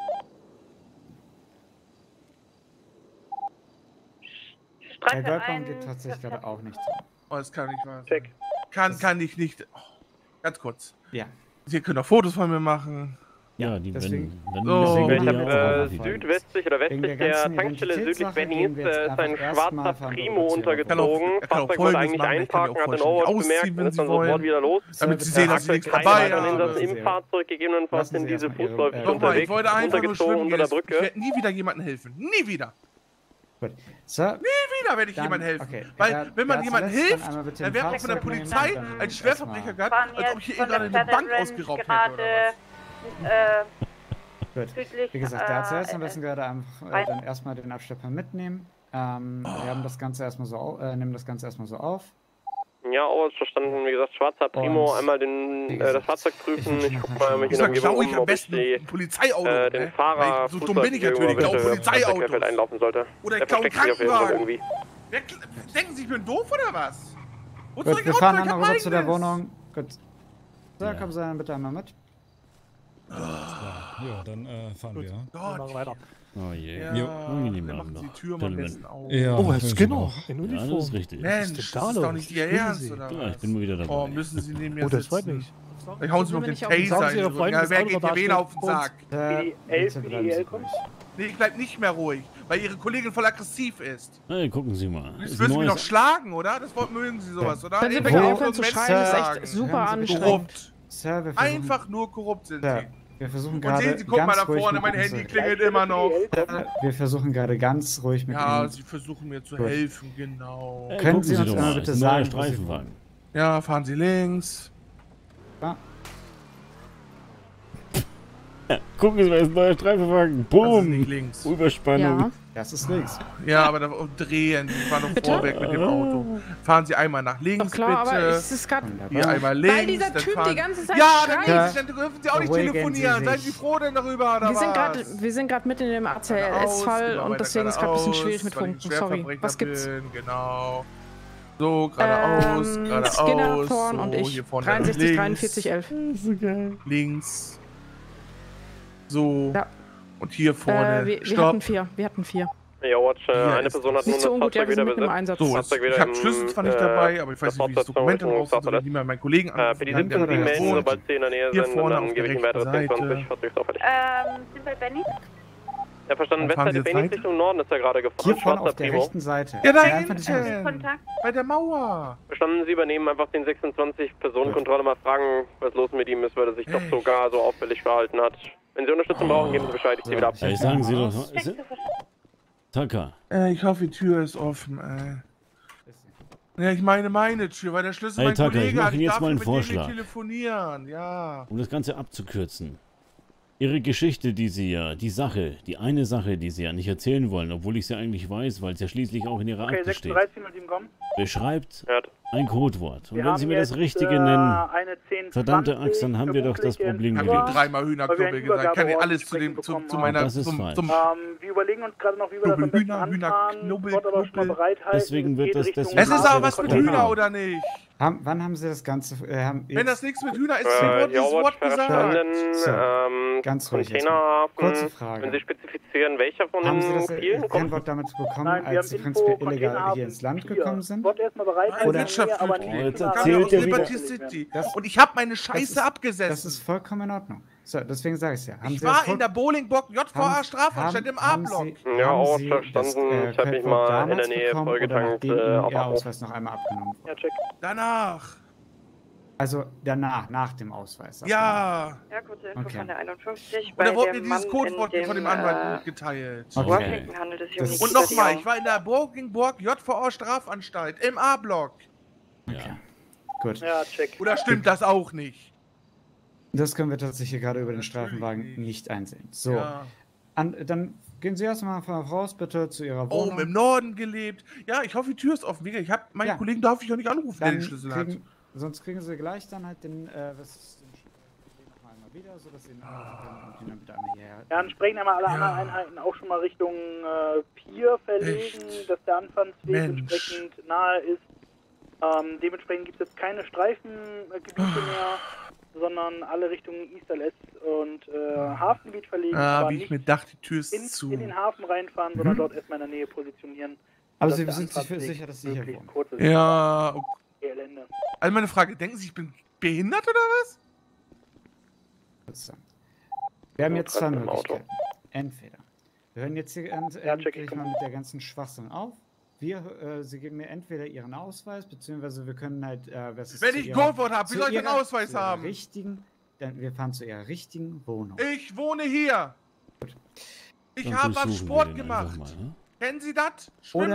Der Goldbaum geht tatsächlich gerade auch nicht dran. Oh, das kann nicht wahr sein. Kann ich nicht. Oh, ganz kurz. Ja. Sie können auch Fotos von mir machen. Ja, die deswegen. Ich habe südwestlich oder westlich der Tankstelle südlich Bennys ist ein schwarzer Primo untergezogen. Fahrzeug wollte eigentlich einparken, hat den Overwatch bemerkt und ist dann sofort wieder los. Damit Sie sehen, dass Sie nichts dabei haben. Im Fahrzeug gegebenenfalls in diese fußläufig unterwegs. Ich wollte einfach nur schwimmen. unter der Brücke. Ich werde nie wieder jemandem helfen. Nie wieder. Gut. So, keiner werde ich jemandem helfen. Okay. Weil, wenn man jemandem hilft, dann wird auch von der Fahrzeug Polizei nehmen, ein Schwerverbrecher gehabt, Fahren als ob ich jetzt hier von gerade der eine Bank Federal ausgeraubt gerade, hätte. Gut. südlich, Wie gesagt, der Arzt am besten gerade einfach dann erstmal den Abschlepper mitnehmen. Wir haben das Ganze erstmal so nehmen das Ganze erstmal so auf. Ja, verstanden. Wie gesagt, schwarzer Primo, einmal das Fahrzeug prüfen. Ich guck mal mich in der Umgebung um, ob ich ein Polizeiauto, den Fahrer so dumm bin ich natürlich, ich glaube Polizeiauto. Einlaufen sollte. Oder ich glaube Krankenwagen. Denken Sie, ich bin doof oder was? Gut, wir fahren dann noch rüber zu der Wohnung. Gut. So, kommen Sie dann bitte einmal mit. Ja, dann fahren wir. Wir machen weiter. Oh je. Ja, Angenehm wir machen die Tür mal am besten auf. Ja, oh, Herr Skinner, in Ja, Uniform. das ist richtig. Mensch, das ist doch nicht Ihr Ernst, oder Ja, ich was? bin mal wieder dabei. Oh, müssen Sie neben mir Oh, das freut sitzen? mich. Dann hauen Sie mir auf den Taser in den Rücken. Ja, wer geht hier wen auf den Sack? Die 11 IEL kommt. Nee, ich bleib nicht mehr ruhig, weil Ihre Kollegin voll aggressiv ist. Hey, gucken Sie mal. Jetzt müssen Sie mich noch schlagen, oder? Das mögen Sie sowas, oder? Können Sie bitte aufhören zu schreien? Das ist echt super anstrengend. Korrupt. Sir, Einfach nur korrupt sind Sie. Wir versuchen Und gerade sehen Sie, guck mal da ruhig vorne, mit mein uns Handy zu klingelt immer noch. Wir versuchen gerade ganz ruhig mit Ja, Ihnen. Sie versuchen mir zu Gut. helfen, genau. Können Sie uns doch mal mal, bitte ist ein neuer sagen, Streifenwagen. Ja, fahren Sie links. Ja. Gucken Sie mal, ist ein neuer Streifenwagen. Das ist Boom. nicht links. Überspannung. Ja. Das ist links. Ja, aber da drehen. Sie fahren doch vorweg mit dem Auto. Fahren Sie einmal nach links, Doch klar, bitte. aber es ist gerade... Hier einmal links. Weil dieser dann Typ fahren... die ganze Zeit Ja, schreit. dann dürfen Sie auch nicht Beruhigen telefonieren. Sie Seien sich. Sie froh denn darüber, oder Wir sind gerade mitten in dem ACLS-Fall Genau, und weiter deswegen ist gerade ein bisschen schwierig mit weil ich ein Funken. Sorry. Schwerverbrecher Was gibt's? bin, genau. So, geradeaus, geradeaus. Skinner, Thorn so, und ich. hier vorne 63, links, 43, 11. links. So. Ja. Und hier vorne. Wir Stopp. hatten 4. Wir hatten 4. Ja, Watch, Hier eine ist Person hat nun Nicht das so ungut, ja, Fahrzeug wir sind wieder mitten im besetzt. Einsatz. So, Fahrzeug ich habe Schlüssel zwar nicht dabei, aber ich weiß nicht, wie ich das Dokument rausfinde, oder nie mal meinen Kollegen anrufen Bitte kann, der Sie mit mir melden, wohnt. sobald Sie in der Nähe Hier sind, und vorne dann auf gebe der ich Ihnen weitere rechten 10, 20, Seite. Fahrzeugsaufhältig. Sind bei Benny? Ja, verstanden. Dann fahren Westseite Sie Benix jetzt Richtung Norden ist er gerade gefahren. Hier vorne Schwarzer auf der Primo. rechten Seite. Ja, da einfach nicht raus. hinten. Bei der Mauer. Verstanden, Sie übernehmen einfach den 26-Personen-Kontrolle, mal fragen, was los mit ihm ist, weil er sich doch sogar so auffällig verhalten hat. Wenn Sie Unterstützung brauchen, geben Sie Bescheid, ich ziehe wieder ab. Ey, sagen Sie doch... Taka. Ich hoffe, die Tür ist offen, ey. Ja, ich meine Tür, weil der Schlüssel Hey, mein Taka, Kollege ich mache hat. Ihnen Ich jetzt darf mal einen mit dem nicht Vorschlag. telefonieren, ja. Um das Ganze abzukürzen. Ihre Geschichte, die eine Sache, die Sie ja nicht erzählen wollen, obwohl ich sie eigentlich weiß, weil es ja schließlich auch in Ihrer Okay, Akte steht, 36 kommen. beschreibt ein Codewort. Und Wir wenn Sie haben mir das jetzt, Richtige nennen, eine 10, verdammte Axt, dann haben wir doch das Problem Ich habe gelöst. dreimal Hühnerknobel gesagt. Ich kann dir alles zu meiner... Das ist falsch. wir überlegen uns gerade noch, wie wir das am besten anfahren. Dort aber schon mal bereithalten. Deswegen wird das... Es ist aber was mit Hühner, oder nicht? Wann haben Sie das Ganze... Wenn das nichts mit Hühner ist, wurde dieses Wort gesagt. Ganz ruhig jetzt. Containerhafen, Kurze Frage. wenn Sie spezifizieren, welcher von Haben Sie den das vielen kommt? Kennwort damit bekommen, Nein, wir als Sie haben prinzipiell Info, illegal hier ins Land gekommen sind? Dort erstmal bereithalten. Oder aber Wirtschaftsflüchtling. nicht erzählt er wieder. Liberty City. Und ich habe meine Scheiße abgesessen. Das ist vollkommen in Ordnung. So, deswegen sage ich es ja. Haben Ich Sie war das in der Bowlingbock JVA Strafanstalt im A-Block. Ja, auch verstanden. Ich habe mich mal in der Nähe vollgetankt. Ihr Ausweis noch einmal abgenommen wurde? Ja, check. Danach. Also danach, nach dem Ausweis. Ja. Ja, kurze Info Okay. von der 51. Und er wurde dem mir dieses Mann Codewort in von dem Anwalt mitgeteilt. Okay. Washington handelt es sich um Das- die Und nochmal, Bestätigung. ich war in der Bowlingbock JVA Strafanstalt im A-Block. Okay. Gut. Ja, check. Oder stimmt das auch nicht? Das können wir tatsächlich gerade über den Streifenwagen nicht einsehen. So. Ja. Dann gehen Sie erstmal raus, bitte, zu Ihrer Wohnung. Oben im Norden gelebt. Ja, ich hoffe, die Tür ist offen. Ich hab meinen Ja. Kollegen darf ich auch nicht anrufen, der den Schlüssel hat. Sonst kriegen Sie gleich dann halt den nochmal einmal wieder, sodass Sie ihn anrufen können und ihn dann bitte einmal hierher. Ja, entsprechend einmal alle anderen Einheiten auch schon mal Richtung Pier verlegen, dass der Anfahrtsweg entsprechend nahe ist. Dementsprechend gibt es jetzt keine Streifengebiete mehr, sondern alle Richtungen East LS und Hafengebiet verlegen. Ah, aber wie ich nicht mir dachte, die Tür ist zu. in den Hafen reinfahren, sondern dort erstmal in der Nähe positionieren. Aber sodass Sie der sind sich Anfahrtsweg sicher, dass Sie hier möglichst wohnen? kurz ist. Ja. Elende. Also meine Frage, denken Sie, ich bin behindert oder was? Wir haben jetzt zwei Möglichkeiten. Entweder wir hören jetzt hier endlich mal mit der ganzen Schwachsinn auf. Sie geben mir entweder Ihren Ausweis, beziehungsweise wir können halt... Wenn ich ein Codewort habe, wie soll ich einen Ausweis haben? Wir fahren zu Ihrer richtigen Wohnung. Ich wohne hier. Ich habe mal Sport gemacht. Kennen Sie das? Schwimmen?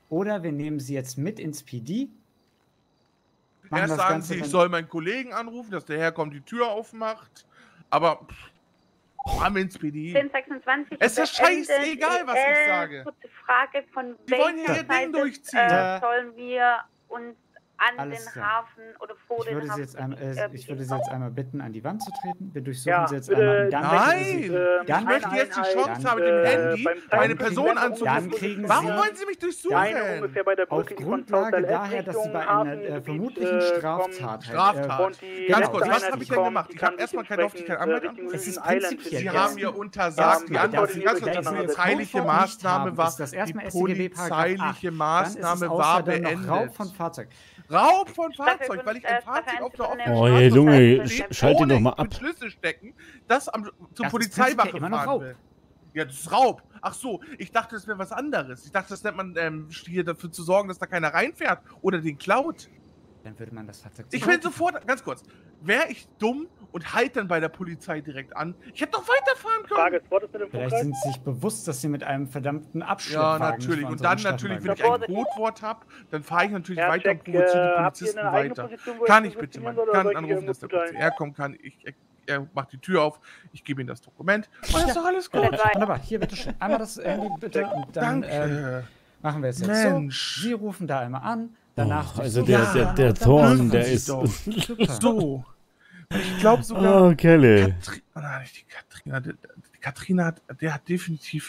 Oder wir nehmen sie jetzt mit ins PD. machen Erst das sagen Ganze sie, ich dann- soll meinen Kollegen anrufen, dass der herkommt, die Tür aufmacht. Aber haben ins PD. 1026. Es ist ja scheißegal, was ich sage. Kurze Frage, von Die wollen hier ihr welcher Ding Seite durchziehen. sollen wir uns an Alles den klar. Hafen oder vor Ich den würde, Hafen Sie jetzt einmal bitten, an die Wand zu treten. Wir durchsuchen Ja, Sie jetzt bitte. einmal. Dann Nein! Sie, Ich möchte jetzt die Chance haben, mit dem Handy meine Person anzurufen. Warum wollen Sie mich durchsuchen? Auf Grundlage daher, dass Sie bei einer vermutlichen Straftat... Straftat. Ganz kurz, was habe ich denn gemacht? Ich habe erstmal keine Aufmerksamkeit angemeldet. Es ist prinzipiell... Sie haben mir untersagt, die Antwort ist ganz kurz, die polizeiliche Maßnahme war, die polizeiliche Maßnahme war beendet. Raub von Fahrzeug. Raub von Fahrzeug, weil ich ein Fahrzeug auf der offenen Oh, hey, Junge, schalt ihn doch mal ab. mit Schlüssel stecken, das zur Das ist Polizeiwache prinzipiell immer noch fahren Raub. will. Ja, das ist Raub. Ach so, ich dachte, das wäre was anderes. Ich dachte, das nennt man hier dafür zu sorgen, dass da keiner reinfährt oder den klaut. Dann würde man das Fahrzeug... Ich bin sofort, ganz kurz, wäre ich dumm und halt dann bei der Polizei direkt an? Ich hätte doch weiterfahren können. Vielleicht sind Sie sich bewusst, dass Sie mit einem verdammten Ja, Abschleppwagen... natürlich. vor Und dann unserem natürlich, wenn ich Stadtwagen- ein Codewort habe, dann fahre ich natürlich Ja, weiter und check, provoziere die habt ihr Polizisten eine eigene weiter. Position, wo Kann ich ich bitte positionieren mal soll, oder soll kann ich anrufen, dass der Polizei herkommen kann. Er macht die Tür auf, ich gebe ihm das Dokument. Und das ist doch alles gut. Wunderbar, hier bitteschön. Einmal das Handy bitte und dann Danke. machen wir es jetzt Mensch. so. Sie rufen da einmal an, danach... Also der Thorn, der ist... So. Ich glaube sogar... Oh, Kelle. Nein, nicht die Katrina. Die Katrina der hat definitiv...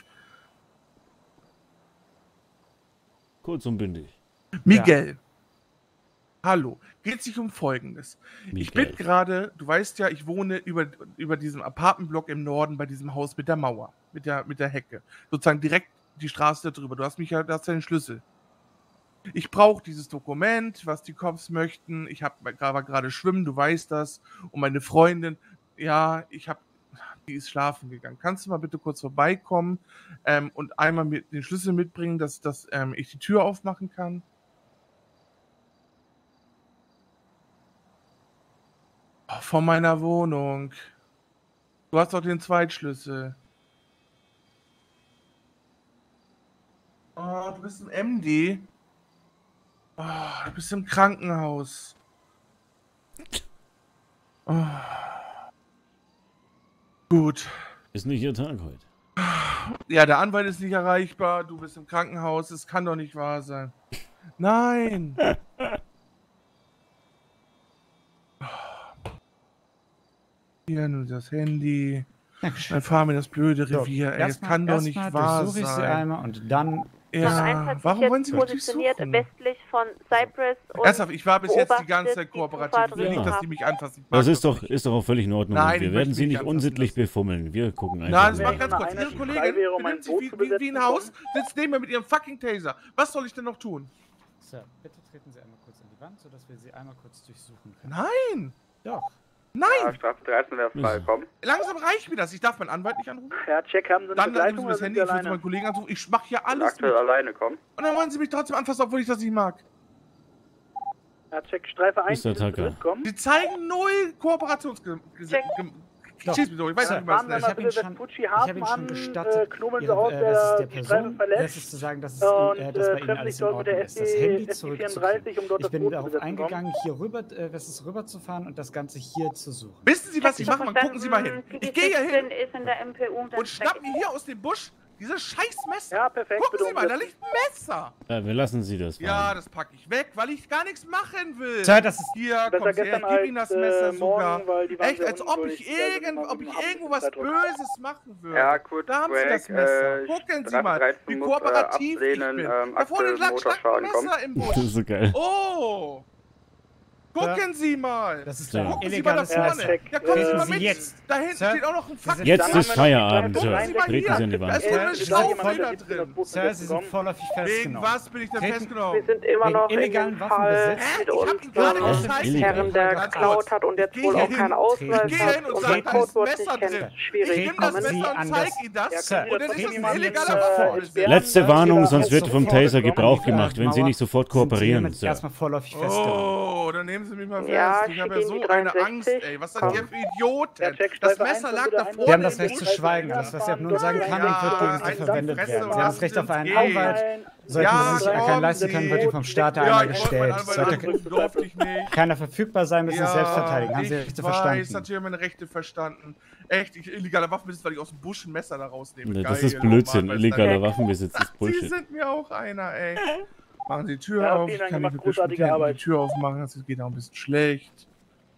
Kurz und bündig. Miguel. Hallo. Geht sich um Folgendes. Ich Miguel. bin gerade, du weißt ja, ich wohne über diesem Apartmentblock im Norden bei diesem Haus mit der Mauer, mit der Hecke. Sozusagen direkt die Straße darüber. Du hast ja den Schlüssel. Ich brauche dieses Dokument, was die Cops möchten. Ich war gerade schwimmen, du weißt das. Und meine Freundin, ja, die ist schlafen gegangen. Kannst du mal bitte kurz vorbeikommen und einmal den Schlüssel mitbringen, dass ich die Tür aufmachen kann? Oh, von meiner Wohnung. Du hast doch den Zweitschlüssel. Oh, du bist im MD. Oh, du bist im Krankenhaus. Oh. Gut. Ist nicht Ihr Tag heute. Ja, der Anwalt ist nicht erreichbar. Du bist im Krankenhaus. Es kann doch nicht wahr sein. Nein. Hier, nur das Handy. Dann fahren wir das blöde Revier. Ey, es kann doch nicht wahr durchsuche ich Sie sein. einmal und dann... Ja, warum wollen Sie mich positioniert durchsuchen? westlich von Cypress und Ernsthaft, ich war bis jetzt die ganze Zeit beobachtet kooperativ. Ich will Ja. nicht, dass die mich anfassen. Ich mag Das ist doch auch völlig in Ordnung. Nein, Wir ich werden möchte Sie mich nicht anfassen unsittlich befummeln. Wir gucken einfach. Nein, das nur. macht ganz kurz. Ihre Kollegin benimmt sich wie ein Haus, sitzt neben mir mit ihrem fucking Taser. Was soll ich denn noch tun? Sir, bitte treten Sie einmal kurz an die Wand, sodass wir Sie einmal kurz durchsuchen können. Nein! Doch. Nein! Ja, Strafe 13 wäre frei, komm. Langsam reicht mir das. Ich darf meinen Anwalt nicht anrufen. Ja, check, haben Sie eine Dann Begleitung rufen Sie das oder Handy, sind ich Sie will meinen alleine? Kollegen anrufen. Ich mach hier alles Aktuell mit. alleine, komm. Und dann wollen Sie mich trotzdem anfassen, obwohl ich das nicht mag. Ja, check, Streife 1. Mr. Tucker. Sie zeigen null Kooperationsgesetz. Schieß mich durch, ich weiß nicht, wie man es nennt. Ich habe ihn schon gestattet, knobeln Sie Ihre, aus, was wer ist der die Streife Person, verlässt. das ist zu sagen, dass, Und dass bei Ihnen treffen alles sich in dort mit Ordnung der ist. Das Handy SC34, zurückzukriegen. um dort Ich bin das darauf Boot zu eingegangen, hier rüber, rüber zu fahren und das Ganze hier zu suchen. Wissen Sie, was ich mache? Gucken Sie mal hin. Ich gehe hier hin Ist in der MPU, und schnapp mir hier aus dem Busch dieses scheiß Messer. Ja, perfekt. Gucken Sie mal, da liegt ein Messer. Ja, wir lassen Sie das. Ja, das packe ich weg, weil ich gar nichts machen will. Sir, das ist hier, besser komm her, gestern gib Ihnen das als, Messer sogar. morgen, weil die waren Echt, sehr als ob ungeduldig. ich, Da sind wir ob ich mit dem irgendwo was Abschluss Böses machen würde. Ja, gut, Da haben Sie das Greg, Messer. Gucken Sie Strafe mal, 13 wie muss, kooperativ ablehnen, ich bin. Da vorne aktuell lag ein Motorschaden, komm. Messer im Das Busch. ist so geil. Oh! Gucken Sie mal! Das ist Ja. ein Gucken Sie mal da illegales vorne! Messer. Ja, kommen Sie mal Sie mit! jetzt. Da hinten Sir, steht auch noch ein fucking Jetzt ist Feierabend, Gucken Sir. Sie mal Treten Sie an die hier! Da Wand. ist nur eine Schaufel da drin! Sir, Sie sind vorläufig Wegen festgenommen. was bin ich denn Treten- festgenommen? Wir sind immer Wegen noch in illegalen dem Fall Waffenbesitz. mit Ich hab uns ihn gerade gezeigt. Herren, der Ganz geklaut kurz. hat und jetzt Ich wohl gehe auch hin. keinen Ausweis Ich gehe hat hin und und sag, sein da ist ein Codewort Messer nicht kennt. drin. Schwierig. Ich nehme das Kommen Sie Messer und an zeig das- Ihnen das. Sir, Und dann ist treten das ein Sie illegaler jetzt Waffenbesitz. Letzte Warnung, sonst wird vom Sofort Taser Gebrauch kommen. gemacht, wenn Sie nicht sofort Sind Sie kooperieren, hiermit Sir. erstmal vorläufig festgenommen. Oh, So, dann nehmen Sie mich mal fest. Ja, ich habe ja so die eine 63. Angst, ey. Was seid ihr für Idioten? Ja, check, Das Streife Messer 1, lag bitte davor. Wir haben das Recht zu schweigen. Alles, was ihr nun sagen kann und wird gegen Sie verwendet werden. Sie haben das Recht auf einen Anwalt. Sollten Sie sich keinen leisten können, wird Ihnen vom Staat einmal gestellt. Sollte keiner verfügbar sein, müssen Sie selbst verteidigen. Haben Sie Ihre Rechte verstanden? Ich habe meine Rechte verstanden. Echt, illegaler Waffenbesitz, weil ich aus dem Busch ein Messer da rausnehme. Nee, das ist Blödsinn. Illegaler Waffenbesitz ist Bullshit. Sie sind mir auch einer, ey. Machen Sie die Tür Ja, auf. vielen Dank, Kann macht ich großartige die Arbeit. Tür aufmachen, das geht auch ein bisschen schlecht.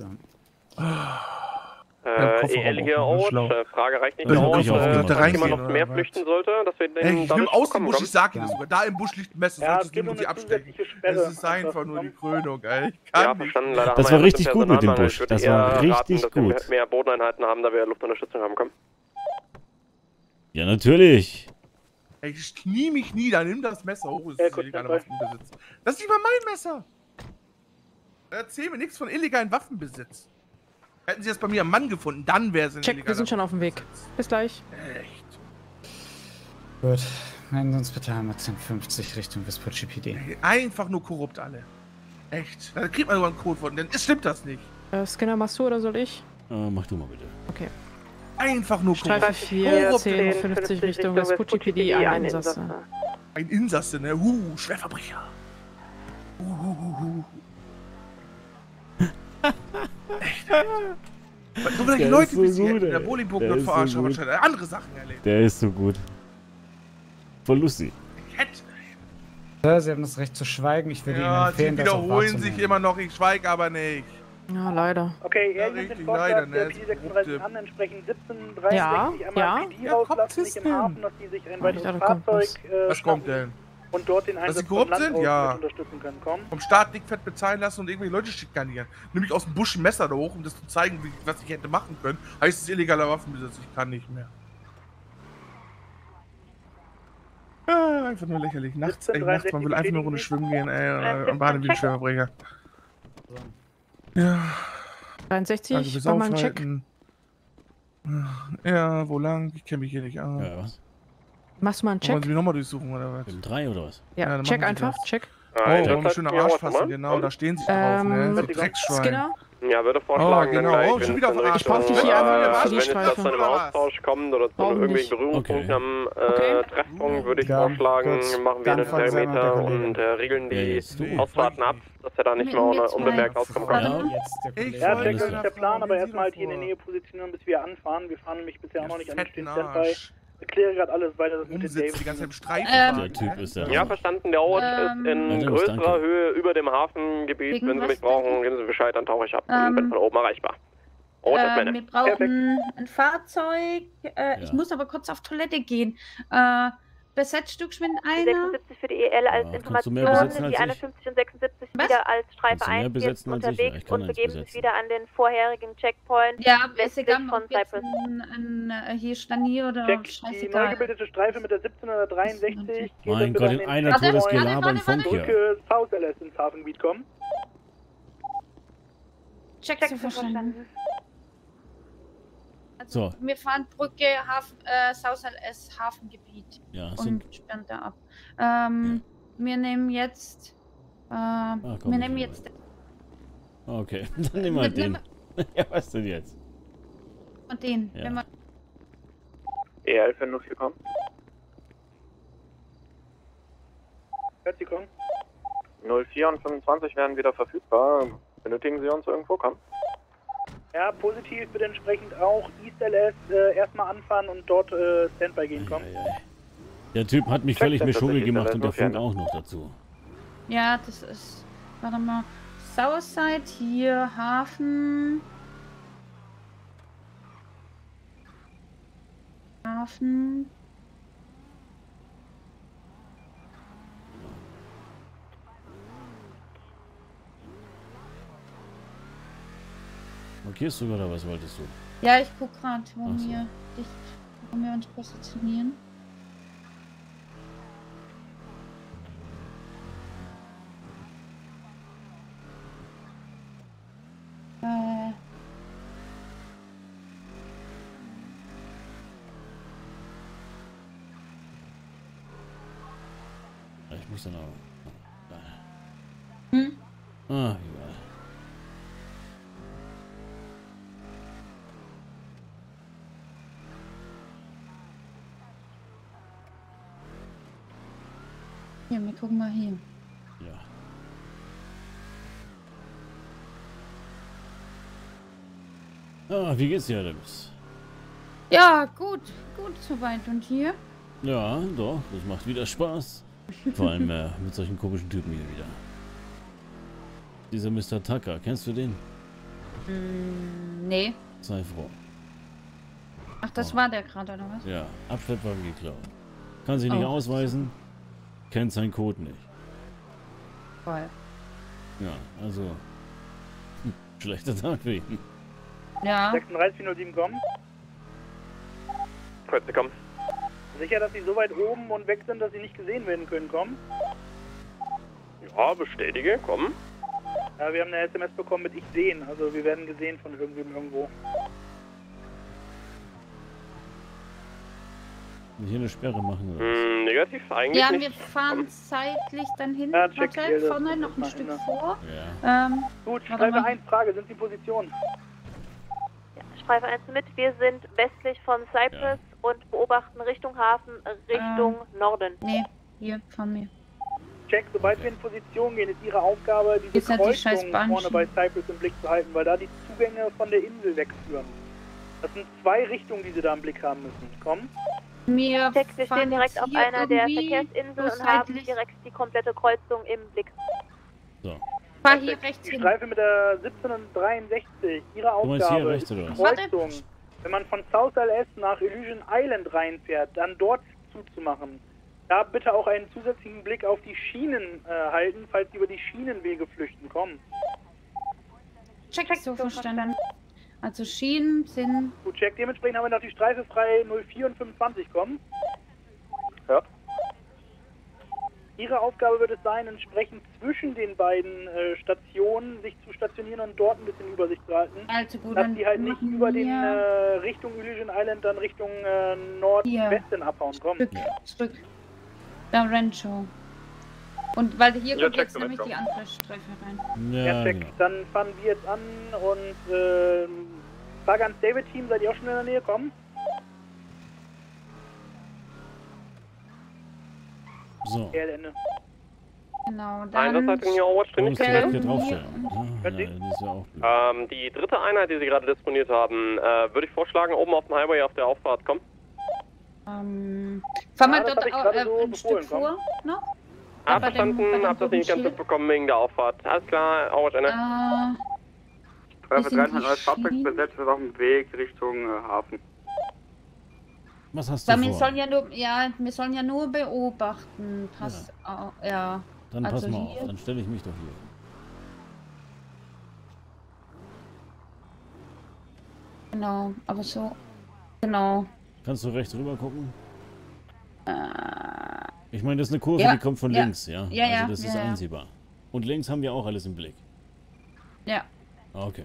EL hier aus, Frage reicht nicht Ich aus, hab nicht aufgemacht. falls jemand noch mehr flüchten sollte, dass wir den Ey, ich bin dadurch aus dem bekommen Busch, können. ich sag Ihnen das sogar. Da im Busch liegt ein Messer, Ja, solltest du nur sie abstechen. Das ist einfach nur die Krönung, ey. Ich Ja, kann verstanden. nicht. Leider Das haben war wir richtig jetzt gut mit dem Personalmangel. Busch. Ich würde Das war eher richtig raten, dass wir gut. mehr Bodeneinheiten haben, da wir Luftunterstützung haben. Komm. Ja, natürlich. Ey, ich knie mich nieder, nimm das Messer hoch, das ist illegaler Waffenbesitz. Das ist nicht mal mein Messer. Erzähl mir nichts von illegalen Waffenbesitz. Hätten Sie das bei mir am Mann gefunden, dann wäre es ein Check, wir sind schon auf dem Weg. Bis gleich. Echt? Gut, melden Sie uns bitte einmal 1050 Richtung Vespucci PD. Einfach nur korrupt alle. Echt. Da kriegt man sogar einen Code von, denn es stimmt das nicht. Scanner machst du oder soll ich? Mach du mal bitte. Okay. Einfach nur korrupt. Streife 4, 1050 Richtung Vespucci PD, ein Insasse. Ein Insasse, ne? Schwerverbrecher. Echt, Alter. Nur weil die Der Leute ist so bis hier gut, in der ey. Bowlingburg Der dort ist so verarschen, gut. wahrscheinlich andere Sachen erlebt. Der ist so gut. Voll lustig. Sir, Sie haben das Recht zu schweigen. Ich würde Ihnen Ja, empfehlen, die das auch wiederholen wahrzunehmen. sich immer noch, ich schweige aber nicht. Ja, leider. Okay, Ja, er nimmt richtig, den Vorschlag leider, ne? der Das ist P36 an, entsprechend 1763 Ja, einmal ja. PD Ja, rauslassen, kommt nicht im Hafen, dass die sich ein weiteres dachte, kommt Fahrzeug Was kommt denn? und dort den Dass Einsatz sie korrupt vom Land sind? aus Ja. mit unterstützen können. Komm. Vom Staat dickfett bezahlen lassen und irgendwelche Leute schikanieren. Nämlich aus dem Busch ein Messer da hoch, um das zu zeigen, was ich hätte machen können. Heißt es illegaler Waffenbesitz, ich kann nicht mehr. Ah, einfach nur lächerlich. Nachts, ey, nachts, man will einfach nur eine Runde schwimmen gehen, ey, und baden wie ein Schwerverbrecher. Ja. 63, Danke fürs mach mal einen Check. Aufhalten. Ja, wo lang? Ich kenne mich hier nicht aus. Ja, was? Machst du mal einen Wollen Check? Sie mich nochmal durchsuchen, oder was? Im 3 oder was? Ja, dann check machen Sie einfach, das. check. Oh, wollen wir schön am Arsch fassen, genau, da stehen sie drauf, ne? So Drecksschwein. Skinner? Ja, würde vorschlagen, genau. dann gleich, Oh, schon wenn wieder es in verarscht. Richtung, Ich brauch dich hier einmal für die wenn es da Streife. zu einem Austausch kommt oder zu Brauchen irgendwelchen nicht. Berührungspunkten am Treffpunkt, würde ich Ja, vorschlagen, gut. machen wir Dann einen fangen Sie an mit der Perimeter Kollegin. und regeln Ja, die jetzt du. Ausfahrten ab, dass er da nicht mehr unbemerkt auskommen kann. Ja. Jetzt der Kollege. Ja, alles Jack, das klar. ist der Plan, aber erstmal halt hier in der Nähe positionieren, bis wir anfahren. Wir fahren nämlich bisher auch noch nicht an den Fetten Standby. Arsch. Ich kläre gerade alles weiter mit den Rumsitzen, die David. ganze Zeit im Streifen. Der Typ ist der. Ja, verstanden. Der Ort ist in Ja, größerer danke. Höhe über dem Hafengebiet. Wegen Wenn Sie was mich brauchen, geben Sie Bescheid, dann tauche ich ab und bin von oben erreichbar. Wir brauchen ein Fahrzeug. Ich muss aber kurz auf Toilette gehen. Besetzt du geschwind Die einer? 76 für die EL als Ja, kannst du mehr Information, besetzen als die ich? 51 und 76 Was? wieder als Streife Kannst du mehr 1 besetzen jetzt als ich? Ja, unterwegs ich kann und eins begeben sich besetzen. wieder an den vorherigen Checkpoint. Ja, ist westlich egal, von ob jetzt Cyprus. hier Stanier oder Check, die neu scheißegal. gebildete Streife mit der 1763 geht Mein dann Gott, bitte in an einer den Tour das Checkpoint Gelaber in Funk hier. zurück South LS ins Hafengebiet kommen. Check zu verstanden. So. Wir fahren Brücke, South LS Hafengebiet Ja, und sind. sperren da ab. Wir nehmen jetzt. komm, wir nehmen ich jetzt Okay, dann nehmen wir den. Ja, was denn jetzt? und den. Ja. Wenn wir EL für 04 kommen. Hört sie kommen. 04 und 25 werden wieder verfügbar. Benötigen Sie uns irgendwo? Komm. Ja, positiv bitte entsprechend auch East LS erstmal anfahren und dort Standby gehen kommen. Der Typ hat mich Check völlig den Mischugge tatsächlich, gemacht der und der ist nur Funk Fan. auch noch dazu. ja, das ist. Warte mal. Southside hier, Hafen. Hafen. Markierst du oder was wolltest du? Ja, ich guck gerade, wo Ach so. wo wir uns positionieren. Ja, ich muss dann auch. Hm? Ah, egal. Hier, wir gucken mal hier. Ja. Ah, wie geht's dir, Adams? Ja, gut soweit. Und hier? Ja, doch, das macht wieder Spaß. Vor allem mit solchen komischen Typen hier wieder. Dieser Mr. Tucker, kennst du den? Nee. Sei froh. Ach, das war der gerade, oder was? Ja, Abschleppwagen geklaut. Kann sich nicht ausweisen, kennt seinen Code nicht. Voll. Ja, also schlechter Tag für ihn. Ja. 3607 kommen. Kurze kommen. Sicher, dass sie so weit oben und weg sind, dass sie nicht gesehen werden können, kommen? Ja, bestätige, komm. Ja, wir haben eine SMS bekommen mit Ich sehen, also wir werden gesehen von irgendwem irgendwo. Hier eine Sperre machen oder was? Negativ, eigentlich ja, nicht. wir fahren zeitlich dann hin. Ja, check Warte, vorne noch ein Stück vor. Ja. Gut, Streife 1, Frage, sind Sie in Position? Ja, Streife 1 mit, wir sind westlich von Cyprus und beobachten Richtung Hafen, Richtung Norden. Nee, hier von mir. Check, sobald wir in Position gehen, ist Ihre Aufgabe, diese Kreuzung vorne bei Cyprus im Blick zu halten, weil da die Zugänge von der Insel wegführen. Das sind 2 Richtungen, die Sie da im Blick haben müssen. Komm. Wir stehen direkt auf einer der Verkehrsinseln und haben direkt die komplette Kreuzung im Blick. So. Fahr hier rechts die hin. Streife mit der 1763. Ihre Aufgabe ist die Kreuzung, wenn man von South LS nach Illusion Island reinfährt, dann dort zuzumachen. Da bitte auch einen zusätzlichen Blick auf die Schienen halten, falls Sie über die Schienenwege flüchten. Kommen. Check, so verstanden. Also Schienen sind... Gut, check. Dementsprechend haben wir noch die Streife frei 04 und 25 kommen. Ja. Ihre Aufgabe wird es sein, entsprechend zwischen den beiden Stationen sich zu stationieren und dort ein bisschen Übersicht zu halten. Also gut, dass die halt nicht über den Richtung Illusion Island, dann Richtung Nordwesten abhauen. Komm. Zurück. Da Rancho. Und weil hier Ja, kommt check, jetzt nämlich die andere Streife rein. Ja, check. Dann fahren wir jetzt an und Frage ans David-Team, seid ihr auch schon in der Nähe? Kommen. So. Ende. Genau, dann... Einsatzleitung hier Overwatch drin. Muss direkt hier draufstellen. Ja, das ist ja auch blöd. Die dritte Einheit, die Sie gerade disponiert haben, würde ich vorschlagen, oben auf dem Highway auf der Auffahrt kommen. Fahren wir dort auch, ein Stück vor noch? Verstanden, hab das nicht ganz mitbekommen wegen der Auffahrt. Alles klar, Overwatch Ende. Streife 3 hat neues Fahrzeug besetzt, ist auf dem Weg Richtung Hafen. Was hast du wir vor? sollen ja nur, wir sollen ja nur beobachten. Pass auf, ja. Dann also pass mal hier. auf, dann stelle ich mich doch hier. Genau, aber so. Genau. Kannst du rechts rüber gucken? Ich meine, das ist eine Kurve, die kommt von links, ja? Also das ist einsehbar. Und links haben wir auch alles im Blick. Ja. Okay.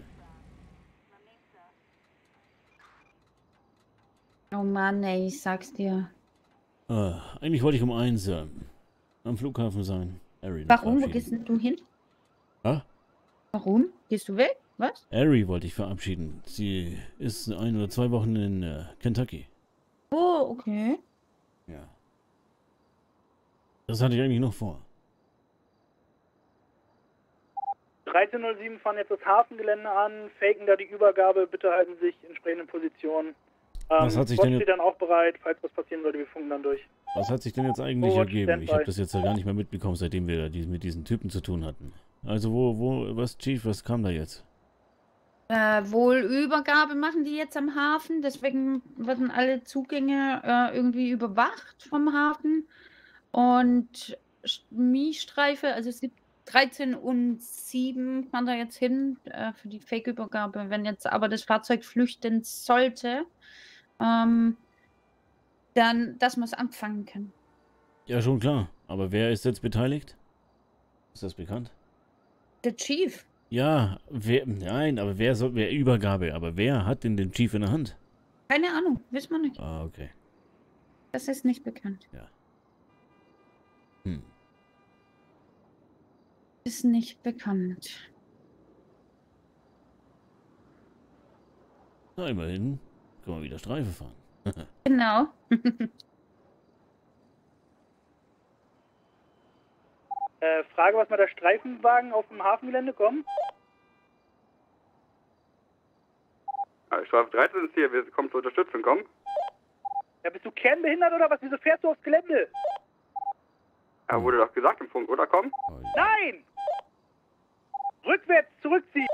Oh Mann, ey, ich sag's dir. Eigentlich wollte ich um 1 am Flughafen sein. Ari, Warum? Wo gehst denn du hin? Warum? Gehst du weg? Was? Ari wollte ich verabschieden. Sie ist 1 oder 2 Wochen in Kentucky. Oh, okay. Ja. Das hatte ich eigentlich noch vor. 1307 fahren jetzt das Hafengelände an, faken da die Übergabe, bitte halten Sie sich entsprechend in Position. Was hat sich denn steht dann auch bereit, falls was passieren sollte, wir funken dann durch. Was hat sich denn jetzt eigentlich ergeben? Ich habe das jetzt ja gar nicht mehr mitbekommen, seitdem wir mit diesen Typen zu tun hatten. Also was, Chief, was kam da jetzt? Wohl Übergabe machen die jetzt am Hafen, deswegen werden alle Zugänge irgendwie überwacht vom Hafen. Und Mi-Streife, also 13 und 7 fahren da jetzt hin für die Fake-Übergabe. Wenn jetzt aber das Fahrzeug flüchten sollte, dann, dass man es abfangen kann. Ja, schon klar. Aber wer ist jetzt beteiligt? Ist das bekannt? Der Chief. Ja, nein, aber wer Übergabe? Aber wer hat denn den Chief in der Hand? Keine Ahnung, wissen wir nicht. Ah, okay. Das ist nicht bekannt. Ja. Ist nicht bekannt. Na, immerhin. Können wir wieder Streife fahren. Genau. Frage, was mal der Streifenwagen auf dem Hafengelände kommen? Streife 13 ist hier, wir kommen zur Unterstützung, komm. Ja, bist du kernbehindert oder was? Wieso fährst du aufs Gelände? Ja, wurde doch gesagt im Funk, oder komm? Nein! Rückwärts zurückziehen!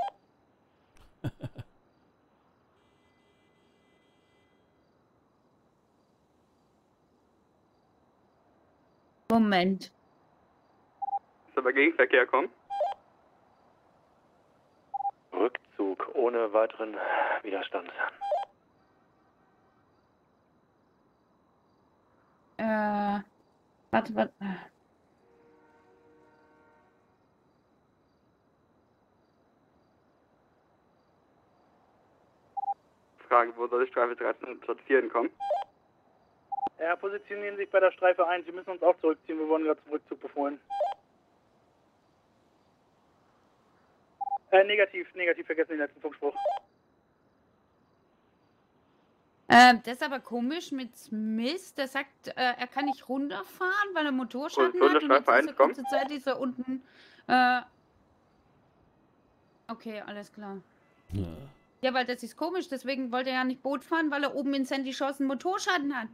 Moment. Ist aber Gegenverkehr, komm. Rückzug ohne weiteren Widerstand. Warte. Fragen, wo soll die Streife 13 platzieren, komm? Ja, positionieren sich bei der Streife 1. Sie müssen uns auch zurückziehen. Wir wurden gerade zum Rückzug befohlen. Negativ, vergessen den letzten Funkspruch. Das ist aber komisch mit Smith. Der sagt, er kann nicht runterfahren, weil er Motorschaden hat. Und jetzt ist die ganze Zeit ist er unten. Okay, alles klar. Ja, weil das ist komisch. Deswegen wollte er ja nicht Boot fahren, weil er oben in Sandy Shores einen Motorschaden hat.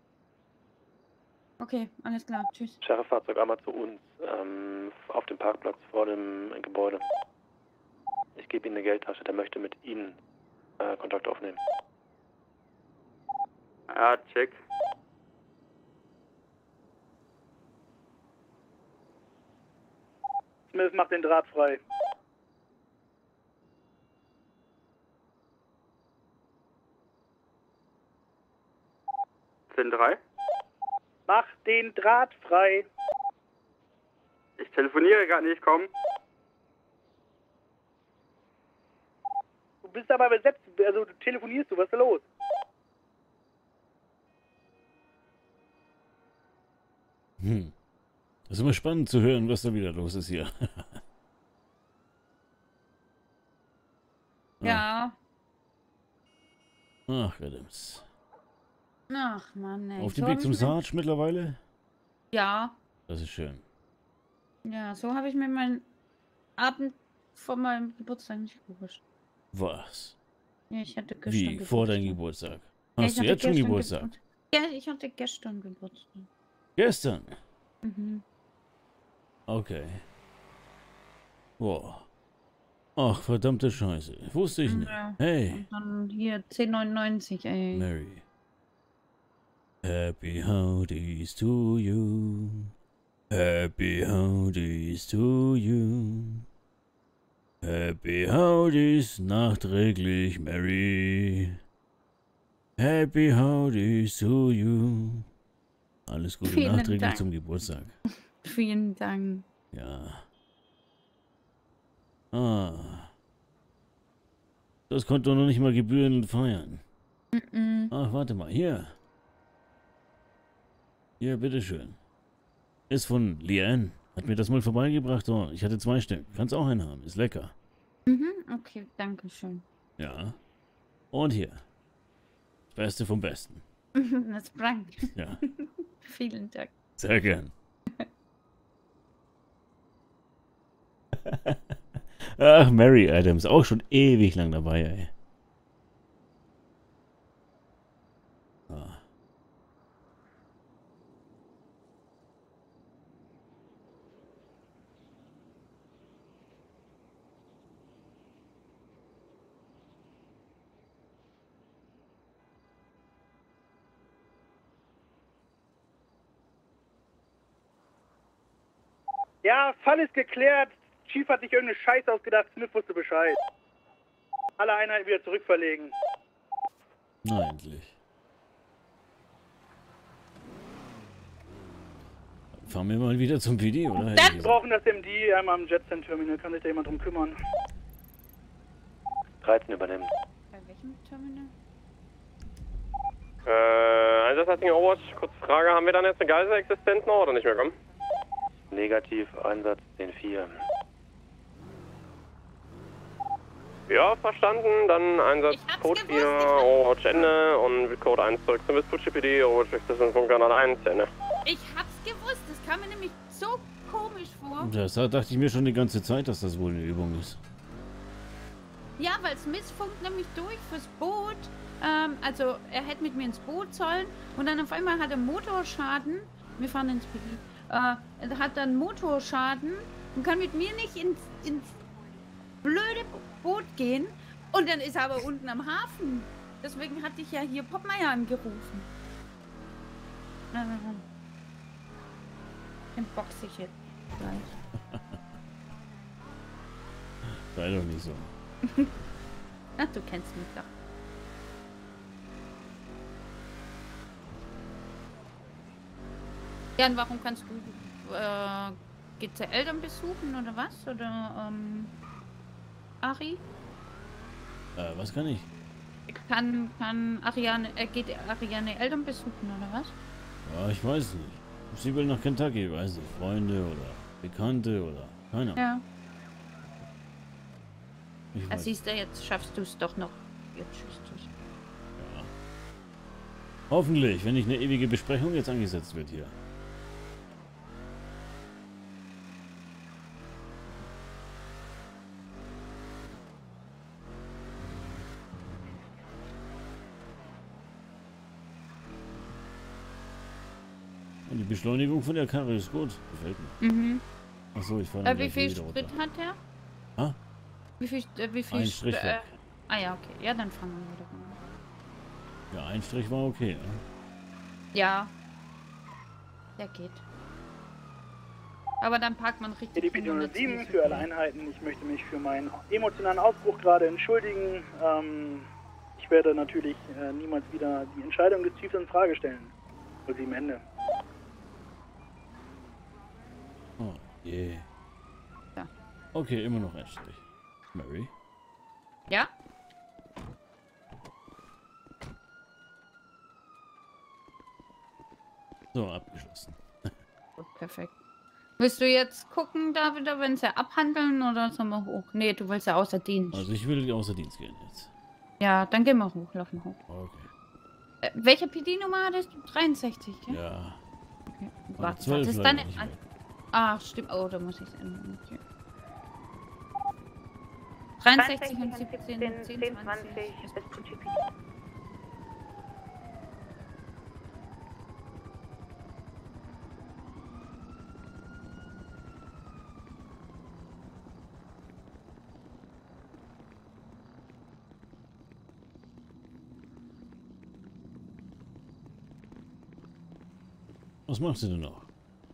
Okay, alles klar. Tschüss. Sheriff-Fahrzeug einmal zu uns. Auf dem Parkplatz vor dem Gebäude. Ich gebe Ihnen eine Geldtasche. Der möchte mit Ihnen Kontakt aufnehmen. Ja, check. Smith macht den Draht frei. Sind 3. Mach den Draht frei. Ich telefoniere gerade nicht, komm. Du bist aber besetzt, also du telefonierst, was ist da los? Das ist immer spannend zu hören, was da wieder los ist hier. Ja. Ach, Adams. Ach, Mann, ey. Auf dem Weg zum Sarge mittlerweile? Ja. Das ist schön. Ja, so habe ich mir meinen Abend vor meinem Geburtstag nicht gewusst. Was? Ja, ich hatte gestern Wie? Geburtstag. Vor deinem Geburtstag? Ja, Hast du jetzt schon Geburtstag? Ja, ich hatte gestern Geburtstag. Gestern? Mhm. Okay. Boah. Ach, verdammte Scheiße. Wusste ich nicht. Ja. Hey. Und dann hier 10,99, ey. Mary. Happy Howdies to you. Happy Howdies to you. Happy Howdies nachträglich, Mary. Happy Howdies to you. Alles Gute Vielen nachträglich Dank. zum Geburtstag. Vielen Dank. Ja. Das konnte doch noch nicht mal gebührend feiern. Ach, warte mal, hier. Hier, bitteschön. Ist von Liane. Hat mir das mal vorbeigebracht. Oh, ich hatte 2 Stück. Kannst auch einen haben. Ist lecker. Okay, danke schön. Ja. Und hier. Das Beste vom Besten. Das Frank. Ja. Vielen Dank. Sehr gern. Ach, Mary Adams. Auch schon ewig lang dabei, ey. Ja, Fall ist geklärt. Chief hat sich irgendeine Scheiße ausgedacht. Smith wusste Bescheid. Alle Einheiten wieder zurückverlegen. Na, endlich. Fahren wir mal wieder zum PD, oder? Wir brauchen das MD einmal am Jetcenter Terminal. Kann sich da jemand drum kümmern? 13 übernehmen. Bei welchem Terminal? Einsatzleitung Overwatch, kurze Frage, haben wir dann jetzt eine Geisel existent noch oder nicht mehr, komm? Negativ, Einsatz 10-4. Ja, verstanden, dann Einsatz Code 4, Overwatch Ende und mit Code 1 zurück zum Vespucci PD, Overwatch Access und Funkkanal 1, Ende. Ich hab's gewusst, das kam mir nämlich so komisch vor. Das dachte ich mir schon die ganze Zeit, dass das wohl eine Übung ist. Ja, weil Smith funkt nämlich durch fürs Boot. Also er hätte mit mir ins Boot sollen und dann auf einmal hat er Motorschaden. Wir fahren ins PD. Er hat dann Motorschaden und kann mit mir nicht ins blöde Boot gehen. Und dann ist er aber unten am Hafen. Deswegen hatte ich ja hier Poppmeier angerufen. Den boxe ich jetzt gleich. Sei doch nicht so. Ach, du kennst mich doch. Ja, und warum kannst du GCL dann besuchen oder was? Oder Ari? Was kann ich? Geht Ariane Eltern besuchen oder was? Ja, ich weiß nicht. Sie will nach Kentucky, weiß nicht. Freunde oder Bekannte oder keine Ahnung. Ja. Ich weiß. Siehst du, jetzt schaffst du es doch noch. Jetzt schaffst du es. Ja. Hoffentlich, wenn nicht eine ewige Besprechung jetzt angesetzt wird hier. Und die Beschleunigung von der Karre ist gut. Gefällt mir. Mhm. Achso, ich fahre Wie viel Sprit hat er? Ha? Wie viel Ein Strich weg. ja, okay. Ja, dann fahren wir wieder. Ja, ein Strich war okay. Ja. Der geht. Aber dann parkt man richtig. EDP 107 für alle Einheiten. Ich möchte mich für meinen emotionalen Ausbruch gerade entschuldigen. Ich werde natürlich niemals wieder die Entscheidung des Chiefs in Frage stellen. Für sie am Ende. Oh, je. Ja. Okay, immer noch ein Strich. Mary? Ja? So, abgeschlossen. Gut, perfekt. Willst du jetzt gucken, David, wenn sie abhandeln oder sollen wir hoch? Nee, du willst ja außer Dienst. Also ich will außer Dienst gehen jetzt. Ja, dann gehen wir hoch, laufen hoch. Okay. Welche PD-Nummer hattest du? 63, ja? Ja. Okay. Aber Warte, 12 das ist leider deine... nicht mehr. Ah, stimmt. Oh, da muss ich es ändern. Okay. 63 und 17, 10, 20 ist PGP. Was machst du denn noch?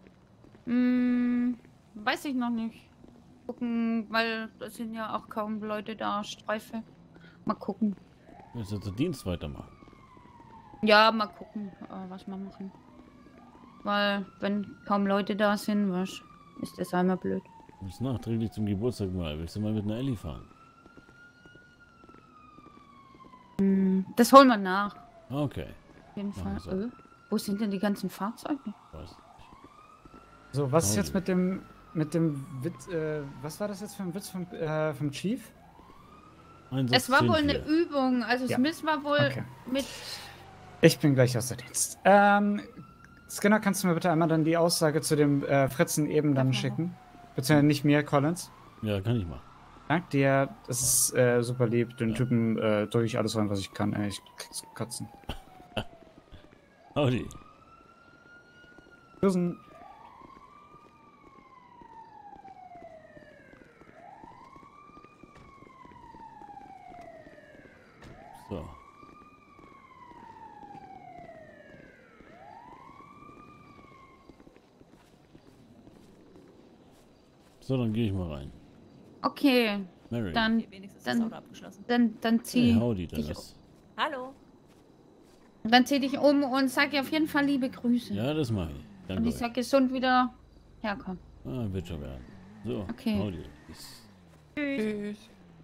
Weiß ich noch nicht. Gucken, weil es sind ja auch kaum Leute da, Streife. Mal gucken. Willst du den Dienst weitermachen? Ja, mal gucken, was wir machen. Weil, wenn kaum Leute da sind, was, ist das einmal blöd. Du willst nachträglich zum Geburtstag mal. Willst du mal mit einer Ellie fahren? Das holen wir nach. Okay. Auf jeden Machen Fall. wir Wo sind denn die ganzen Fahrzeuge? Was? So, was ist jetzt mit dem Witz, was war das jetzt für ein Witz vom Chief? Es war wohl eine Übung, also Ja. Smith war wohl Okay. mit... Ich bin gleich aus der Dienst. Skinner, kannst du mir bitte einmal dann die Aussage zu dem Fritzen eben dann schicken? Beziehungsweise nicht mir, Collins. Ja, kann ich machen. Dank dir, das ist super lieb. Den Typen drücke ich alles rein, was ich kann. Ich krieg's kotzen. Howdy. Tschüssen. So. So, dann gehe ich mal rein. Okay, Mary. dann zieh Hey, howdy, dich, Dallas. Hallo. dann zieh dich um und sag ihr auf jeden Fall liebe Grüße. Ja, das mache ich. Und Danke. ich sag gesund wieder herkommen. Wird schon werden. So, Okay. howdy. Tschüss.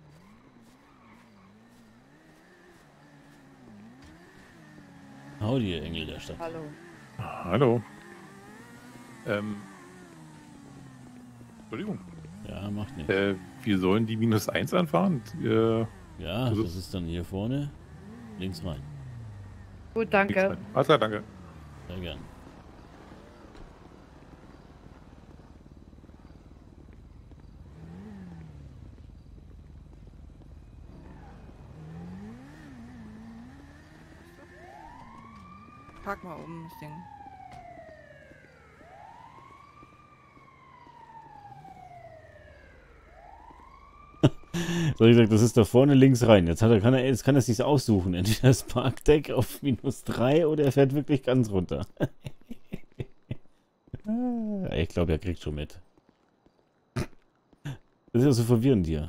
Howdy, ihr Engel der Stadt. Hallo. Hallo. Entschuldigung. Ja, macht nichts. Wir sollen die -1 anfahren? Ja, das ist dann hier vorne. Links rein. Gut, danke. Alles klar, danke. Sehr gern. park mal oben das Ding. So, ich sag, das ist da vorne links rein. Jetzt kann er sich aussuchen. Entweder das Parkdeck auf -3 oder er fährt wirklich ganz runter. Ich glaube, er kriegt schon mit. Das ist ja so verwirrend hier.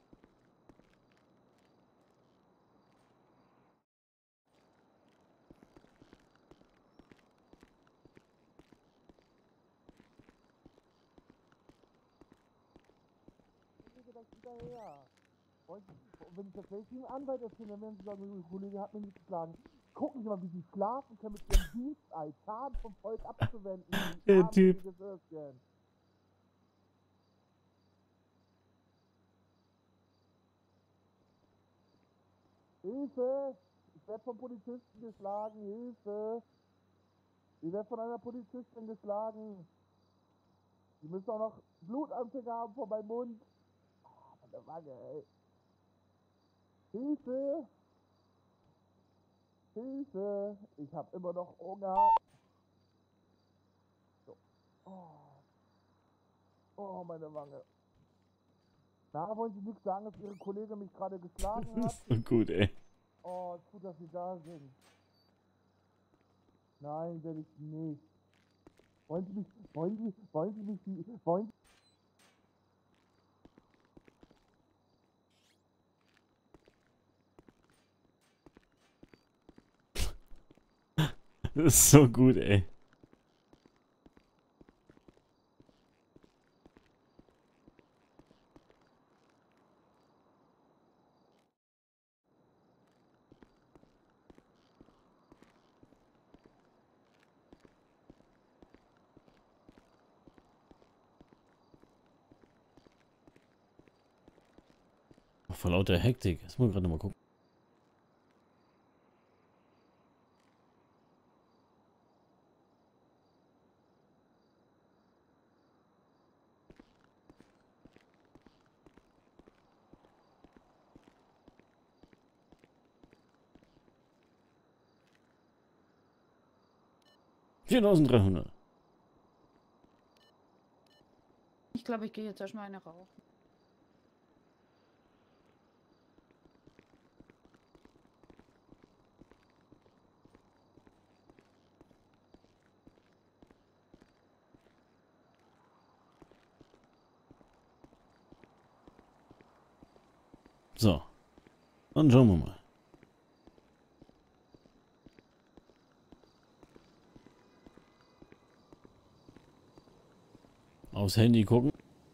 Wenn ich das welchen Anwalt erzähle, dann werden sie sagen, der Kollege hat mir nicht geschlagen. Gucken Sie mal, wie Sie schlafen können mit Ihrem Diensteid, Schaden vom Volk abzuwenden. Der Typ. Hilfe! Ich werde vom Polizisten geschlagen, Hilfe! Ich werde von einer Polizistin geschlagen. Die müssen auch noch Blutanfänge haben vor meinem Mund. Ah, meine Wange, ey. Hilfe! Hilfe! Ich habe immer noch Hunger. So. Oh, meine Wange. Na, wollen Sie nichts sagen, dass Ihre Kollegin mich gerade geschlagen hat? Das ist so gut, ey. Oh, gut, dass Sie da sind. Nein, werde ich nicht. Wollen Sie Das ist so gut, ey. Vor lauter Hektik. Das muss ich gerade mal gucken. $4.300. Ich glaube, ich gehe jetzt erstmal eine rauchen. So. Dann schauen wir mal. Aufs Handy gucken.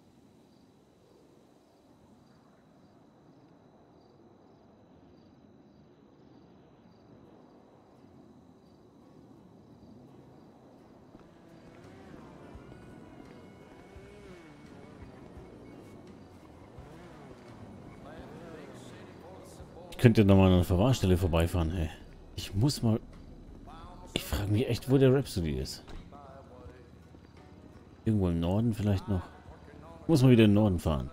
Ich könnte noch mal an einer Verwahrstelle vorbeifahren, hey. Ich muss mal... Ich frage mich echt, wo der Rhapsody ist. Irgendwo im Norden vielleicht noch. Muss mal wieder in den Norden fahren.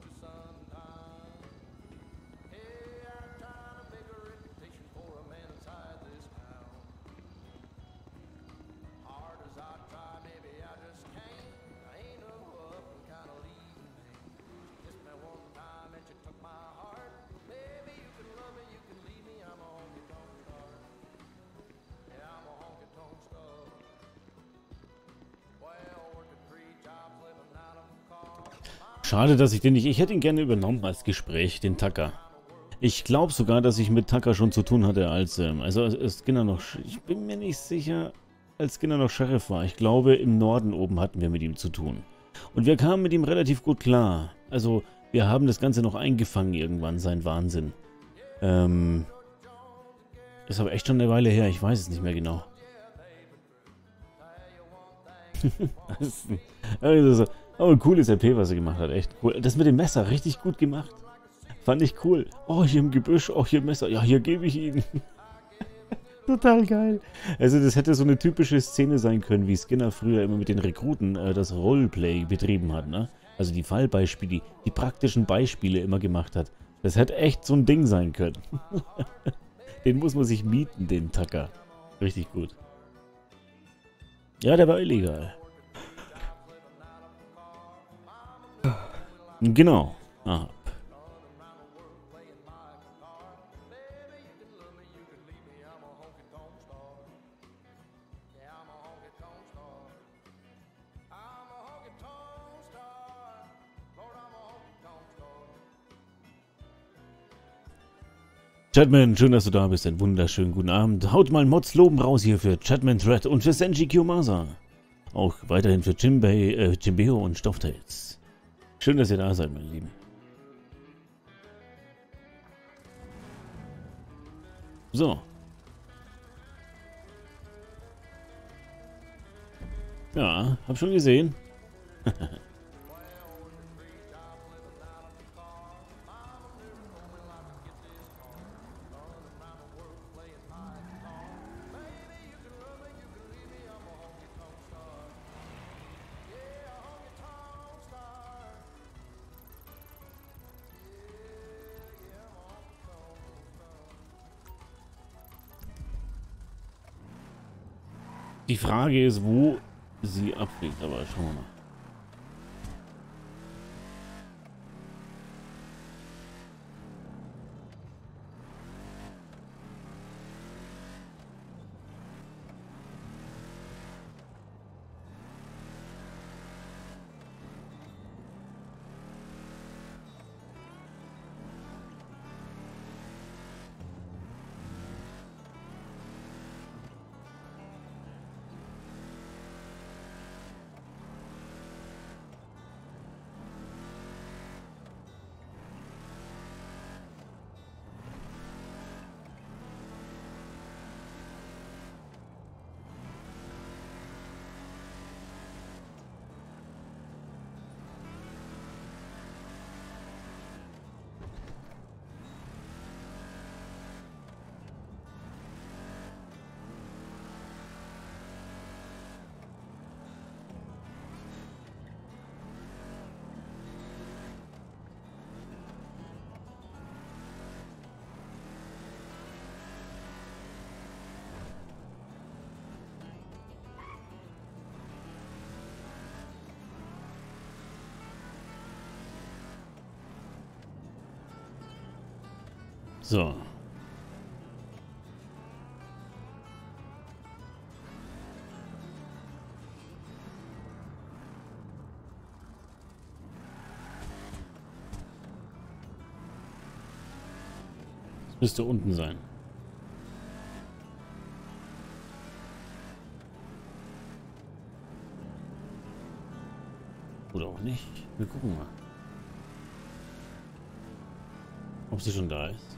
Schade, dass ich den nicht... Ich hätte ihn gerne übernommen als Gespräch, den Tucker. Ich glaube sogar, dass ich mit Tucker schon zu tun hatte, als... als Skinner noch... Ich bin mir nicht sicher, als Skinner noch Sheriff war. Ich glaube, im Norden oben hatten wir mit ihm zu tun. Und wir kamen mit ihm relativ gut klar. Also, wir haben das Ganze noch eingefangen irgendwann, sein Wahnsinn. Ist aber echt schon eine Weile her. Ich weiß es nicht mehr genau. Aber ein cooles RP, was er gemacht hat. Echt cool. Das mit dem Messer, richtig gut gemacht. Fand ich cool. Oh, hier im Gebüsch. Oh, hier Messer. Ja, hier gebe ich ihn. Total geil. Also das hätte so eine typische Szene sein können, wie Skinner früher immer mit den Rekruten das Roleplay betrieben hat. Ne? Also die Fallbeispiele, die praktischen Beispiele immer gemacht hat. Das hätte echt so ein Ding sein können. Den muss man sich mieten, den Tucker. Richtig gut. Ja, der war illegal. Genau. Aha. Chatman, schön, dass du da bist. Einen wunderschönen guten Abend. Haut mal Mods Loben raus hier für Chatman Thread und für Senji Kiyomasa. Auch weiterhin für Jimbeo und Stofftails. Schön, dass ihr da seid, meine Lieben. So. Ja, hab schon gesehen. Die Frage ist, wo sie abfliegt, aber schauen wir mal. So. Das müsste unten sein. Oder auch nicht. Wir gucken mal. Ob sie schon da ist.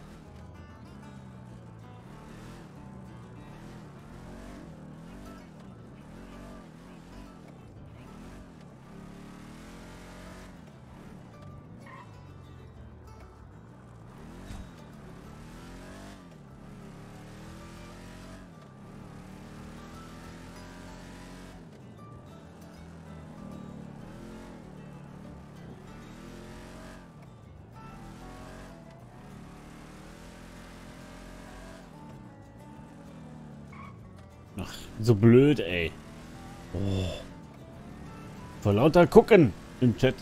Ach, so blöd, ey. Oh. Vor lauter Gucken im Chat.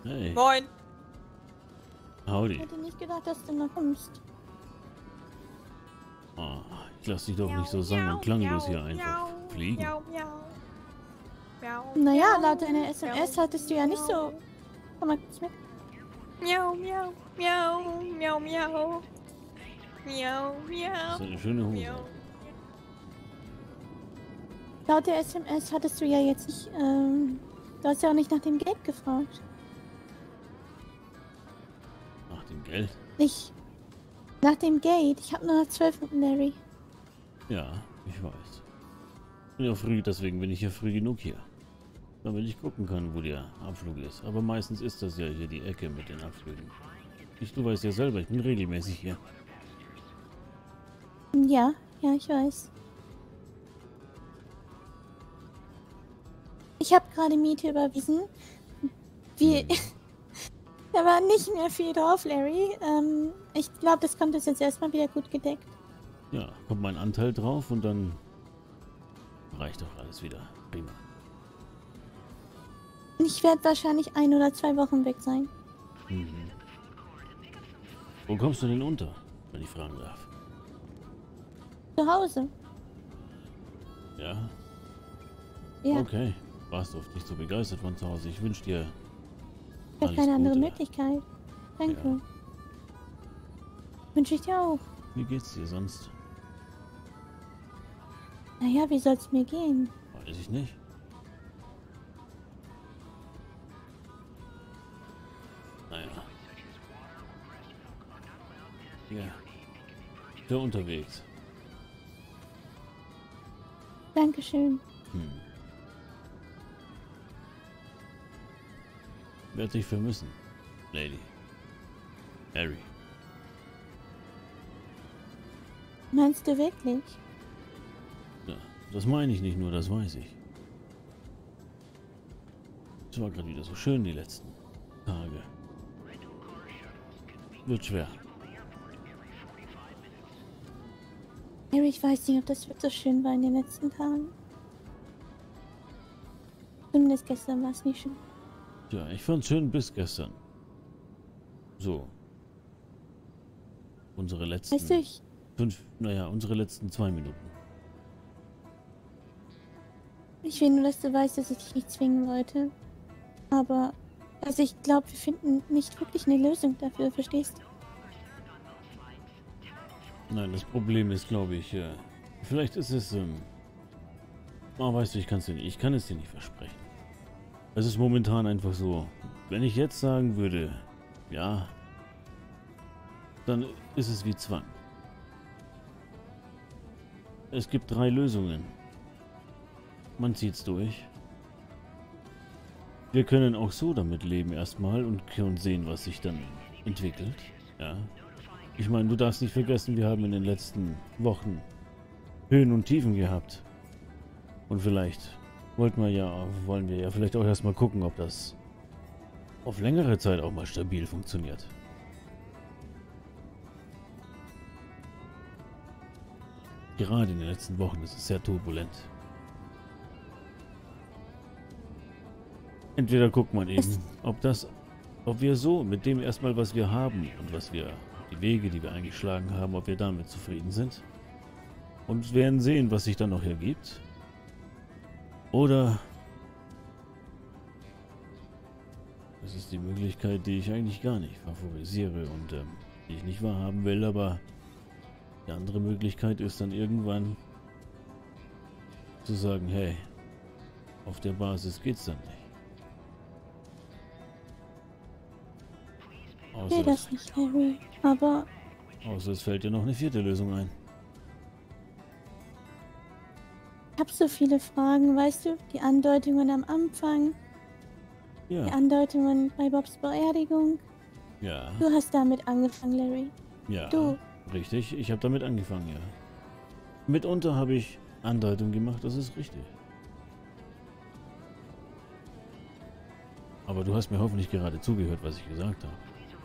Hey. Moin. Howdy. Ich hätte nicht gedacht, dass du noch kommst. Oh, ich lass dich doch nicht so sang- und klanglos hier einfach fliegen. Naja, laut deiner SMS hattest du ja nicht so... Komm mal kurz mit. Miau, miau, miau, miau, miau. Miau, miau. Das ist eine schöne Hose. Laut der SMS hattest du ja jetzt nicht... du hast ja auch nicht nach dem Geld gefragt. Nach dem Geld? Nicht nach dem Geld. Ich habe nur noch 12 Minuten, Larry. Ja, ich weiß. Ich bin ja früh, deswegen bin ich ja früh genug hier. Damit ich gucken kann, wo der Abflug ist. Aber meistens ist das ja hier die Ecke mit den Abflügen. Du weißt ja selber, ich bin regelmäßig hier. Ja, ich weiß. Ich habe gerade Miete überwiesen. Da war nicht mehr viel drauf, Larry. Ich glaube, das kommt jetzt erstmal wieder gut gedeckt. Ja, kommt mein Anteil drauf und dann reicht doch alles wieder. Prima. Ich werde wahrscheinlich 1 oder 2 Wochen weg sein. Mhm. Wo kommst du denn unter, wenn ich fragen darf? Zu Hause. Ja? Ja. Okay. Warst du oft nicht so begeistert von zu Hause? Ich wünsche dir Ich habe alles keine andere Gute. Möglichkeit. Danke. Wünsche ich dir auch. Wie geht's dir sonst? Naja, wie soll es mir gehen? Weiß ich nicht. Naja. Ja. Für unterwegs. Dankeschön. Werde dich vermissen, Lady. Harry. Meinst du wirklich? Ja, das meine ich nicht nur, das weiß ich. Es war gerade wieder so schön die letzten Tage. Wird schwer. Harry, ich weiß nicht, ob das so schön war in den letzten Tagen. Zumindest gestern war es nicht schön. Ja, ich fand's schön bis gestern. So. Unsere letzten... Weißt du, unsere letzten 2 Minuten. ich will nur, dass du weißt, dass ich dich nicht zwingen wollte. Aber, also ich glaube, wir finden nicht wirklich eine Lösung dafür, verstehst du? Nein, das Problem ist, glaube ich, vielleicht ist es, weißt du, ich kann es dir nicht versprechen. Es ist momentan einfach so, wenn ich jetzt sagen würde, ja, dann ist es wie Zwang. Es gibt 3 Lösungen. Man zieht's durch. Wir können auch so damit leben erstmal und können sehen, was sich dann entwickelt. Ja. Ich meine, du darfst nicht vergessen, wir haben in den letzten Wochen Höhen und Tiefen gehabt. Und vielleicht wollen wir ja vielleicht auch erstmal gucken, ob das auf längere Zeit auch mal stabil funktioniert. Gerade in den letzten Wochen ist es sehr turbulent. Entweder guckt man eben, ob wir so mit dem erstmal, was wir haben und die Wege, die wir eingeschlagen haben, ob wir damit zufrieden sind. Und werden sehen, was sich dann noch ergibt. Oder das ist die Möglichkeit, die ich eigentlich gar nicht favorisiere und die ich nicht wahrhaben will, aber die andere Möglichkeit ist dann irgendwann zu sagen, hey, auf der Basis geht's dann nicht. Ich will das nicht, Harry, aber... Außer es fällt dir noch eine 4. Lösung ein. Ich habe so viele Fragen, weißt du? Die Andeutungen am Anfang. Ja. Die Andeutungen bei Bobs Beerdigung. Ja. Du hast damit angefangen, Larry. Ja. Du. Richtig, ich habe damit angefangen, ja. Mitunter habe ich Andeutungen gemacht, das ist richtig. Aber du hast mir hoffentlich gerade zugehört, was ich gesagt habe.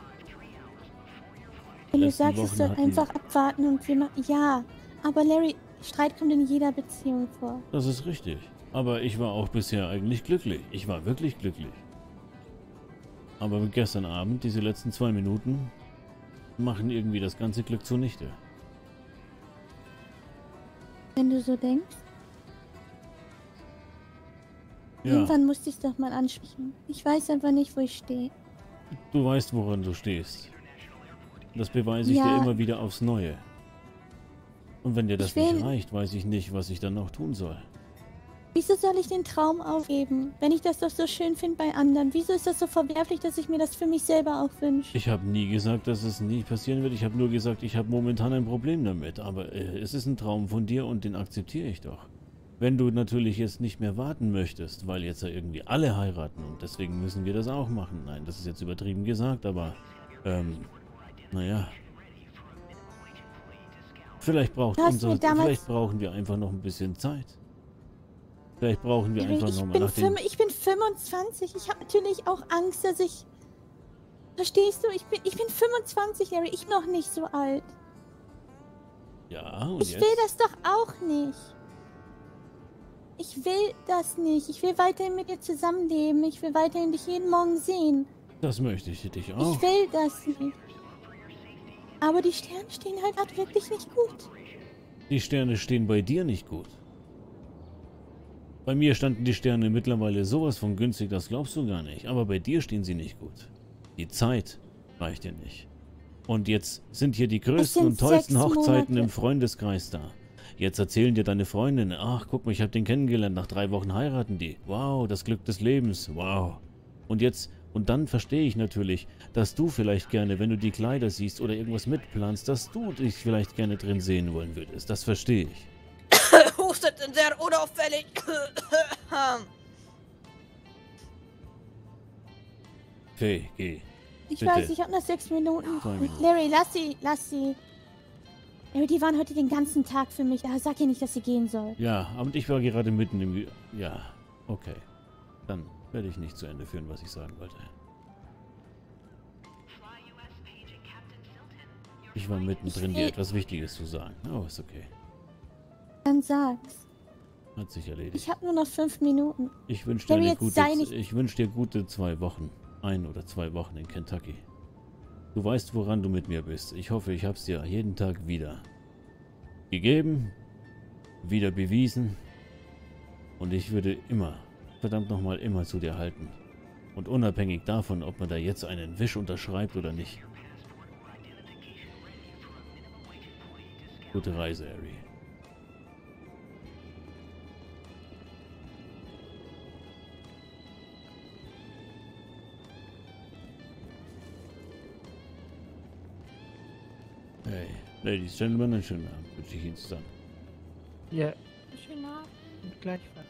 Wenn du sagst, es soll einfach abwarten und wir machen... Ja, aber Larry, Streit kommt in jeder Beziehung vor. Das ist richtig. Aber ich war auch bisher eigentlich glücklich. Ich war wirklich glücklich. Aber gestern Abend, diese letzten 2 Minuten, machen irgendwie das ganze Glück zunichte. Wenn du so denkst. Ja. Irgendwann musste ich es doch mal ansprechen. Ich weiß einfach nicht, wo ich stehe. Du weißt, woran du stehst. Das beweise ich dir immer wieder aufs Neue. Und wenn dir das nicht reicht, weiß ich nicht, was ich dann noch tun soll. Wieso soll ich den Traum aufgeben, wenn ich das doch so schön finde bei anderen? Wieso ist das so verwerflich, dass ich mir das für mich selber auch wünsche? Ich habe nie gesagt, dass es nie passieren wird. Ich habe nur gesagt, ich habe momentan ein Problem damit. Aber es ist ein Traum von dir und den akzeptiere ich doch. Wenn du natürlich jetzt nicht mehr warten möchtest, weil jetzt ja irgendwie alle heiraten und deswegen müssen wir das auch machen. Nein, das ist jetzt übertrieben gesagt, aber naja. Vielleicht brauchen wir einfach noch ein bisschen Zeit. Vielleicht brauchen wir einfach nochmal nach dem... Ich bin 25. Ich habe natürlich auch Angst, dass ich... Verstehst du? Ich bin 25, Larry. Ich noch nicht so alt. Ja, und ich will das doch auch nicht. Ich will das nicht. Ich will weiterhin mit dir zusammenleben. Ich will weiterhin dich jeden Morgen sehen. Das möchte ich dich auch. Ich will das nicht. Aber die Sterne stehen halt gerade wirklich nicht gut. Die Sterne stehen bei dir nicht gut. Bei mir standen die Sterne mittlerweile sowas von günstig, das glaubst du gar nicht. Aber bei dir stehen sie nicht gut. Die Zeit reicht dir nicht. Und jetzt sind hier die größten und tollsten Hochzeiten im Freundeskreis da. Jetzt erzählen dir deine Freundinnen, ach guck mal, ich habe den kennengelernt, nach 3 Wochen heiraten die. Wow, das Glück des Lebens, wow. Und dann verstehe ich natürlich, dass du vielleicht gerne, wenn du die Kleider siehst oder irgendwas mitplanst, dass du dich vielleicht gerne drin sehen wollen würdest. Das verstehe ich. Hustet sind sehr unauffällig. Faye, geh. Ich Bitte. weiß, ich habe noch 6 Minuten. 2 Minuten. Larry, lass sie. Larry, die waren heute den ganzen Tag für mich. Aber sag ihr nicht, dass sie gehen soll. Ja, und ich war gerade mitten im... Ja, okay. Dann werde ich nicht zu Ende führen, was ich sagen wollte. Ich war mittendrin, dir etwas Wichtiges zu sagen. Oh, ist okay. Dann sag's. Hat sich erledigt. Ich habe nur noch 5 Minuten. Ich wünsche dir gute 2 Wochen. 1 oder 2 Wochen in Kentucky. Du weißt, woran du mit mir bist. Ich hoffe, ich habe es dir jeden Tag wieder gegeben, wieder bewiesen. Und ich würde immer, verdammt nochmal, immer zu dir halten. Und unabhängig davon, ob man da jetzt einen Wisch unterschreibt oder nicht. Gute Reise, Harry. Hey, Ladies, Gentlemen, einen schönen Abend wünsche ich Ihnen zusammen. Ja. Schönen Abend. Gleichfalls.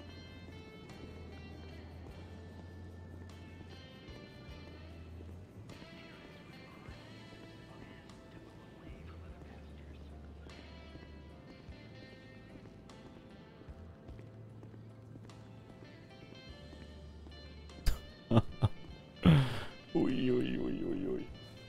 Ui.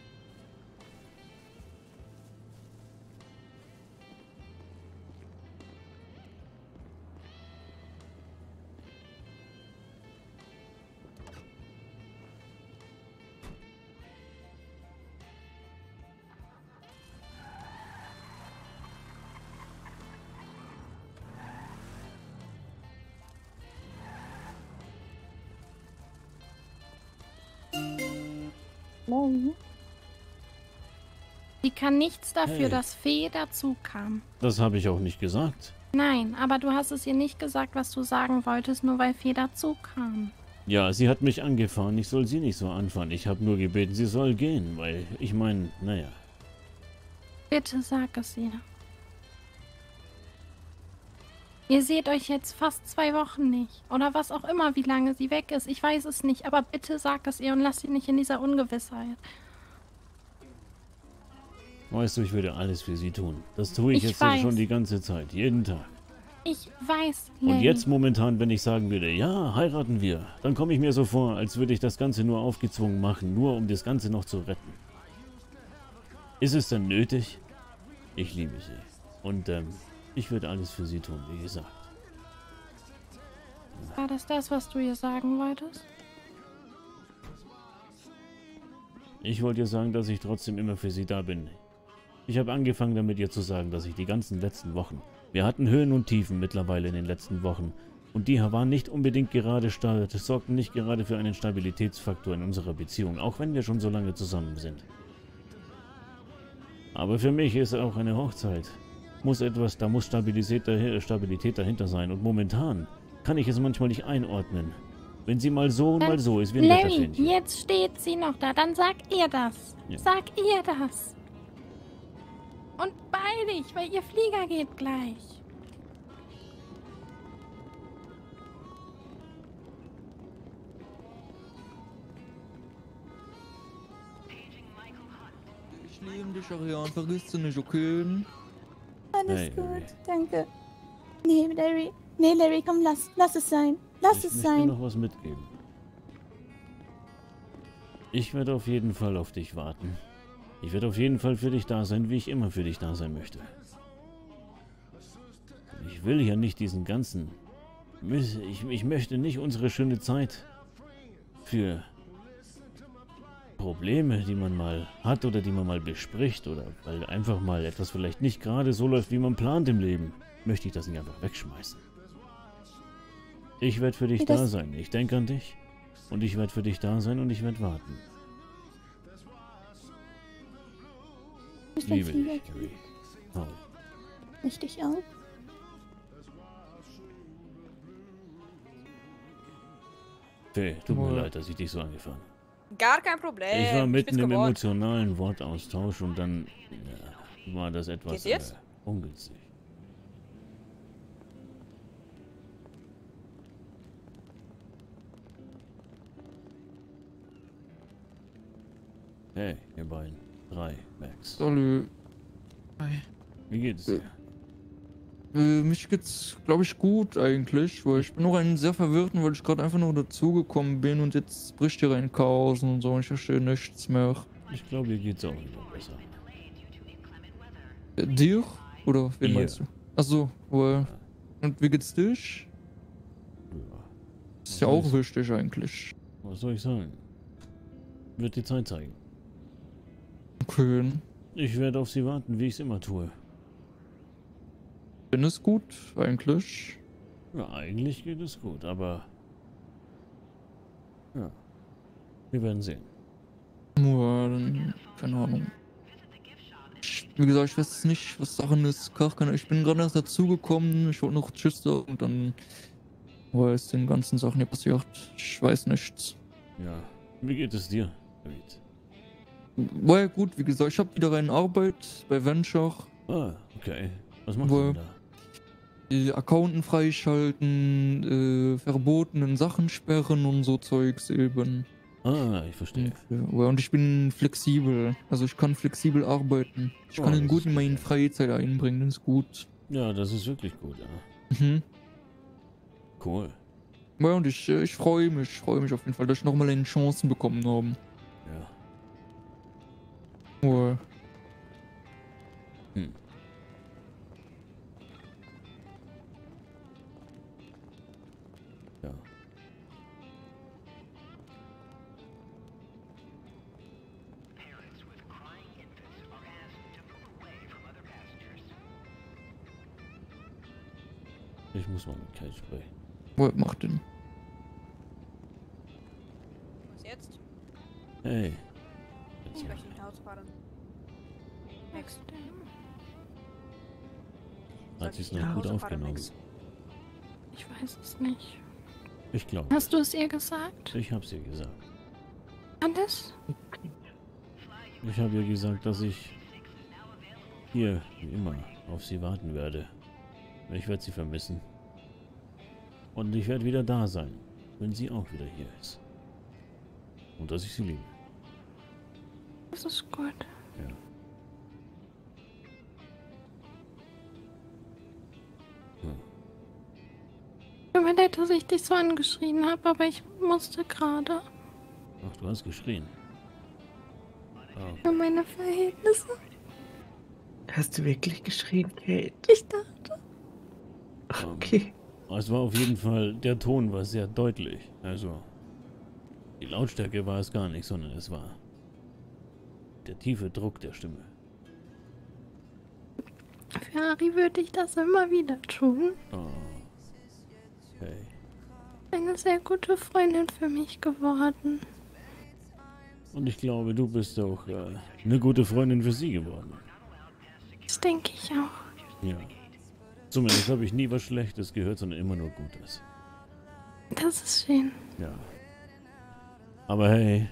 Sie kann nichts dafür, Hey. dass Fee dazu kam. Das habe ich auch nicht gesagt. Nein, aber du hast es ihr nicht gesagt, was du sagen wolltest, nur weil Fee dazu kam. Ja, sie hat mich angefahren. Ich soll sie nicht so anfahren. Ich habe nur gebeten, sie soll gehen, weil ich meine, naja. Bitte sag es ihr. Ihr seht euch jetzt fast 2 Wochen nicht. Oder was auch immer, wie lange sie weg ist. Ich weiß es nicht, aber bitte sag es ihr und lass sie nicht in dieser Ungewissheit. Weißt du, ich würde alles für sie tun. Das tue ich jetzt schon die ganze Zeit, jeden Tag. Ich weiß, Und Lenny. jetzt momentan, wenn ich sagen würde, ja, heiraten wir, dann komme ich mir so vor, als würde ich das Ganze nur aufgezwungen machen, nur um das Ganze noch zu retten. Ist es denn nötig? Ich liebe sie. Und ich würde alles für sie tun, wie gesagt. War das, was du ihr sagen wolltest? Ich wollte ihr sagen, dass ich trotzdem immer für sie da bin. Ich habe angefangen damit ihr zu sagen, dass ich die ganzen letzten Wochen... Wir hatten Höhen und Tiefen mittlerweile in den letzten Wochen. Und die waren nicht unbedingt gerade das sorgten nicht gerade für einen Stabilitätsfaktor in unserer Beziehung, auch wenn wir schon so lange zusammen sind. Aber für mich ist auch eine Hochzeit. Da muss Stabilität dahinter sein. Und momentan kann ich es manchmal nicht einordnen. Wenn sie mal so und mal so ist, wie ein Larry, Wetterfähnchen. jetzt steht sie noch da. Dann sag ihr das. Ja. Sag ihr das. Und beidig, weil ihr Flieger geht gleich. Ich liebe dich, Ariane. Vergiss du nicht, okay? Alles gut, danke. Nee, Larry, komm, lass es sein. Lass es Ich sein. möchte noch was mitgeben. Ich werde auf jeden Fall auf dich warten. Ich werde auf jeden Fall für dich da sein, wie ich immer für dich da sein möchte. Ich will ja nicht diesen ganzen... Ich möchte nicht unsere schöne Zeit für Probleme, die man mal hat oder die man mal bespricht oder weil einfach mal etwas vielleicht nicht gerade so läuft, wie man plant im Leben, möchte ich das nicht einfach wegschmeißen. Ich werde für dich da sein. Ich denke an dich und ich werde für dich da sein und ich werde warten. Ich liebe dich, Carrie. Oh. Ich dich auch. Fee, tut mir leid, dass ich dich so angefahren habe. Gar kein Problem. Ich war mitten im gewohnt. emotionalen Wortaustausch und dann war das etwas Geht's jetzt? ungünstig. Hey, ihr beiden. 3, Max. Salü. Hi. Wie geht es dir? Mich geht's, glaube ich, gut eigentlich, weil ich bin noch einen sehr verwirrten, weil ich gerade einfach nur dazugekommen bin und jetzt bricht hier ein Chaos und so und ich verstehe nichts mehr. Ich glaube, dir geht's auch wieder besser. Dir? Oder wen Ihr. meinst du? Achso, weil... Und wie geht's dich? Ist ja auch wichtig eigentlich. Was soll ich sagen? Wird die Zeit zeigen. Okay. Ich werde auf sie warten, wie ich es immer tue. Bin es gut, eigentlich? Ja, eigentlich geht es gut, aber... Ja. Wir werden sehen. Ja, dann... Keine Ahnung. Wie gesagt, ich weiß nicht, was Sachen ist. Ich bin gerade erst dazugekommen. Ich wollte noch Tschüss sagen und dann... Was ist den ganzen Sachen hier passiert? Ich weiß nichts. Ja. Wie geht es dir, David? War ja gut, wie gesagt, ich habe wieder eine Arbeit bei Venture. Ah, okay. Was machst du denn da? Accounten freischalten, verbotenen Sachen sperren und so Zeugs eben. Ah, ich verstehe. Und ich bin flexibel, also ich kann flexibel arbeiten. Ich kann ihn gut in meine Freizeit einbringen, das ist gut. Ja, das ist wirklich gut, ja. Mhm. Cool. Ja, und ich freue mich auf jeden Fall, dass ich nochmal eine Chance bekommen habe. Ja. Ja. Hm. Ja. Ich muss mal mit Kate sprechen. Was macht denn? Was jetzt? Hey. Ich möchte nicht ausfahren. Max. Hat sie es noch gut aufgenommen? Ich weiß es nicht. Ich glaube. Hast du es ihr gesagt? Ich hab's ihr gesagt. Anders? Ich habe ihr gesagt, dass ich hier, wie immer, auf sie warten werde. Ich werde sie vermissen. Und ich werde wieder da sein, wenn sie auch wieder hier ist. Und dass ich sie liebe. Das ist gut. Ja. Tut mir leid, dass ich dich so angeschrien habe, aber ich musste gerade. Ach, du hast geschrien. Oh. Für meine Verhältnisse. Hast du wirklich geschrien, Kate? Ich dachte. Okay. Es war auf jeden Fall, der Ton war sehr deutlich. Also, die Lautstärke war es gar nicht, sondern es war der tiefe Druck der Stimme. Für Ari würde ich das immer wieder tun. Oh. Okay. Eine sehr gute Freundin für mich geworden. Und ich glaube, du bist auch eine gute Freundin für sie geworden. Das denke ich auch. Ja. Zumindest habe ich nie was Schlechtes gehört, sondern immer nur Gutes. Das ist schön. Ja. Aber hey,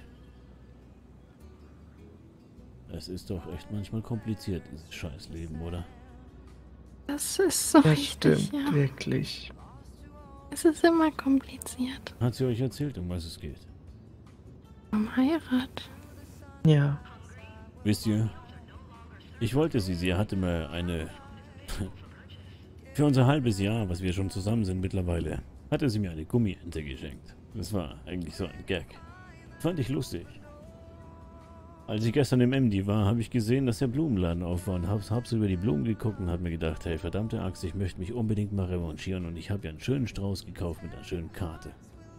es ist doch echt manchmal kompliziert, dieses Scheißleben, oder? Das ist so Das richtig, stimmt, ja. wirklich. Es ist immer kompliziert. Hat sie euch erzählt, um was es geht? Um Heirat. Ja. Wisst ihr, ich wollte sie hatte mir eine... Für unser halbes Jahr, was wir schon zusammen sind mittlerweile, hatte sie mir eine Gummiente geschenkt. Das war eigentlich so ein Gag. Fand ich lustig. Als ich gestern im MD war, habe ich gesehen, dass der Blumenladen auf war und hab so über die Blumen geguckt und habe mir gedacht, hey, verdammte Axt, ich möchte mich unbedingt mal revanchieren und ich habe ja einen schönen Strauß gekauft mit einer schönen Karte.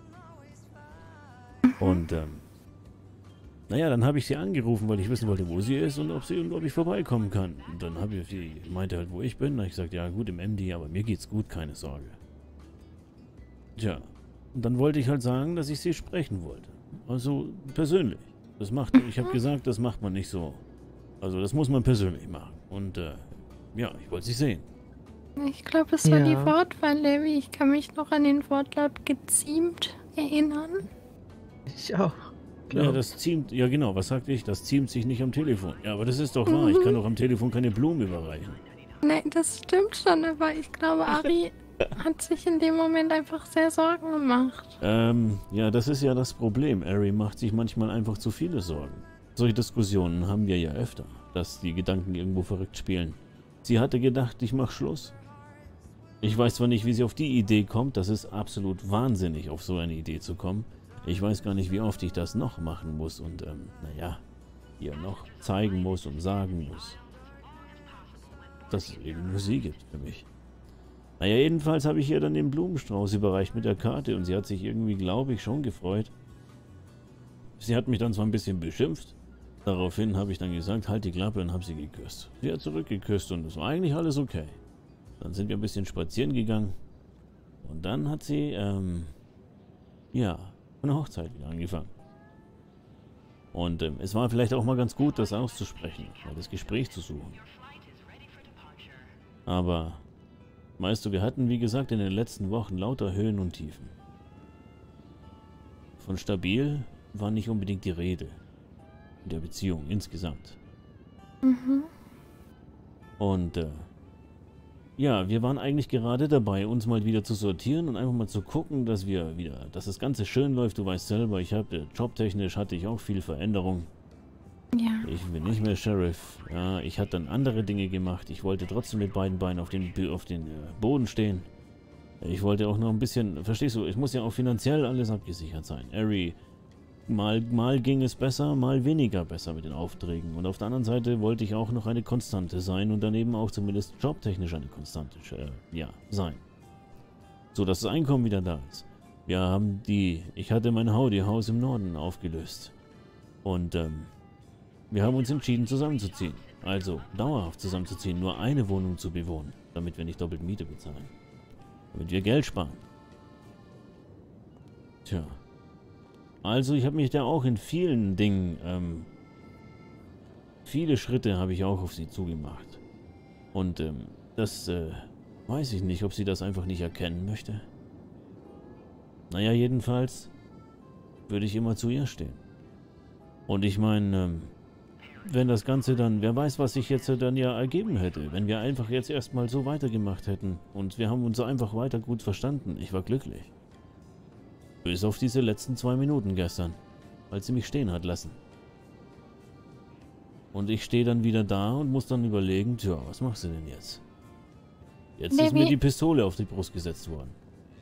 Und, naja, dann habe ich sie angerufen, weil ich wissen wollte, wo sie ist und ob ich vorbeikommen kann. Und dann habe ich sie meinte halt, wo ich bin. Da habe ich gesagt, ja gut, im MD, aber mir geht's gut, keine Sorge. Tja, und dann wollte ich halt sagen, dass ich sie sprechen wollte. Also persönlich. Ich habe gesagt, das macht man nicht so. Also das muss man persönlich machen. Und ja, ich wollte sie sehen. Ich glaube, es war die Wortwahl, Levi. Ich kann mich noch an den Wortlaut geziemt erinnern. Ich auch. Ja, das ziemt, ja genau, was sagte ich? Das ziemt sich nicht am Telefon. Ja, aber das ist doch wahr. Ich kann doch am Telefon keine Blumen überreichen. Nein, das stimmt schon, aber ich glaube, Ari hat sich in dem Moment einfach sehr Sorgen gemacht. Ja, das ist ja das Problem. Ari macht sich manchmal einfach zu viele Sorgen. Solche Diskussionen haben wir ja öfter, dass die Gedanken irgendwo verrückt spielen. Sie hatte gedacht, ich mach Schluss. Ich weiß zwar nicht, wie sie auf die Idee kommt, das ist absolut wahnsinnig, auf so eine Idee zu kommen. Ich weiß gar nicht, wie oft ich das noch machen muss und, naja, ihr noch zeigen muss und sagen muss, dass es eben nur sie gibt für mich. Naja, jedenfalls habe ich ihr dann den Blumenstrauß überreicht mit der Karte und sie hat sich irgendwie, glaube ich, schon gefreut. Sie hat mich dann zwar ein bisschen beschimpft, daraufhin habe ich dann gesagt, halt die Klappe und habe sie geküsst. Sie hat zurückgeküsst und es war eigentlich alles okay. Dann sind wir ein bisschen spazieren gegangen und dann hat sie, ja, eine Hochzeit wieder angefangen. Und es war vielleicht auch mal ganz gut, das auszusprechen, mal das Gespräch zu suchen. Aber, weißt du, wir hatten, wie gesagt, in den letzten Wochen lauter Höhen und Tiefen. Von stabil war nicht unbedingt die Rede in der Beziehung insgesamt. Mhm. Und, ja, wir waren eigentlich gerade dabei, uns mal wieder zu sortieren und einfach mal zu gucken, dass das Ganze schön läuft. Du weißt selber, jobtechnisch hatte ich auch viel Veränderung. Ja. Ich bin nicht mehr Sheriff. Ja, ich hatte dann andere Dinge gemacht. Ich wollte trotzdem mit beiden Beinen auf den Boden stehen. Ich wollte auch noch ein bisschen, verstehst du, ich muss ja auch finanziell alles abgesichert sein. Ari, mal ging es besser, mal weniger besser mit den Aufträgen. Und auf der anderen Seite wollte ich auch noch eine Konstante sein und daneben auch zumindest jobtechnisch eine Konstante sein. So, dass das Einkommen wieder da ist. Ich hatte mein Howdy-Haus im Norden aufgelöst. Und, wir haben uns entschieden zusammenzuziehen. Also, dauerhaft zusammenzuziehen, nur eine Wohnung zu bewohnen, damit wir nicht doppelt Miete bezahlen. Damit wir Geld sparen. Tja. Also, ich habe mich da auch in vielen Dingen, viele Schritte habe ich auch auf sie zugemacht. Und, weiß ich nicht, ob sie das einfach nicht erkennen möchte. Naja, jedenfalls würde ich immer zu ihr stehen. Und ich meine, wenn das Ganze dann, wer weiß, was sich jetzt dann ja ergeben hätte, wenn wir einfach jetzt erstmal so weitergemacht hätten und wir haben uns einfach weiter gut verstanden. Ich war glücklich. Bis auf diese letzten 2 Minuten gestern, als sie mich stehen hat lassen. Und ich stehe dann wieder da und muss dann überlegen, tja, was machst du denn jetzt? Jetzt ist mir die Pistole auf die Brust gesetzt worden.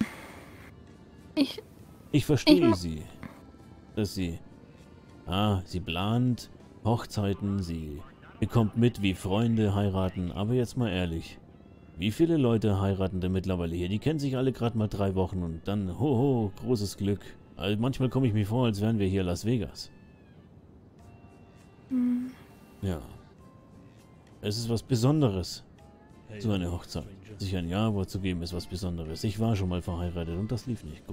Ich verstehe sie, dass sie plant Hochzeiten, sie bekommt mit, wie Freunde heiraten, aber jetzt mal ehrlich, wie viele Leute heiraten denn mittlerweile hier? Die kennen sich alle gerade mal 3 Wochen und dann, hoho, großes Glück. Also manchmal komme ich mir vor, als wären wir hier Las Vegas. Hm. Ja. Es ist was Besonderes. So eine Hochzeit. Sich ein Ja-Wort zu geben, ist was Besonderes. Ich war schon mal verheiratet und das lief nicht gut.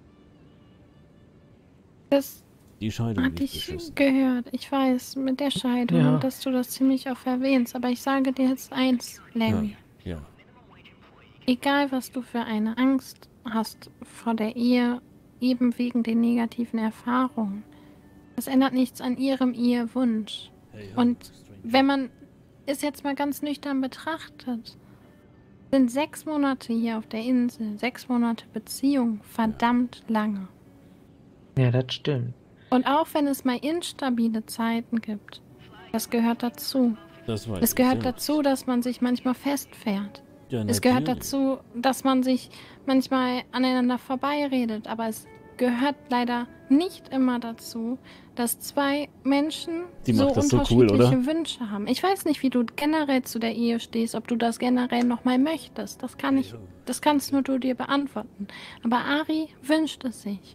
Das Die Scheidung hatte lief ich beschissen. gehört. Ich weiß, mit der Scheidung, Ja. und dass du das ziemlich oft erwähnst. Aber ich sage dir jetzt eins, Larry. Ja. Egal, was du für eine Angst hast vor der Ehe, eben wegen den negativen Erfahrungen, das ändert nichts an ihrem Ehewunsch. Und wenn man es jetzt mal ganz nüchtern betrachtet, sind 6 Monate hier auf der Insel, 6 Monate Beziehung, verdammt lange. Ja, das stimmt. Und auch wenn es mal instabile Zeiten gibt, das gehört dazu. Das weiß Es ich gehört selbst. dazu, dass man sich manchmal festfährt. Ja, Es gehört natürlich. dazu, dass man sich manchmal aneinander vorbeiredet. Aber es gehört leider nicht immer dazu, dass 2 Menschen Die so macht das so cool, unterschiedliche oder? Wünsche haben. Ich weiß nicht, wie du generell zu der Ehe stehst, ob du das generell nochmal möchtest. Das kannst nur du dir beantworten. Aber Ari wünscht es sich.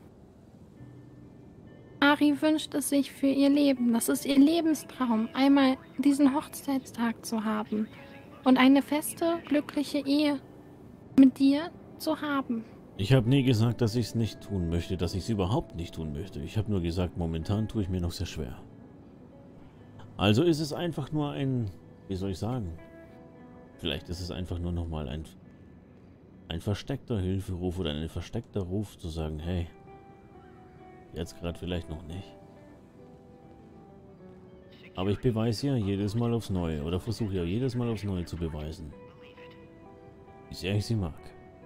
Ari wünscht es sich für ihr Leben. Das ist ihr Lebenstraum, einmal diesen Hochzeitstag zu haben und eine feste, glückliche Ehe mit dir zu haben. Ich habe nie gesagt, dass ich es nicht tun möchte, dass ich es überhaupt nicht tun möchte. Ich habe nur gesagt, momentan tue ich mir noch sehr schwer. Also ist es einfach nur ein, wie soll ich sagen, vielleicht ist es einfach nur nochmal ein versteckter Hilferuf oder ein versteckter Ruf zu sagen, hey, jetzt gerade vielleicht noch nicht. Aber ich beweise ja jedes Mal aufs Neue oder versuche ja jedes Mal aufs Neue zu beweisen, wie sehr ich sie mag.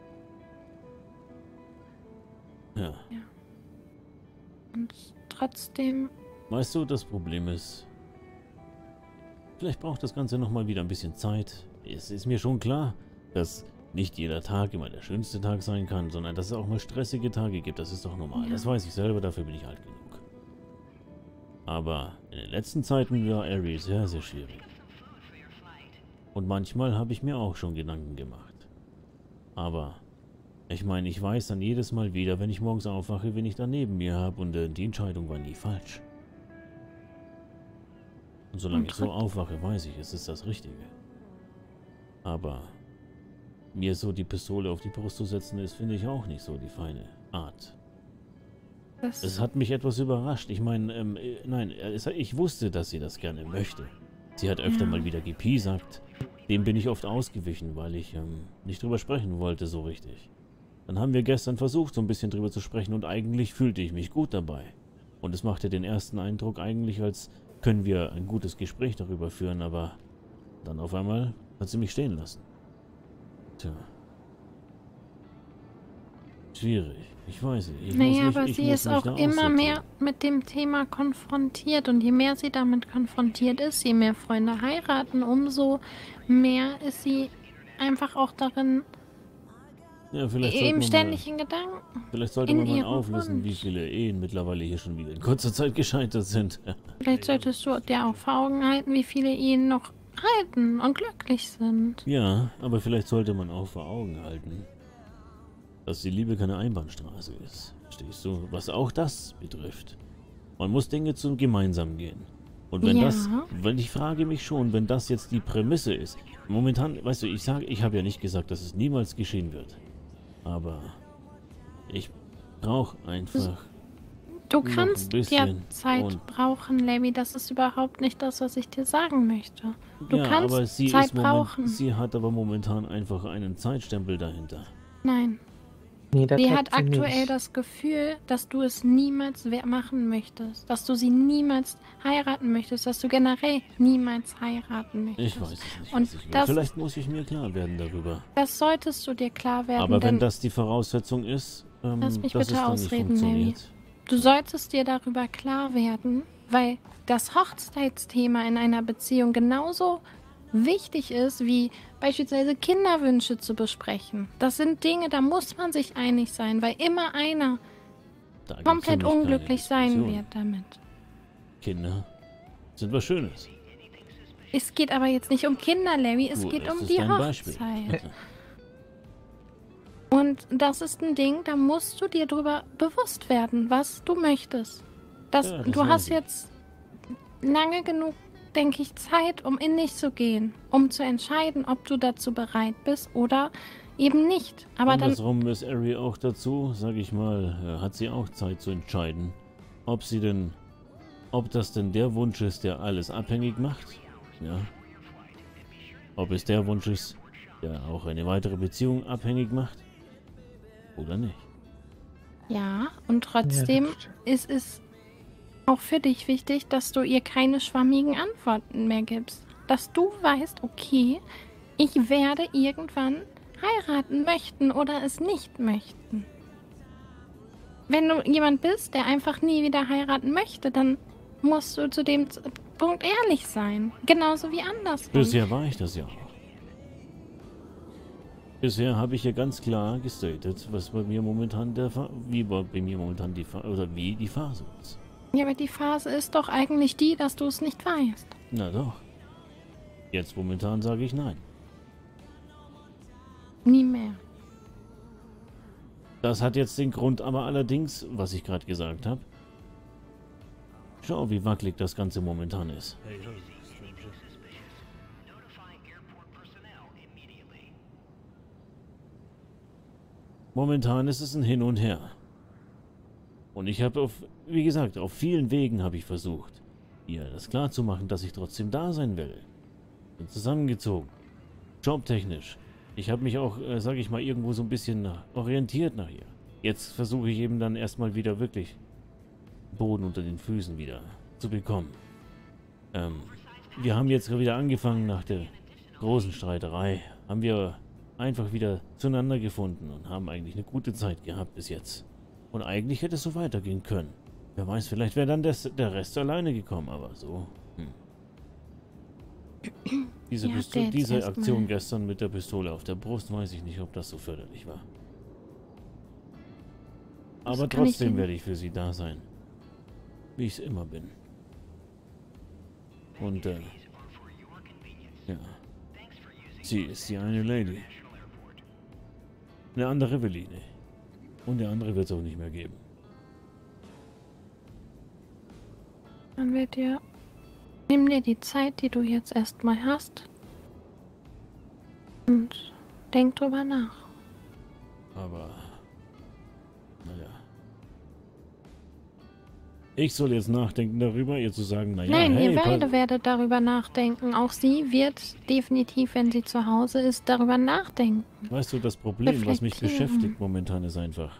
Ja. Und trotzdem, Weißt du, das Problem ist, vielleicht braucht das Ganze nochmal wieder ein bisschen Zeit. Es ist mir schon klar, dass nicht jeder Tag immer der schönste Tag sein kann, sondern dass es auch mal stressige Tage gibt. Das ist doch normal. Ja. Das weiß ich selber, dafür bin ich alt genug. Aber in den letzten Zeiten war Ari sehr, sehr schwierig. Und manchmal habe ich mir auch schon Gedanken gemacht. Aber ich meine, ich weiß dann jedes Mal wieder, wenn ich morgens aufwache, wen ich da neben mir habe und die Entscheidung war nie falsch. Und solange ich so aufwache, weiß ich, es ist das Richtige. Aber mir so die Pistole auf die Brust zu setzen, ist, finde ich, auch nicht so die feine Art. Es hat mich etwas überrascht. Ich meine, nein, ich wusste, dass sie das gerne möchte. Sie hat öfter mal wieder gepiesackt. Dem bin ich oft ausgewichen, weil ich nicht drüber sprechen wollte so richtig. Dann haben wir gestern versucht, so ein bisschen drüber zu sprechen und eigentlich fühlte ich mich gut dabei. Und es machte den ersten Eindruck eigentlich, als können wir ein gutes Gespräch darüber führen, aber dann auf einmal hat sie mich stehen lassen. Tja. Schwierig. Ich weiß nicht. naja, aber sie ist auch immer mehr mit dem Thema konfrontiert. Und je mehr sie damit konfrontiert ist, je mehr Freunde heiraten, umso mehr ist sie einfach auch darin, Ja, vielleicht sollte im man ständigen Gedanken. Vielleicht sollte in man mal ihrem auflisten, wie viele Ehen mittlerweile hier schon wieder in kurzer Zeit gescheitert sind. Vielleicht solltest du dir auch vor Augen halten, wie viele Ehen noch halten und glücklich sind. Ja, aber vielleicht sollte man auch vor Augen halten, dass die Liebe keine Einbahnstraße ist. Verstehst du? Was auch das betrifft. Man muss Dinge zum Gemeinsam gehen. Und wenn ich frage mich schon, wenn das jetzt die Prämisse ist. Momentan, weißt du, ich habe ja nicht gesagt, dass es niemals geschehen wird. Aber ich brauche einfach. Du noch ein kannst ja bisschen Zeit und- brauchen, Levi. Das ist überhaupt nicht das, was ich dir sagen möchte. Du ja, kannst aber sie Zeit ist brauchen. sie hat aber momentan einfach einen Zeitstempel dahinter. Nein. Nee, das Sie hat hat sie aktuell nicht. das Gefühl, dass du es niemals machen möchtest. Dass du sie niemals heiraten möchtest. Dass du generell niemals heiraten möchtest. Ich weiß es nicht, Und was ich will. das, Vielleicht muss ich mir klar werden darüber. das solltest du dir klar werden. Aber wenn denn das die Voraussetzung ist, lass mich dass bitte es dann nicht ausreden, Levi. funktioniert. Du solltest dir darüber klar werden, weil das Hochzeitsthema in einer Beziehung genauso wichtig ist, wie beispielsweise Kinderwünsche zu besprechen. Das sind Dinge, da muss man sich einig sein, weil immer einer Da gibt's komplett für mich keine unglücklich sein Diskussion. wird damit. Kinder sind was Schönes. Es geht aber jetzt nicht um Kinder, Larry, es Gut, geht das um ist die dein Beispiel. Hochzeit. Und das ist ein Ding, da musst du dir drüber bewusst werden, was du möchtest. Ja, das Du weiß hast ich. jetzt lange genug, denke ich, Zeit, um in dich zu gehen, um zu entscheiden, ob du dazu bereit bist oder eben nicht. Aber andersrum ist Ari auch dazu, sag ich mal, hat sie auch Zeit zu entscheiden, ob das denn der Wunsch ist, der alles abhängig macht, ja. Ob es der Wunsch ist, der auch eine weitere Beziehung abhängig macht oder nicht. Ja, und trotzdem ist es auch für dich wichtig, dass du ihr keine schwammigen Antworten mehr gibst. Dass du weißt, okay, ich werde irgendwann heiraten möchten oder es nicht möchten. Wenn du jemand bist, der einfach nie wieder heiraten möchte, dann musst du zu dem Punkt ehrlich sein. Genauso wie andersrum. Bisher war ich das ja auch. Bisher habe ich ja ganz klar gestatet, was bei mir momentan wie die Phase ist. Ja, aber die Phase ist doch eigentlich die, dass du es nicht weißt. Na doch. Jetzt momentan sage ich nein. Nie mehr. Das hat jetzt den Grund, aber allerdings, was ich gerade gesagt habe. Schau, wie wackelig das Ganze momentan ist. Momentan ist es ein Hin und Her. Und ich habe wie gesagt, auf vielen Wegen habe ich versucht, ihr das klar zu machen, dass ich trotzdem da sein will. Bin zusammengezogen. Jobtechnisch. Ich habe mich auch, sage ich mal, irgendwo so ein bisschen orientiert nach ihr. Jetzt versuche ich eben dann erstmal wieder wirklich Boden unter den Füßen wieder zu bekommen. Wir haben jetzt wieder angefangen nach der großen Streiterei. Haben wir einfach wieder zueinander gefunden und haben eigentlich eine gute Zeit gehabt bis jetzt. Und eigentlich hätte es so weitergehen können. Wer weiß, vielleicht wäre dann der Rest alleine gekommen, aber so. Diese Aktion gestern mit der Pistole auf der Brust, weiß ich nicht, ob das so förderlich war. Aber trotzdem werde ich für sie da sein. Wie ich es immer bin. Und, ja. Sie ist die eine Lady. Eine andere will ich nicht. Und der andere wird es auch nicht mehr geben. Dann nimm dir die Zeit, die du jetzt erstmal hast. Und denk drüber nach. Aber, naja. Ich soll jetzt nachdenken darüber, ihr zu sagen, naja, Nein, hey, ihr beide werdet darüber nachdenken. Auch sie wird definitiv, wenn sie zu Hause ist, darüber nachdenken. Weißt du, das Problem, was mich beschäftigt momentan, ist einfach.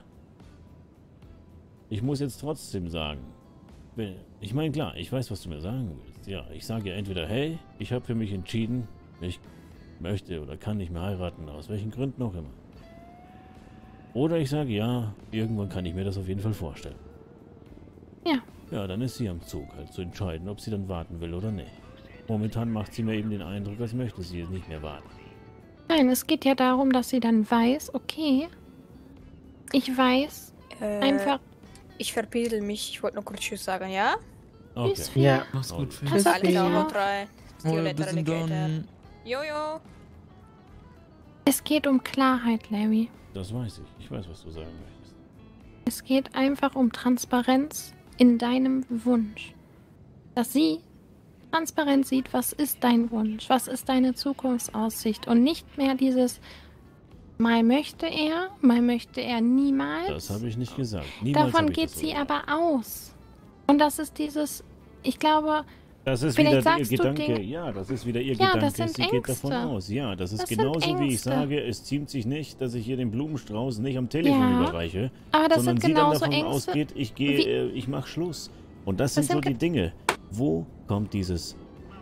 Ich muss jetzt trotzdem sagen, ich meine, klar, ich weiß, was du mir sagen willst. Ja, ich sage ja entweder, hey, ich habe für mich entschieden, ich möchte oder kann nicht mehr heiraten, aus welchen Gründen auch immer. Oder ich sage, ja, irgendwann kann ich mir das auf jeden Fall vorstellen. Ja. Ja, dann ist sie am Zug, halt zu entscheiden, ob sie dann warten will oder nicht. Momentan macht sie mir eben den Eindruck, als möchte sie nicht mehr warten. Nein, es geht ja darum, dass sie dann weiß, okay, ich weiß einfach... Ich verpedel mich. Ich wollte nur kurz Tschüss sagen, ja? Okay. Ja, mach's gut. Tschüss, Alter. Dann... Jojo. Es geht um Klarheit, Larry. Das weiß ich. Ich weiß, was du sagen möchtest. Es geht einfach um Transparenz in deinem Wunsch. Dass sie transparent sieht, was ist dein Wunsch, was ist deine Zukunftsaussicht und nicht mehr dieses mal möchte er niemals. Das habe ich nicht gesagt. Niemals Davon geht sie aber aus. Und das ist dieses, ich glaube, das ist vielleicht wieder ihr sagst Gedanke. du Dinge, ja, das ist wieder ihr ja, Gedanke. das sind Sie geht davon aus. Ja, das ist genauso, wie ich sage, es ziemt sich nicht, dass ich ihr den Blumenstrauß nicht am Telefon überreiche, aber das sondern sind sie dann genauso davon Ängste, ausgeht, ich mache Schluss. Und das sind so die Dinge. Wo kommt dieses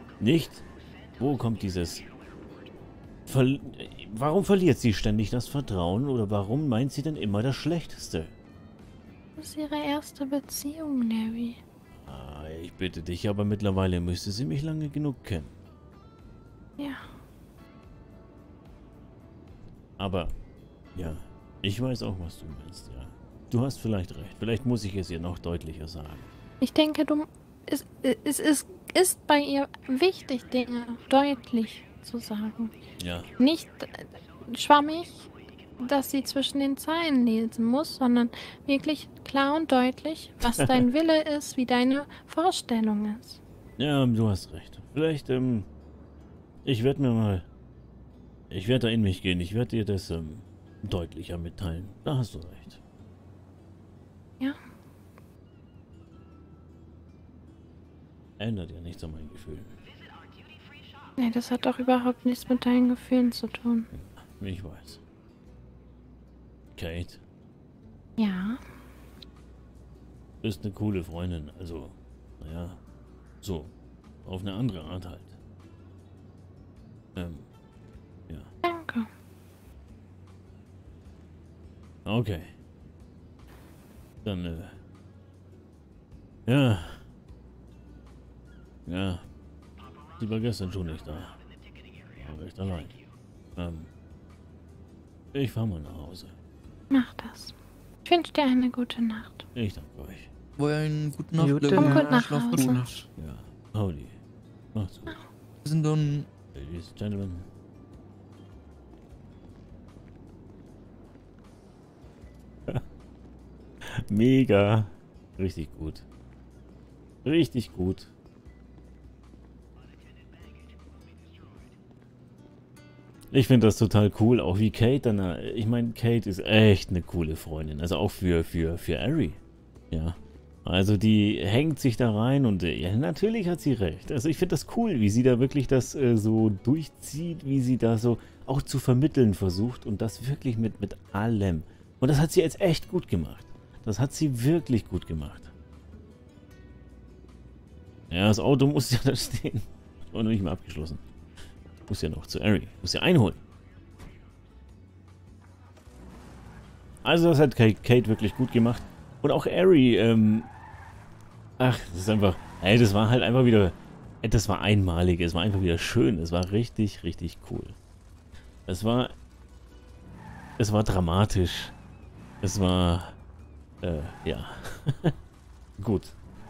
warum verliert sie ständig das Vertrauen oder warum meint sie denn immer das Schlechteste? Das ist ihre erste Beziehung, Larry. Ich bitte dich, aber mittlerweile müsste sie mich lange genug kennen. Ja. Aber, ja, ich weiß auch, was du meinst, ja. Du hast vielleicht recht. Vielleicht muss ich es ihr noch deutlicher sagen. Ich denke, es ist bei ihr wichtig, Dinge deutlich zu sagen. Ja. Nicht schwammig, dass sie zwischen den Zeilen lesen muss, sondern wirklich klar und deutlich, was dein Wille ist, wie deine Vorstellung ist. Ja, du hast recht. Vielleicht, ich werde da in mich gehen. Ich werde dir das, deutlicher mitteilen. Da hast du recht. Ja. Ändert ja nichts an meinen Gefühlen. Nee, das hat doch überhaupt nichts mit deinen Gefühlen zu tun. Ich weiß. Kate, Ja. bist eine coole Freundin. Also, naja, so. Auf eine andere Art halt. Ja. Danke. Okay. Dann, ja. Ja. Sie war gestern schon nicht da. War recht allein. Ich fahr mal nach Hause. Mach das. Ich wünsche dir eine gute Nacht. Ich danke euch. Wohl einen guten Nacht. Gute Komm gut nach Schlaf Hause. gut. Ja. Howdy. Macht's gut. Wir sind dann... Ladies and Gentlemen. Mega. Richtig gut. Richtig gut. Ich finde das total cool, auch wie Kate dann, ich meine, Kate ist echt eine coole Freundin, also auch für Ari. Ja. Also die hängt sich da rein und ja, natürlich hat sie recht. Also ich finde das cool, wie sie da wirklich das so durchzieht, wie sie da so auch zu vermitteln versucht und das wirklich mit allem. Und das hat sie jetzt echt gut gemacht. Das hat sie wirklich gut gemacht. Ja, das Auto muss ja da stehen. War noch nicht mal abgeschlossen. Muss ja noch zu Ari. Muss ja einholen. Also das hat Kate wirklich gut gemacht. Und auch Ari, ach, das ist einfach, ey, das war halt einfach wieder, das war einmalig. Es war einfach wieder schön. Es war richtig, richtig cool. Es war dramatisch. Es war, ja. Gut.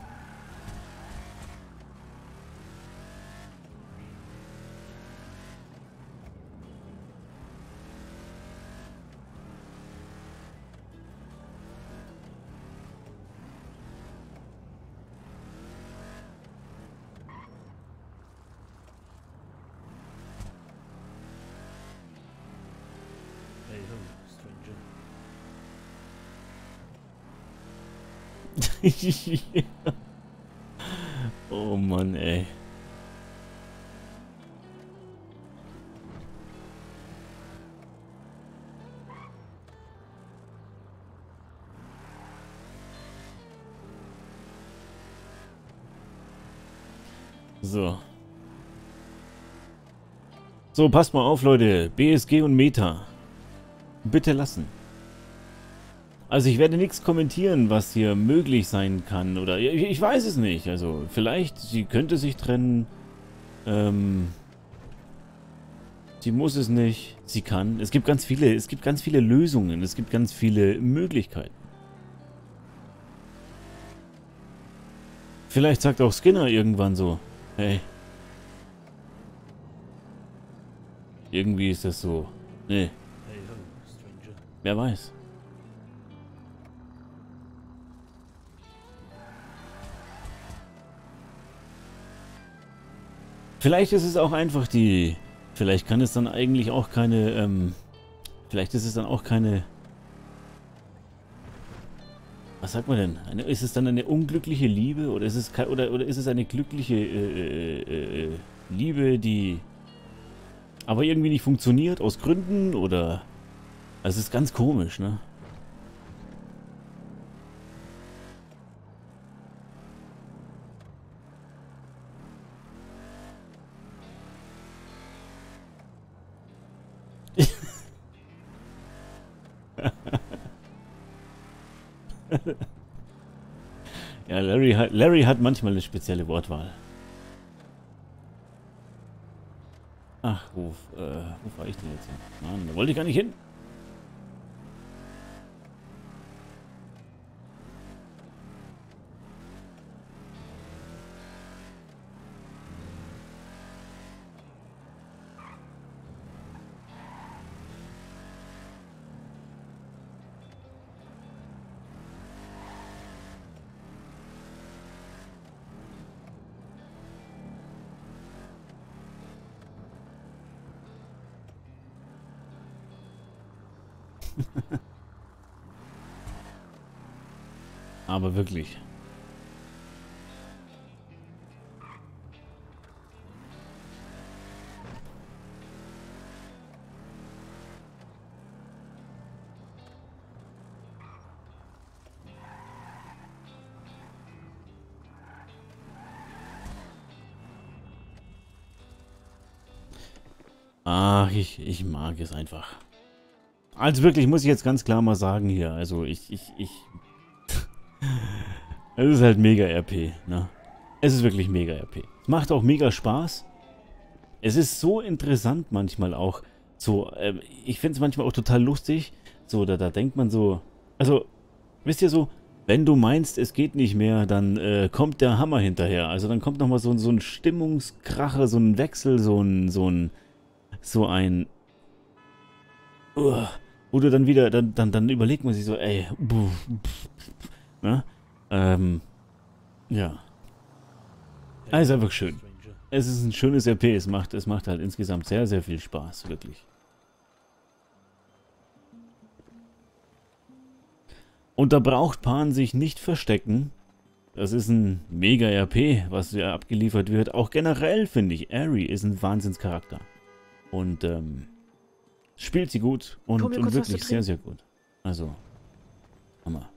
Oh Mann, ey. So. So, passt mal auf, Leute. BSG und Meta. Bitte lassen. Also ich werde nichts kommentieren, was hier möglich sein kann. Oder ich weiß es nicht. Also vielleicht, sie könnte sich trennen. Sie muss es nicht. Sie kann. Es gibt ganz viele Lösungen. Es gibt ganz viele Möglichkeiten. Vielleicht sagt auch Skinner irgendwann so, hey. Irgendwie ist das so. Nee. Wer weiß. Vielleicht ist es auch einfach vielleicht kann es dann eigentlich auch keine, vielleicht ist es dann auch keine, was sagt man denn? Ist es dann eine unglückliche Liebe oder ist es oder ist es eine glückliche Liebe, die aber irgendwie nicht funktioniert aus Gründen oder, also es ist ganz komisch, ne? Ja, Larry hat manchmal eine spezielle Wortwahl. Ach, wo fahre ich denn jetzt hin? Mann, da wollte ich gar nicht hin. Aber wirklich. Ach, ich mag es einfach. Also wirklich, muss ich jetzt ganz klar mal sagen hier. Also es ist halt mega RP, ne? Es ist wirklich mega RP. Es macht auch mega Spaß. Es ist so interessant manchmal auch. So, ich finde es manchmal auch total lustig. So, da denkt man so, also, wisst ihr so, wenn du meinst, es geht nicht mehr, dann kommt der Hammer hinterher. Also dann kommt nochmal so ein Stimmungskracher, so ein Wechsel, so ein wo du dann wieder, dann überlegt man sich so, ey, ne? Ja. Also einfach schön. Es ist ein schönes RP, es macht halt insgesamt sehr, sehr viel Spaß, wirklich. Und da braucht Pan sich nicht verstecken. Das ist ein mega RP, was ja abgeliefert wird. Auch generell finde ich, Ari ist ein Wahnsinnscharakter. Und spielt sie gut und wirklich sehr, sehr gut. Also, Hammer.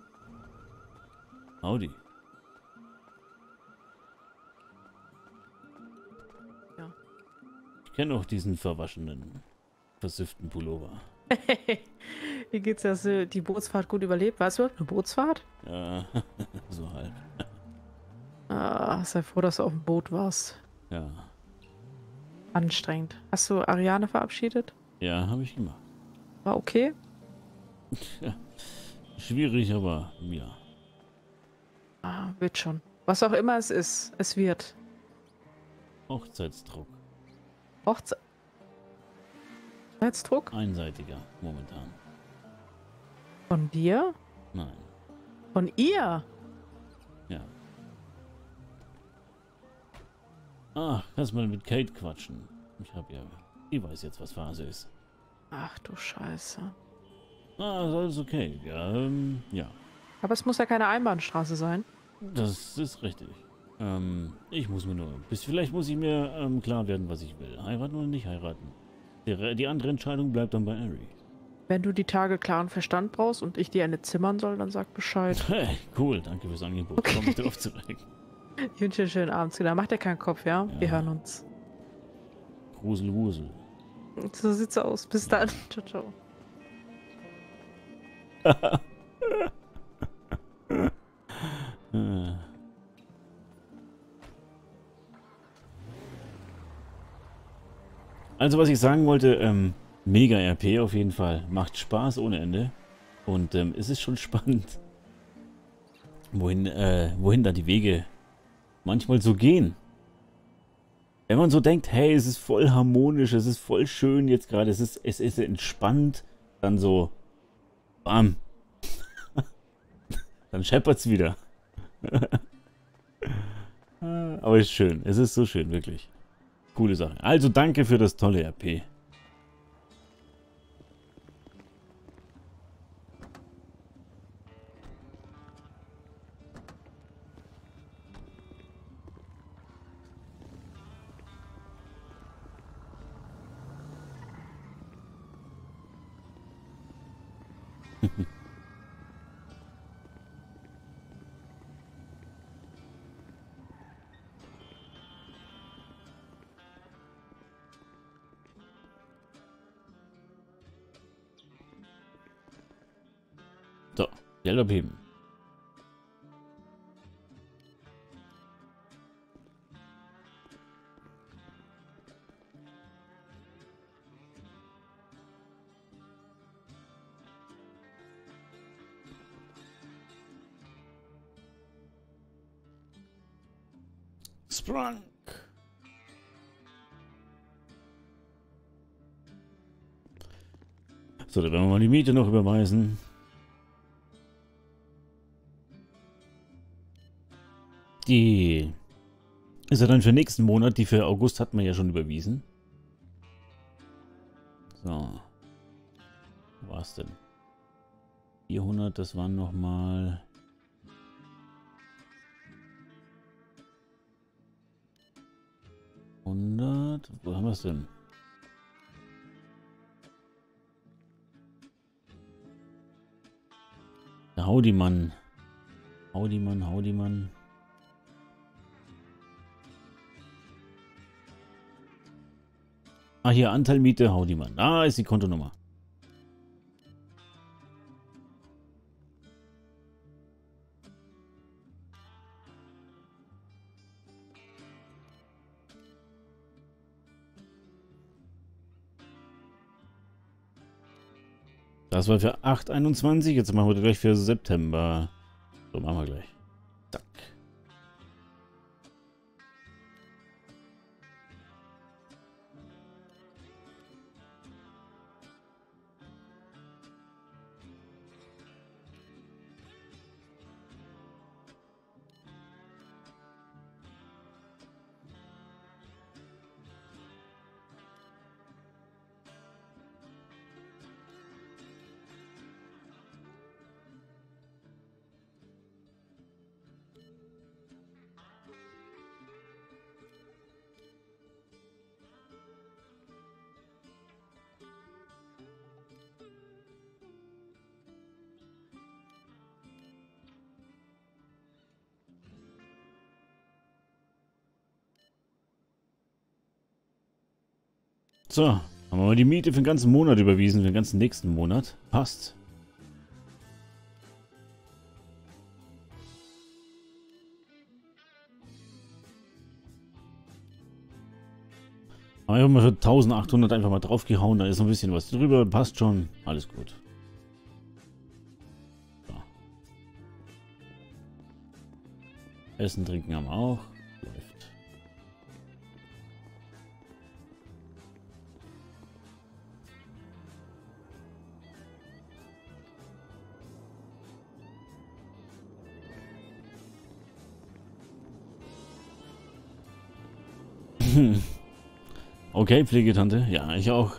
Howdy. Ja. Ich kenne auch diesen verwaschenen, versifften Pullover. Wie geht's, dass du die Bootsfahrt gut überlebt? Weißt du, eine Bootsfahrt? Ja, so halb. Ah, sei froh, dass du auf dem Boot warst. Ja. Anstrengend. Hast du Ariane verabschiedet? Ja, habe ich gemacht. War okay? Ja. Schwierig, aber ja. Ah, wird schon. Was auch immer es ist, es wird. Hochzeitsdruck. Hochzeitsdruck? Einseitiger, momentan. Von dir? Nein. Von ihr? Ja. Ach, kannst mal mit Kate quatschen. Ich hab ja... Die weiß jetzt, was Phase ist. Ach du Scheiße. Ah, ist alles okay. Ja, ja. Aber es muss ja keine Einbahnstraße sein. Das ist richtig. Ich muss mir nur... Vielleicht muss ich mir klar werden, was ich will. Heiraten oder nicht heiraten. Die andere Entscheidung bleibt dann bei Ari. Wenn du die Tage klaren Verstand brauchst und ich dir eine zimmern soll, dann sag Bescheid. Hey, cool. Danke fürs Angebot. Okay. Komm mich drauf zurecht. Ich wünsche dir einen schönen Abend. Da macht dir keinen Kopf, ja? Wir hören uns. Grusel, Grusel. So sieht's aus. Bis dann. Ciao, ciao. Also was ich sagen wollte, mega RP auf jeden Fall. Macht Spaß ohne Ende. Und es ist schon spannend, wohin da die Wege manchmal so gehen. Wenn man so denkt, hey, es ist voll harmonisch, es ist voll schön jetzt gerade, es ist entspannt, dann so, bam. Dann scheppert's wieder. Aber es ist schön, es ist so schön, wirklich. Coole Sache. Also danke für das tolle RP. So, Geld abheben. Sprung. So, dann werden wir mal die Miete noch überweisen. Die ist ja dann für nächsten Monat. Die für August hat man ja schon überwiesen. So. Wo war's denn? 400, das waren nochmal... 100. Wo haben wir es denn? Der Haudimann. Haudimann. Ah, hier, Anteilmiete, Haudimann. Da ist die Kontonummer. Das war für 8,21. Jetzt machen wir gleich für September. So, machen wir gleich. Zack. So, haben wir mal die Miete für den ganzen Monat überwiesen, für den ganzen nächsten Monat. Passt. Aber ich habe mal für 1800 einfach mal draufgehauen, da ist noch ein bisschen was drüber, passt schon, alles gut. So. Essen, trinken haben wir auch. Läuft. Okay, Pflegetante. Ja, ich auch.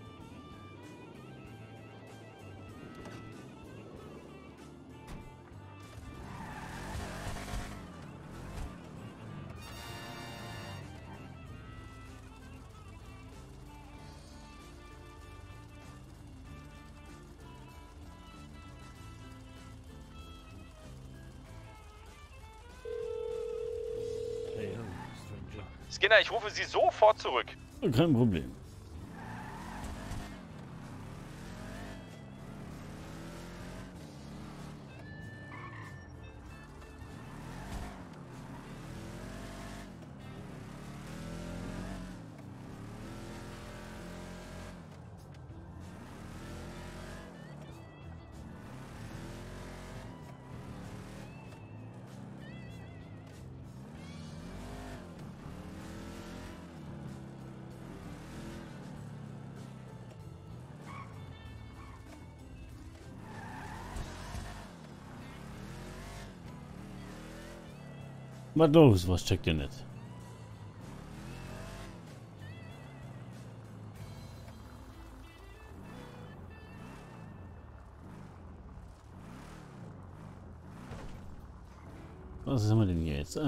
Skinner, ich rufe Sie sofort zurück. Kein Problem. Was los? Was checkt ihr nicht? Was haben wir denn jetzt?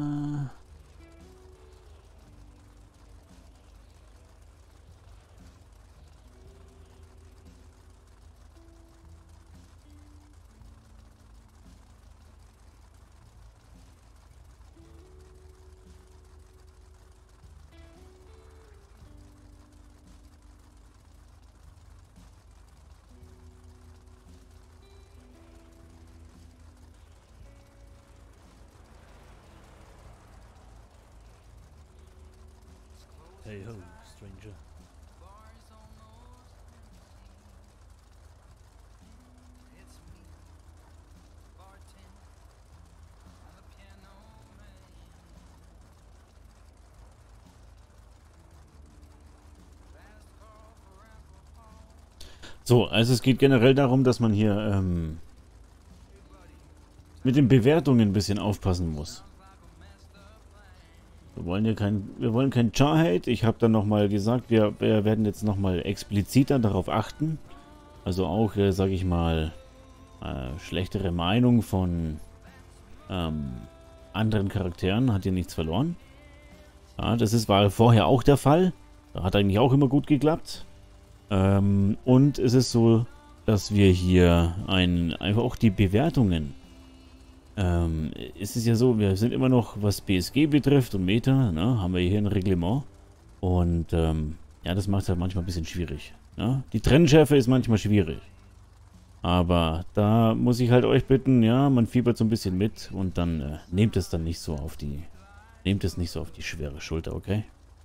Hey ho, stranger. So, also es geht generell darum, dass man hier mit den Bewertungen ein bisschen aufpassen muss. Wir wollen kein Char-Hate. Ich habe dann nochmal gesagt, wir werden jetzt nochmal expliziter darauf achten, Also auch, sage ich mal, schlechtere Meinung von anderen Charakteren. Hat hier nichts verloren. Ja, das war vorher auch der Fall. Hat eigentlich auch immer gut geklappt. Und es ist so, dass wir hier einfach auch die Bewertungen. Es ist ja so, wir sind immer noch, was BSG betrifft und Meta, ne, haben wir hier ein Reglement. Und ja, das macht es halt manchmal ein bisschen schwierig. Ne? Die Trennschärfe ist manchmal schwierig. Aber da muss ich halt euch bitten, ja, man fiebert so ein bisschen mit und dann nehmt es nicht so auf die schwere Schulter, okay?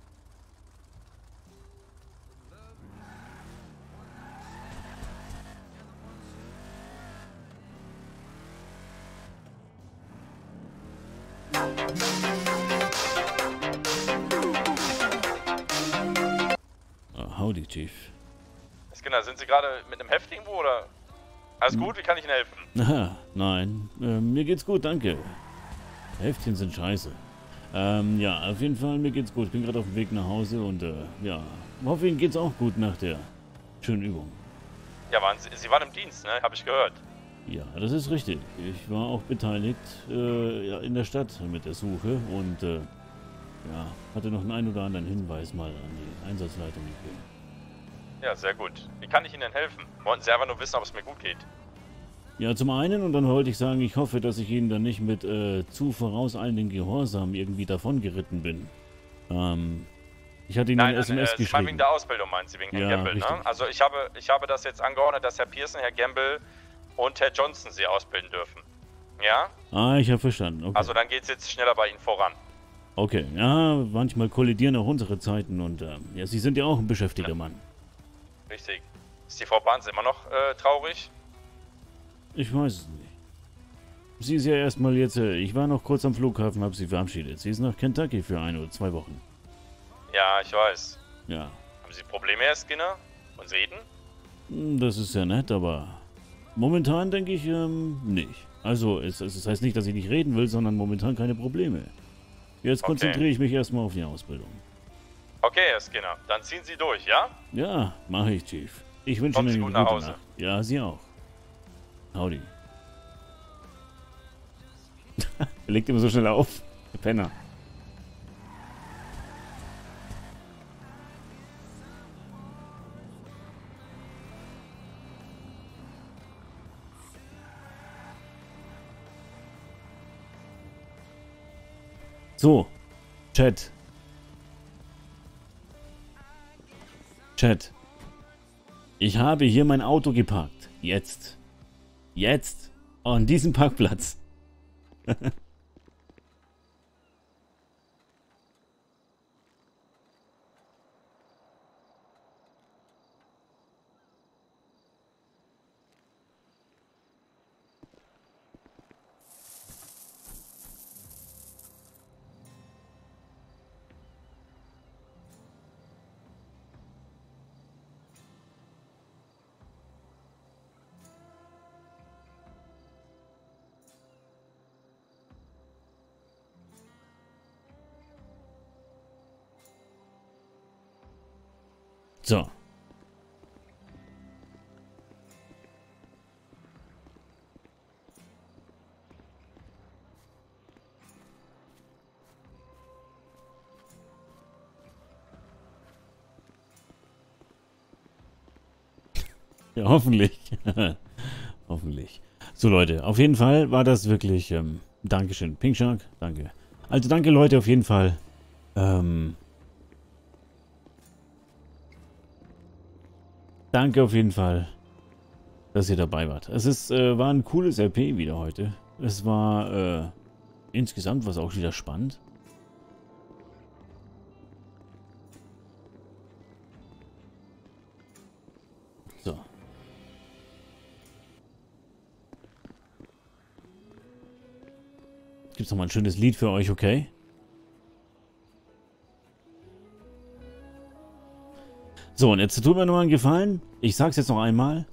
Howdy, Chief. Skinner, sind Sie gerade mit einem Heft irgendwo oder? Alles gut, wie kann ich Ihnen helfen? Aha, nein, mir geht's gut, danke. Heftchen sind scheiße. Ja, auf jeden Fall, mir geht's gut. Ich bin gerade auf dem Weg nach Hause und ja, hoffe, Ihnen geht's auch gut nach der schönen Übung. Ja, Sie waren im Dienst, ne? Habe ich gehört. Ja, das ist richtig. Ich war auch beteiligt ja, in der Stadt mit der Suche und ja, hatte noch einen oder anderen Hinweis mal an die Einsatzleitung gegeben. Ja, sehr gut. Wie kann ich Ihnen denn helfen? Wollten Sie einfach nur wissen, ob es mir gut geht? Ja, zum einen, und dann wollte ich sagen, ich hoffe, dass ich Ihnen dann nicht mit zu vorauseilendem Gehorsam irgendwie davon geritten bin. Ich hatte Ihnen eine SMS geschrieben. Nein, wegen der Ausbildung meinen Sie, wegen Herrn Gamble, richtig. Ne? Also ich habe das jetzt angeordnet, dass Herr Pearson, Herr Gamble und Herr Johnson Sie ausbilden dürfen. Ja? Ah, ich habe verstanden. Okay. Also dann geht es jetzt schneller bei Ihnen voran. Okay, ja, manchmal kollidieren auch unsere Zeiten und ja, Sie sind ja auch ein beschäftigter Mann. Richtig. Ist die Frau Barnes immer noch traurig? Ich weiß es nicht. Sie ist ja erstmal jetzt, ich war noch kurz am Flughafen, habe sie verabschiedet. Sie ist nach Kentucky für 1 oder 2 Wochen. Ja, ich weiß. Ja. Haben Sie Probleme, Herr Skinner? Und reden? Das ist ja nett, aber momentan denke ich, nicht. Also, es heißt nicht, dass ich nicht reden will, sondern momentan keine Probleme. Jetzt konzentriere ich mich erstmal auf die Ausbildung. Okay, Herr Skinner, dann ziehen Sie durch, ja? Ja, mache ich, Chief. Ich wünsche Ihnen eine gute nach Hause. Nacht. Ja, Sie auch. Howdy. Er legt immer so schnell auf. Der Penner. So. Chat. Chat. Ich habe hier mein Auto geparkt. Jetzt. Jetzt. An diesem Parkplatz. So. Ja, hoffentlich. Hoffentlich. So, Leute, auf jeden Fall war das wirklich, Dankeschön, Pink Shark, danke. Also danke, Leute, auf jeden Fall. Danke auf jeden Fall, dass ihr dabei wart. Es war ein cooles RP wieder heute. Es war, insgesamt war es auch wieder spannend. So. Gibt's noch mal ein schönes Lied für euch, okay? So, und jetzt tut mir noch mal einen Gefallen. Ich sag's jetzt noch einmal.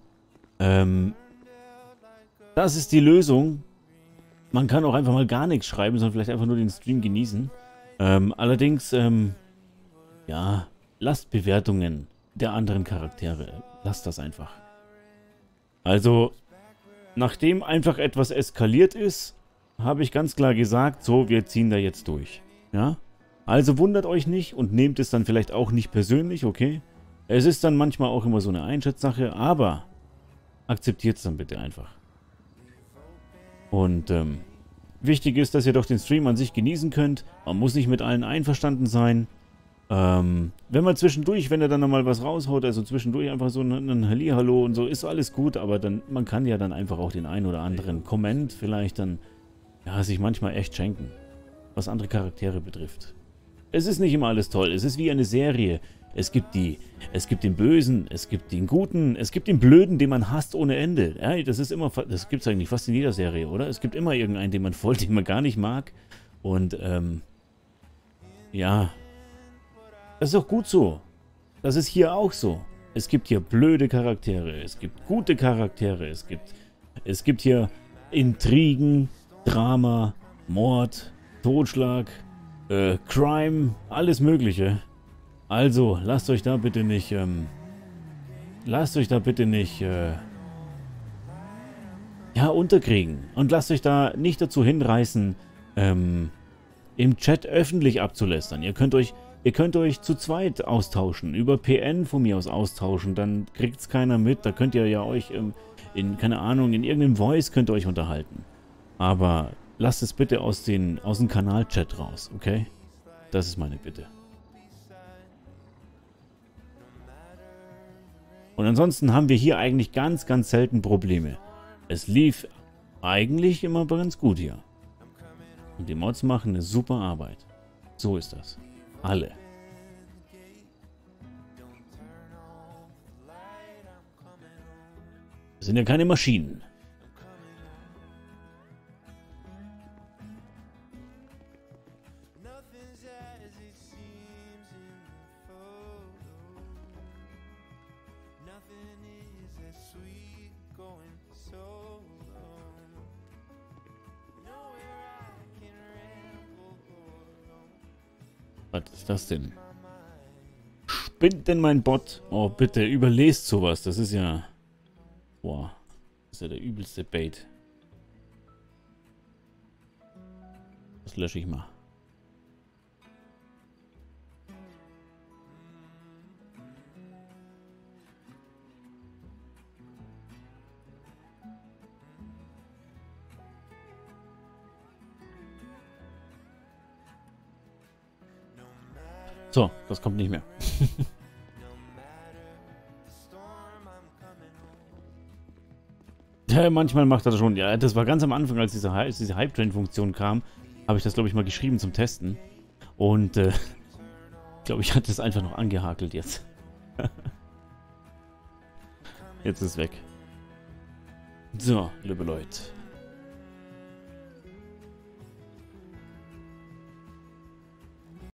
Das ist die Lösung. Man kann auch einfach mal gar nichts schreiben, sondern vielleicht einfach nur den Stream genießen. Allerdings, ja, lasst Bewertungen der anderen Charaktere. Lasst das einfach. Also, nachdem einfach etwas eskaliert ist, habe ich ganz klar gesagt, so, wir ziehen da jetzt durch. Ja? Also wundert euch nicht und nehmt es dann vielleicht auch nicht persönlich, okay? Es ist dann manchmal auch immer so eine Einschätzsache, aber akzeptiert es dann bitte einfach. Und wichtig ist, dass ihr doch den Stream an sich genießen könnt. Man muss nicht mit allen einverstanden sein. Wenn man zwischendurch, wenn er dann nochmal was raushaut, also zwischendurch einfach so ein Hallihallo und so, ist alles gut, aber dann, man kann ja dann einfach auch den einen oder anderen Comment vielleicht dann, ja, sich manchmal echt schenken, was andere Charaktere betrifft. Es ist nicht immer alles toll, es ist wie eine Serie. Es gibt den Bösen, es gibt den Guten, es gibt den Blöden, den man hasst ohne Ende. Ja, das gibt es eigentlich fast in jeder Serie, oder? Es gibt immer irgendeinen, den man gar nicht mag. Und, ja, das ist auch gut so. Das ist hier auch so. Es gibt hier blöde Charaktere, es gibt gute Charaktere, es gibt hier Intrigen, Drama, Mord, Totschlag, Crime, alles Mögliche. Also, lasst euch da bitte nicht, ja, unterkriegen. Und lasst euch da nicht dazu hinreißen, im Chat öffentlich abzulästern. Ihr könnt euch zu zweit austauschen, über PN von mir aus austauschen, dann kriegt's keiner mit. Da könnt ihr ja euch keine Ahnung, in irgendeinem Voice könnt ihr euch unterhalten. Aber lasst es bitte aus dem Kanalchat raus, okay? Das ist meine Bitte. Und ansonsten haben wir hier eigentlich ganz, ganz selten Probleme. Es lief eigentlich immer ganz gut hier. Und die Mods machen eine super Arbeit. So ist das. Alle. Wir sind ja keine Maschinen. Was ist das denn? Spinnt denn mein Bot? Oh, bitte, überlest sowas. Das ist ja... Boah. Das ist ja der übelste Bait. Das lösche ich mal. So, das kommt nicht mehr. Ja, manchmal macht er das schon. Ja, das war ganz am Anfang, als diese Hype-Train-Funktion kam, habe ich das, glaube ich, mal geschrieben zum Testen. Und, ich glaube, ich hatte es einfach noch angehakelt jetzt. Jetzt ist es weg. So, liebe Leute.